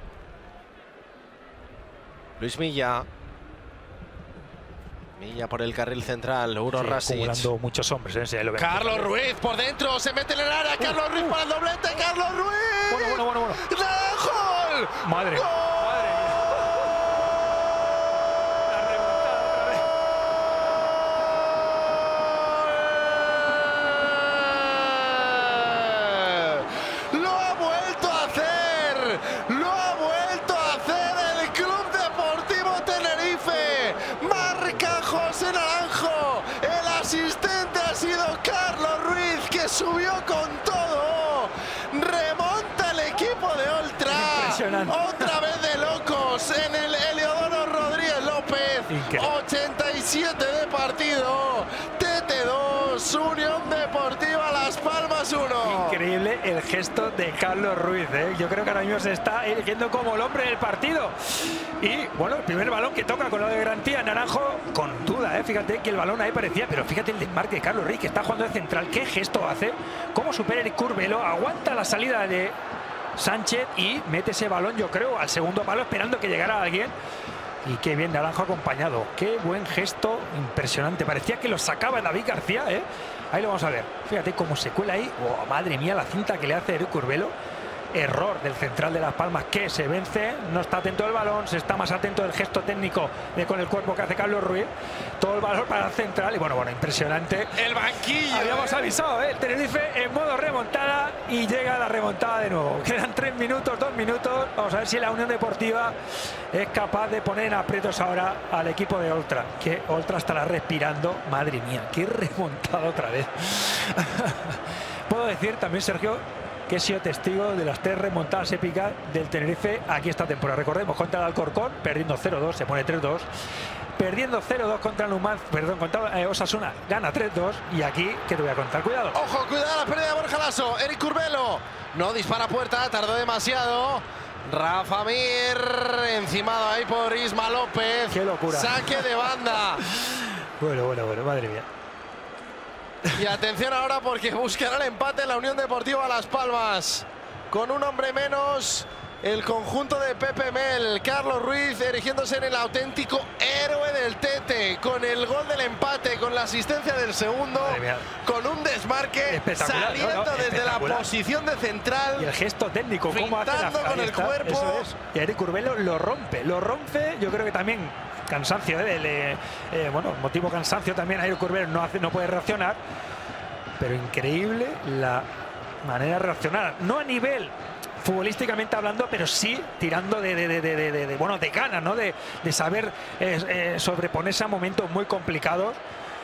Luis Milla. Milla por el carril central. Uro Sí, Rasic. acumulando muchos hombres. ¿eh? Se lo ven. Carlos Ruiz por dentro. Se mete en el área. Carlos Ruiz para el doblete. Carlos Ruiz. Bueno, bueno, bueno, bueno. ¡Gol! Madre. ¡Gol! Madre mía. La remontada otra vez. Lo ha vuelto a hacer, lo ha vuelto a hacer el Club Deportivo Tenerife. Marca José Naranjo, el asistente ha sido Carlos Ruiz, que subió con todo. Remonta el equipo de Oltra. Impresionante. Otra vez de locos en el Heliodoro Rodríguez López. Increíble. ochenta y siete de partido. T T dos, Unión Deportiva Las Palmas uno. Increíble el gesto de Carlos Ruiz, ¿eh? Yo creo que ahora mismo se está eligiendo como el hombre del partido. Y bueno, el primer balón que toca con la de garantía, Naranjo, con duda, ¿eh? Fíjate que el balón ahí parecía, pero fíjate el desmarque de Carlos Ruiz, que está jugando de central. ¿Qué gesto hace? ¿Cómo supera el Curbelo? Aguanta la salida de Sánchez y mete ese balón, yo creo, al segundo palo, esperando que llegara alguien. Y qué bien Naranjo acompañado. Qué buen gesto, impresionante. Parecía que lo sacaba David García, ¿eh? Ahí lo vamos a ver. Fíjate cómo se cuela ahí. Oh, madre mía, la cinta que le hace Eric Curbelo. error del central de Las Palmas, que se vence, no está atento al balón, se está más atento del gesto técnico de con el cuerpo que hace Carlos Ruiz. Todo el valor para el central y bueno, bueno, impresionante. El banquillo. Habíamos ¿eh? avisado, ¿eh? El Tenerife en modo remontada y llega la remontada de nuevo. Quedan tres minutos, dos minutos. Vamos a ver si la Unión Deportiva es capaz de poner en aprietos ahora al equipo de Oltra, que Oltra estará respirando. Madre mía, qué remontada otra vez. Puedo decir también, Sergio, que he sido testigo de las tres remontadas épicas del Tenerife aquí esta temporada. Recordemos, contra el Alcorcón, perdiendo cero dos, se pone tres dos. Perdiendo cero dos contra el Numancia, perdón, contra eh, Osasuna, gana tres dos. Y aquí, ¿qué te voy a contar? Cuidado. Ojo, cuidado la pérdida de Borja Lasso. Eric Curbelo no dispara puerta, tardó demasiado. Rafa Mir, encimado ahí por Isma López. Qué locura. Saque de banda. Bueno, bueno, bueno, madre mía. Y atención ahora porque buscará el empate en la Unión Deportiva Las Palmas. Con un hombre menos, el conjunto de Pepe Mel. Carlos Ruiz erigiéndose en el auténtico héroe del Tete. Con el gol del empate, con la asistencia del segundo. Con un desmarque saliendo no, no, desde la posición de central. Y el gesto técnico, cómo hace la, con el está, cuerpo. Eso es. Y Eric Curbelo lo rompe, lo rompe. Yo creo que también cansancio, ¿eh? Le, eh, bueno, motivo cansancio también. Eric Curbelo no, hace, no puede reaccionar. Pero increíble la manera de reaccionar. No a nivel futbolísticamente hablando, pero sí tirando de, de, de, de, de, de bueno, de ganas, ¿no? De, de saber eh, eh, sobreponerse a momentos muy complicados.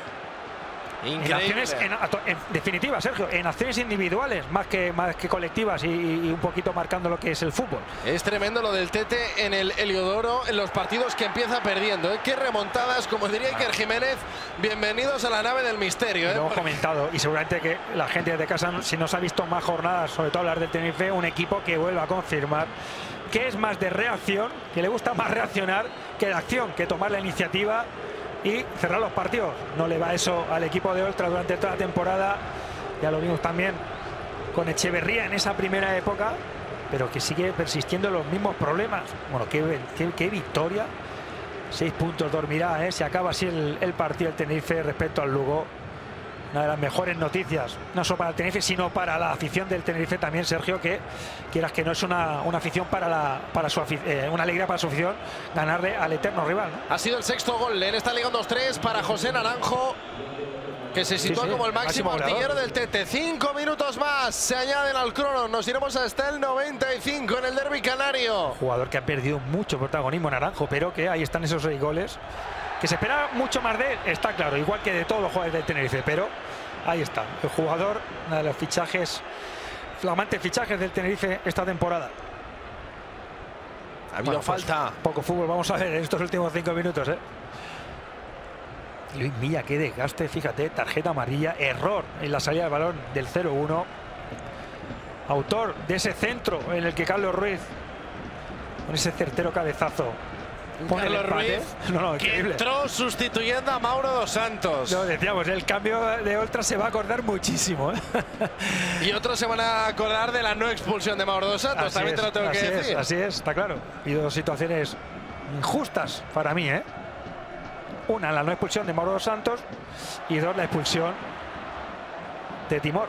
En acciones, en, en definitiva, Sergio, en acciones individuales más que más que colectivas y, y un poquito marcando lo que es el fútbol. Es tremendo lo del Tete en el Heliodoro, en los partidos que empieza perdiendo, ¿eh? Qué remontadas, como diría Iker Jiménez. Bienvenidos a la nave del misterio, ¿eh? Lo hemos comentado y seguramente que la gente de casa, si no se ha visto más jornadas, sobre todo hablar del Tenerife, un equipo que vuelve a confirmar que es más de reacción, que le gusta más reaccionar que de acción, que tomar la iniciativa y cerrar los partidos. No le va eso al equipo de Oltra durante toda la temporada. Ya lo vimos también con Echeverría en esa primera época, pero que sigue persistiendo en los mismos problemas. Bueno, qué, qué, qué victoria. Seis puntos dormirá, ¿eh? Se acaba así el, el partido del Tenerife respecto al Lugo. Una de las mejores noticias, no solo para el Tenerife, sino para la afición del Tenerife también, Sergio, que quieras que no es una, una afición para la para su eh, una alegría para su afición ganarle al eterno rival, ¿no? Ha sido el sexto gol en esta Liga un dos tres para José Naranjo, que se sitúa sí, sí, como el máximo, máximo artillero del Tete. Cinco minutos más se añaden al crono. Nos iremos hasta el noventa y cinco en el derbi canario. Jugador que ha perdido mucho protagonismo, Naranjo, pero que ahí están esos seis goles. Que se espera mucho más de él, está claro, igual que de todos los jugadores del Tenerife, pero ahí está, el jugador, uno de los fichajes, flamantes fichajes del Tenerife esta temporada. Ha habido bueno, falta. Pues, poco fútbol vamos a ver en estos últimos cinco minutos, ¿eh? Luis Milla, qué desgaste, fíjate, tarjeta amarilla, error en la salida del balón del cero uno. Autor de ese centro en el que Carlos Ruiz, con ese certero cabezazo, pone Carlos el Ruiz, no, no, que entró sustituyendo a Mauro dos Santos. No, decíamos, el cambio de Oltra se va a acordar muchísimo, ¿eh? Y otros se van a acordar de la no expulsión de Mauro dos Santos, así también es, te lo tengo así que es, decir. Así es, está claro. Y dos situaciones injustas para mí, ¿eh? Una, la no expulsión de Mauro dos Santos, y dos, la expulsión de Timor.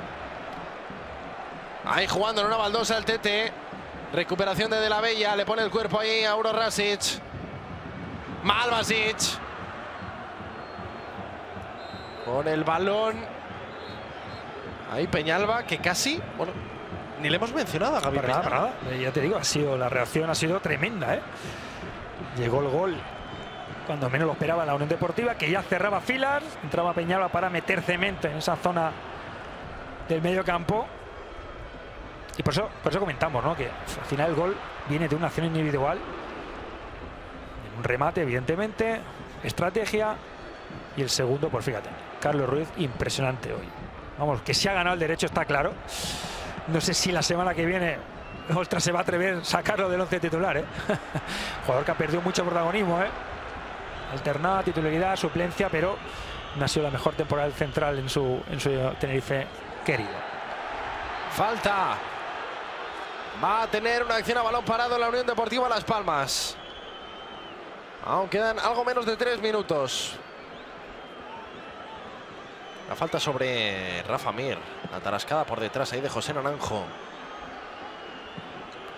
Ahí jugando en una baldosa el Tete. Recuperación de De la Bella, le pone el cuerpo ahí a Uroš Rasic. Malvasic. Con el balón. Ahí Peñalba, que casi, bueno, ni le hemos mencionado a Gaby para nada, Peñalba. para nada. Ya te digo, ha sido, la reacción ha sido tremenda, ¿eh? Llegó el gol cuando menos lo esperaba la Unión Deportiva, que ya cerraba filas. Entraba Peñalba para meter cemento en esa zona del medio campo. Y por eso, por eso comentamos, ¿no? Que al final el gol viene de una acción individual, un remate, evidentemente, estrategia, y el segundo, pues fíjate, Carlos Ruiz, impresionante hoy. Vamos, que se ha ganado el derecho, está claro. No sé si la semana que viene Oltra se va a atrever a sacarlo del once titular, ¿eh? Jugador que ha perdido mucho protagonismo, ¿eh? Alternada, titularidad, suplencia, pero no ha sido la mejor temporada del central en su, en su Tenerife querido. Falta. Va a tener una acción a balón parado en la Unión Deportiva Las Palmas. Aún quedan algo menos de tres minutos. La falta sobre Rafa Mir. La tarascada por detrás ahí de José Naranjo.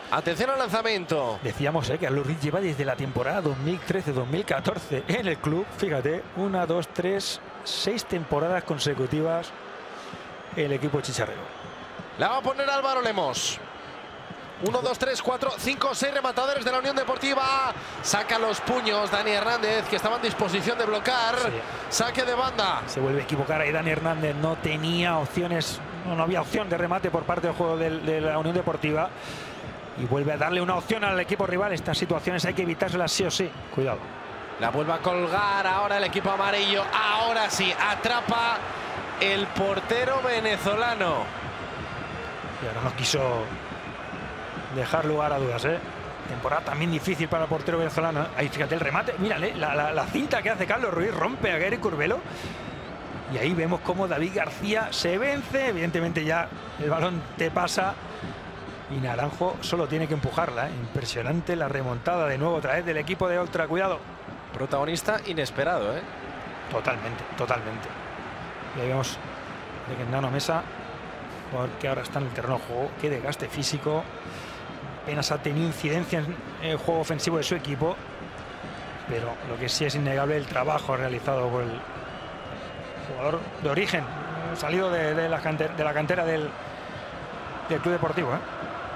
Atención al lanzamiento. Decíamos eh, que Carlos Ruiz lleva desde la temporada dos mil trece dos mil catorce en el club. Fíjate, una, dos, tres, seis temporadas consecutivas el equipo chicharrero. La va a poner Álvaro Lemos. uno, dos, tres, cuatro, cinco, seis rematadores de la Unión Deportiva. Saca los puños Dani Hernández, que estaba en disposición de bloquear. Sí. Saque de banda. Se vuelve a equivocar ahí Dani Hernández. No tenía opciones, no, no había opción de remate por parte del juego de, de la Unión Deportiva. Y vuelve a darle una opción al equipo rival. Estas situaciones hay que evitárselas sí o sí. Cuidado. La vuelve a colgar ahora el equipo amarillo. Ahora sí, atrapa el portero venezolano. Y ahora no quiso dejar lugar a dudas, ¿eh? Temporada también difícil para el portero venezolano. Ahí fíjate el remate. Mírale, la, la, la cinta que hace Carlos Ruiz rompe a Gary Curbelo. Y ahí vemos cómo David García se vence. Evidentemente ya el balón te pasa. Y Naranjo solo tiene que empujarla, ¿eh? Impresionante la remontada de nuevo otra vez del equipo de Oltra. Cuidado. Protagonista inesperado, ¿eh? Totalmente, totalmente. Y ahí vemos de que Nano Mesa, porque ahora está en el terreno de juego, qué desgaste físico. Apenas ha tenido incidencia en el juego ofensivo de su equipo. Pero lo que sí es innegable el trabajo realizado por el jugador de origen, salido de, de, la, cantera, de la cantera del, del Club Deportivo, ¿eh?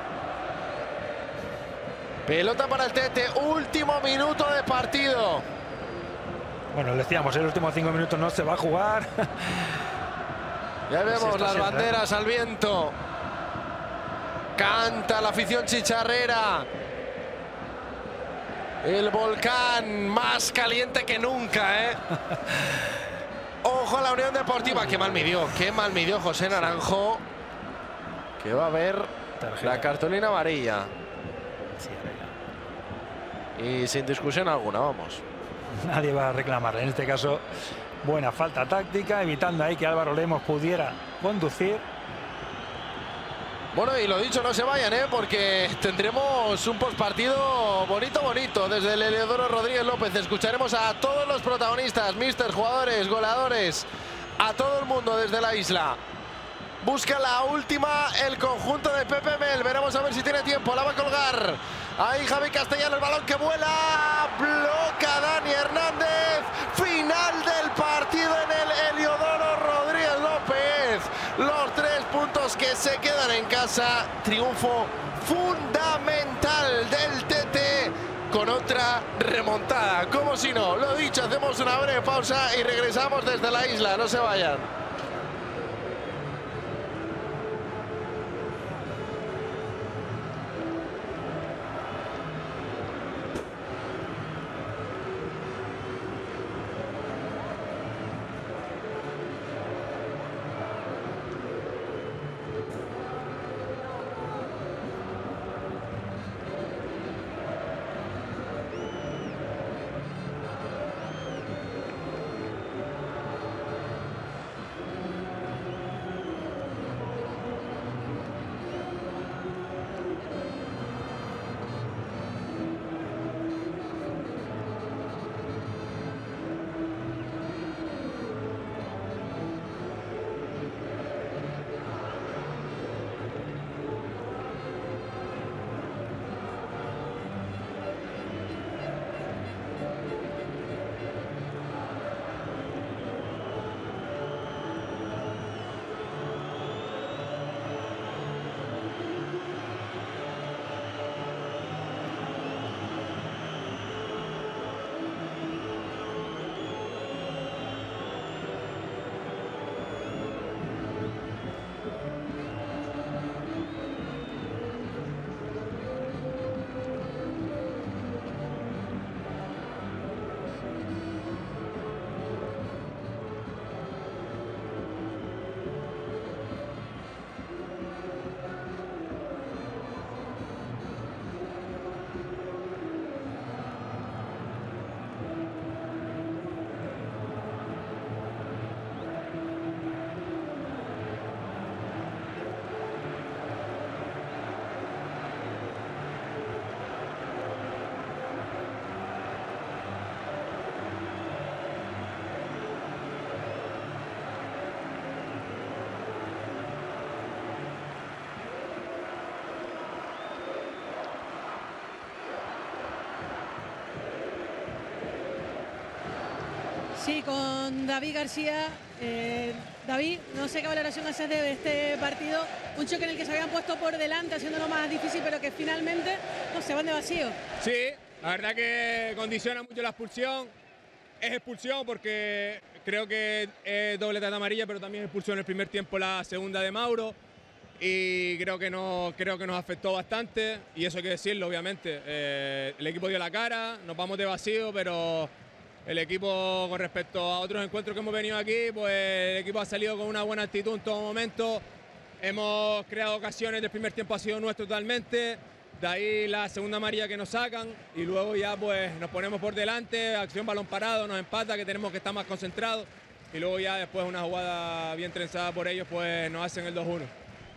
Pelota para el Tete, último minuto de partido. Bueno, decíamos, en los últimos cinco minutos no se va a jugar. Ya vemos las banderas al viento. Canta la afición chicharrera. El volcán más caliente que nunca, ¿eh? Ojo a la Unión Deportiva. Qué mal midió, qué mal midió José Naranjo. Que va a ver tarjeta. La cartulina amarilla. Y sin discusión alguna, vamos. Nadie va a reclamarle. En este caso, buena falta táctica, evitando ahí que Álvaro Lemos pudiera conducir. Bueno, y lo dicho, no se vayan, ¿eh? Porque tendremos un postpartido bonito, bonito. Desde el Heliodoro Rodríguez López escucharemos a todos los protagonistas, míster, jugadores, goleadores, a todo el mundo desde la isla. Busca la última el conjunto de Pepe Mel. Veremos a ver si tiene tiempo. La va a colgar. Ahí Javi Castellano, el balón que vuela. Bloca Dani Hernández. Final del partido en el Heliodoro Rodríguez López. Los tres puntos que se quedan en casa. Triunfo fundamental del Tete con otra remontada. Como si no. Lo dicho, hacemos una breve pausa y regresamos desde la isla. No se vayan. Sí, con David García. Eh, David, no sé qué valoración haces de este partido. Un choque en el que se habían puesto por delante, haciéndolo más difícil, pero que finalmente no se van de vacío. Sí, la verdad que condiciona mucho la expulsión. Es expulsión porque creo que es doble tarjeta amarilla, pero también es expulsión en el primer tiempo la segunda de Mauro. Y creo que, no, creo que nos afectó bastante, y eso hay que decirlo, obviamente. Eh, el equipo dio la cara, nos vamos de vacío, pero el equipo, con respecto a otros encuentros que hemos venido aquí, pues el equipo ha salido con una buena actitud en todo momento. Hemos creado ocasiones, del primer tiempo ha sido nuestro totalmente. De ahí la segunda amarilla que nos sacan y luego ya pues nos ponemos por delante, acción balón parado, nos empata, que tenemos que estar más concentrados, y luego ya después una jugada bien trenzada por ellos pues nos hacen el dos uno.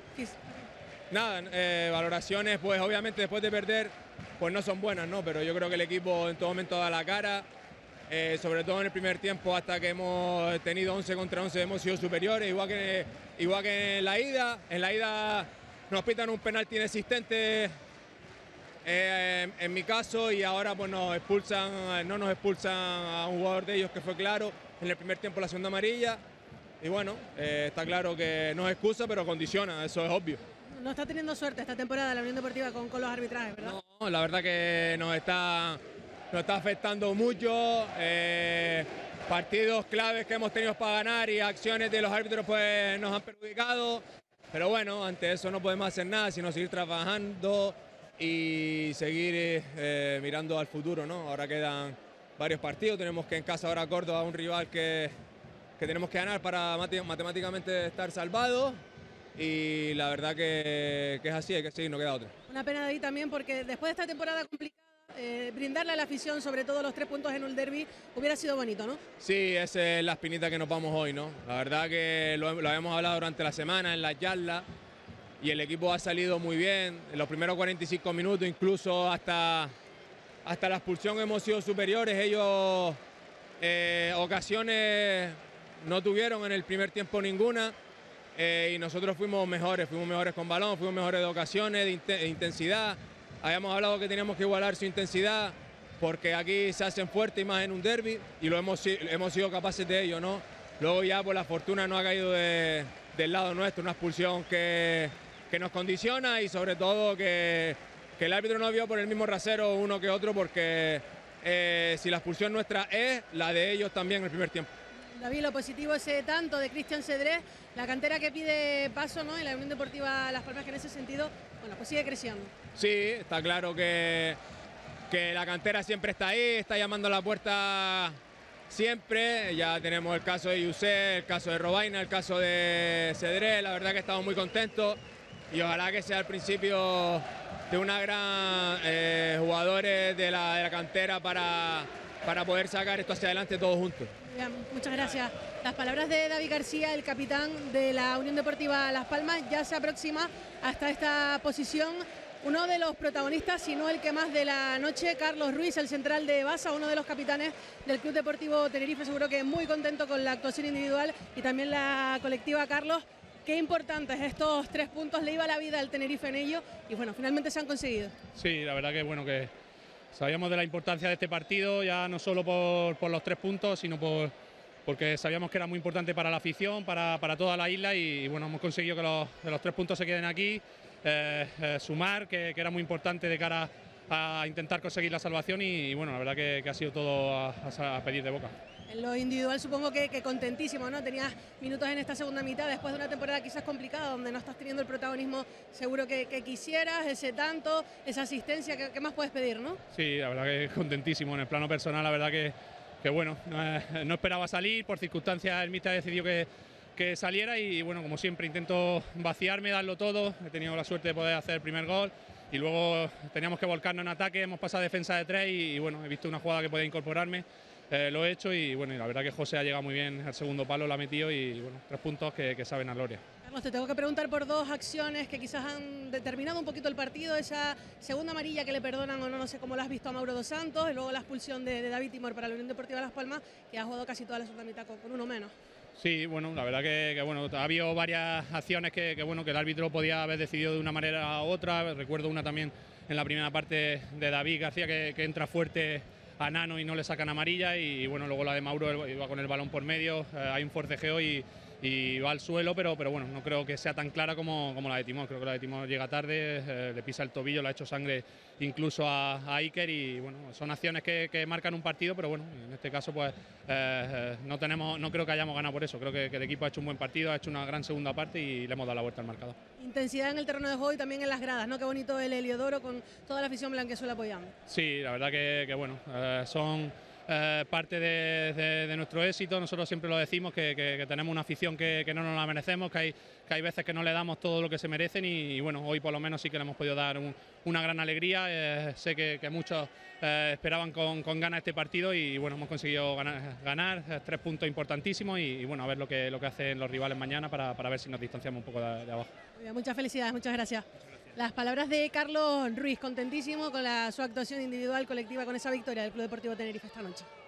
Nada, eh, valoraciones pues obviamente después de perder pues no son buenas, ¿no? Pero yo creo que el equipo en todo momento da la cara, eh, sobre todo en el primer tiempo, hasta que hemos tenido once contra once hemos sido superiores, igual que, igual que en la ida. En la ida nos pitan un penalti inexistente, eh, en, en mi caso, y ahora pues nos expulsan, no nos expulsan a un jugador de ellos que fue claro en el primer tiempo la segunda amarilla. Y bueno, eh, está claro que no es excusa, pero condiciona, eso es obvio. No está teniendo suerte esta temporada la Unión Deportiva con, con los arbitrajes, ¿verdad? No, la verdad que nos está, nos está afectando mucho. Eh, partidos claves que hemos tenido para ganar y acciones de los árbitros pues nos han perjudicado. Pero bueno, ante eso no podemos hacer nada, sino seguir trabajando y seguir eh, mirando al futuro, ¿no? Ahora quedan varios partidos, tenemos que en casa ahora Córdoba, un rival que, que tenemos que ganar para matemáticamente estar salvados, y la verdad que, que es así, hay que seguir, no queda otra. Una pena de ahí también, porque después de esta temporada complicada, eh, brindarle a la afición, sobre todo los tres puntos en un derbi, hubiera sido bonito, ¿no? Sí, esa es la espinita que nos vamos hoy, ¿no? La verdad que lo, lo habíamos hablado durante la semana en la charla, y el equipo ha salido muy bien. En los primeros cuarenta y cinco minutos, incluso hasta, hasta la expulsión, hemos sido superiores. Ellos eh, ocasiones no tuvieron en el primer tiempo ninguna, eh, y nosotros fuimos mejores, fuimos mejores con balón, fuimos mejores de ocasiones, de, int de intensidad. Habíamos hablado que teníamos que igualar su intensidad, porque aquí se hacen fuertes y más en un derbi, y lo hemos, hemos sido capaces de ello, ¿no? Luego ya por la fortuna no ha caído de, del lado nuestro una expulsión que, que nos condiciona, y sobre todo que, que el árbitro no vio por el mismo rasero uno que otro, porque eh, si la expulsión nuestra es, la de ellos también en el primer tiempo. David, lo positivo ese tanto de Cristian Cedrés, la cantera que pide paso, ¿no? Y la Unión Deportiva Las Palmas, que en ese sentido, bueno, pues sigue creciendo. Sí, está claro que, que la cantera siempre está ahí, está llamando a la puerta siempre. Ya tenemos el caso de Yusé, el caso de Robaina, el caso de Cedrés. La verdad que estamos muy contentos, y ojalá que sea el principio de una gran eh, jugadores de la, de la cantera para, para poder sacar esto hacia adelante todos juntos. Bien, muchas gracias. Las palabras de David García, el capitán de la Unión Deportiva Las Palmas. Ya se aproxima hasta esta posición uno de los protagonistas, si no el que más de la noche, Carlos Ruiz, el central de Basa, uno de los capitanes del Club Deportivo Tenerife. Seguro que muy contento con la actuación individual y también la colectiva. Carlos, qué importantes estos tres puntos, le iba la vida al Tenerife en ello, y bueno, finalmente se han conseguido. Sí, la verdad que bueno, que sabíamos de la importancia de este partido, ya no solo por, por los tres puntos, sino por, porque sabíamos que era muy importante para la afición, para, para toda la isla, y, y bueno, hemos conseguido que los, que los tres puntos se queden aquí, eh, eh, sumar, que, que era muy importante de cara a intentar conseguir la salvación, y, y bueno, la verdad que, que ha sido todo a, a, a pedir de boca. En lo individual supongo que, que contentísimo, ¿no? Tenías minutos en esta segunda mitad, después de una temporada quizás complicada, donde no estás teniendo el protagonismo seguro que, que quisieras, ese tanto, esa asistencia, ¿qué, qué más puedes pedir, no? Sí, la verdad que contentísimo. En el plano personal, la verdad que, que bueno, no, no esperaba salir, por circunstancias el míster decidió que, que saliera, y bueno, como siempre intento vaciarme, darlo todo. He tenido la suerte de poder hacer el primer gol, y luego teníamos que volcarnos en ataque, hemos pasado a defensa de tres, y, y bueno, he visto una jugada que podía incorporarme. Eh, lo he hecho, y bueno, y la verdad que José ha llegado muy bien al segundo palo, lo ha metido, y bueno, tres puntos que, que saben a gloria. Carlos, te tengo que preguntar por dos acciones que quizás han determinado un poquito el partido, esa segunda amarilla que le perdonan o no, no sé cómo lo has visto a Mauro dos Santos, y luego la expulsión de, de David Timor para la Unión Deportiva Las Palmas, que ha jugado casi toda la segunda mitad con, con uno menos. Sí, bueno, la verdad que, que bueno, ha habido varias acciones que, que, bueno, que el árbitro podía haber decidido de una manera u otra. Recuerdo una también en la primera parte de David García, que, que entra fuerte a Nano y no le sacan amarilla, y bueno, luego la de Mauro iba con el balón por medio, eh, hay un forcejeo y, y va al suelo, pero, pero bueno, no creo que sea tan clara como, como la de Timor. Creo que la de Timor llega tarde, eh, le pisa el tobillo, le ha hecho sangre incluso a, a Iker, y bueno, son acciones que, que marcan un partido, pero bueno, en este caso pues eh, no tenemos, no creo que hayamos ganado por eso. Creo que, que el equipo ha hecho un buen partido, ha hecho una gran segunda parte y le hemos dado la vuelta al marcador. Intensidad en el terreno de juego y también en las gradas, ¿no? Qué bonito el Heliodoro con toda la afición blanquiazul apoyando. Sí, la verdad que, que bueno, eh, son eh, parte de, de, de nuestro éxito. Nosotros siempre lo decimos, que, que, que tenemos una afición que, que no nos la merecemos, que hay, que hay veces que no le damos todo lo que se merecen, y, y bueno, hoy por lo menos sí que le hemos podido dar un, una gran alegría. Eh, sé que, que muchos eh, esperaban con, con ganas este partido, y bueno, hemos conseguido ganar, ganar eh, tres puntos importantísimos, y, y bueno, a ver lo que, lo que hacen los rivales mañana para, para ver si nos distanciamos un poco de, de abajo. Muy bien, muchas felicidades, muchas gracias. Las palabras de Carlos Ruiz, contentísimo con la, su actuación individual, colectiva, con esa victoria del Club Deportivo Tenerife esta noche.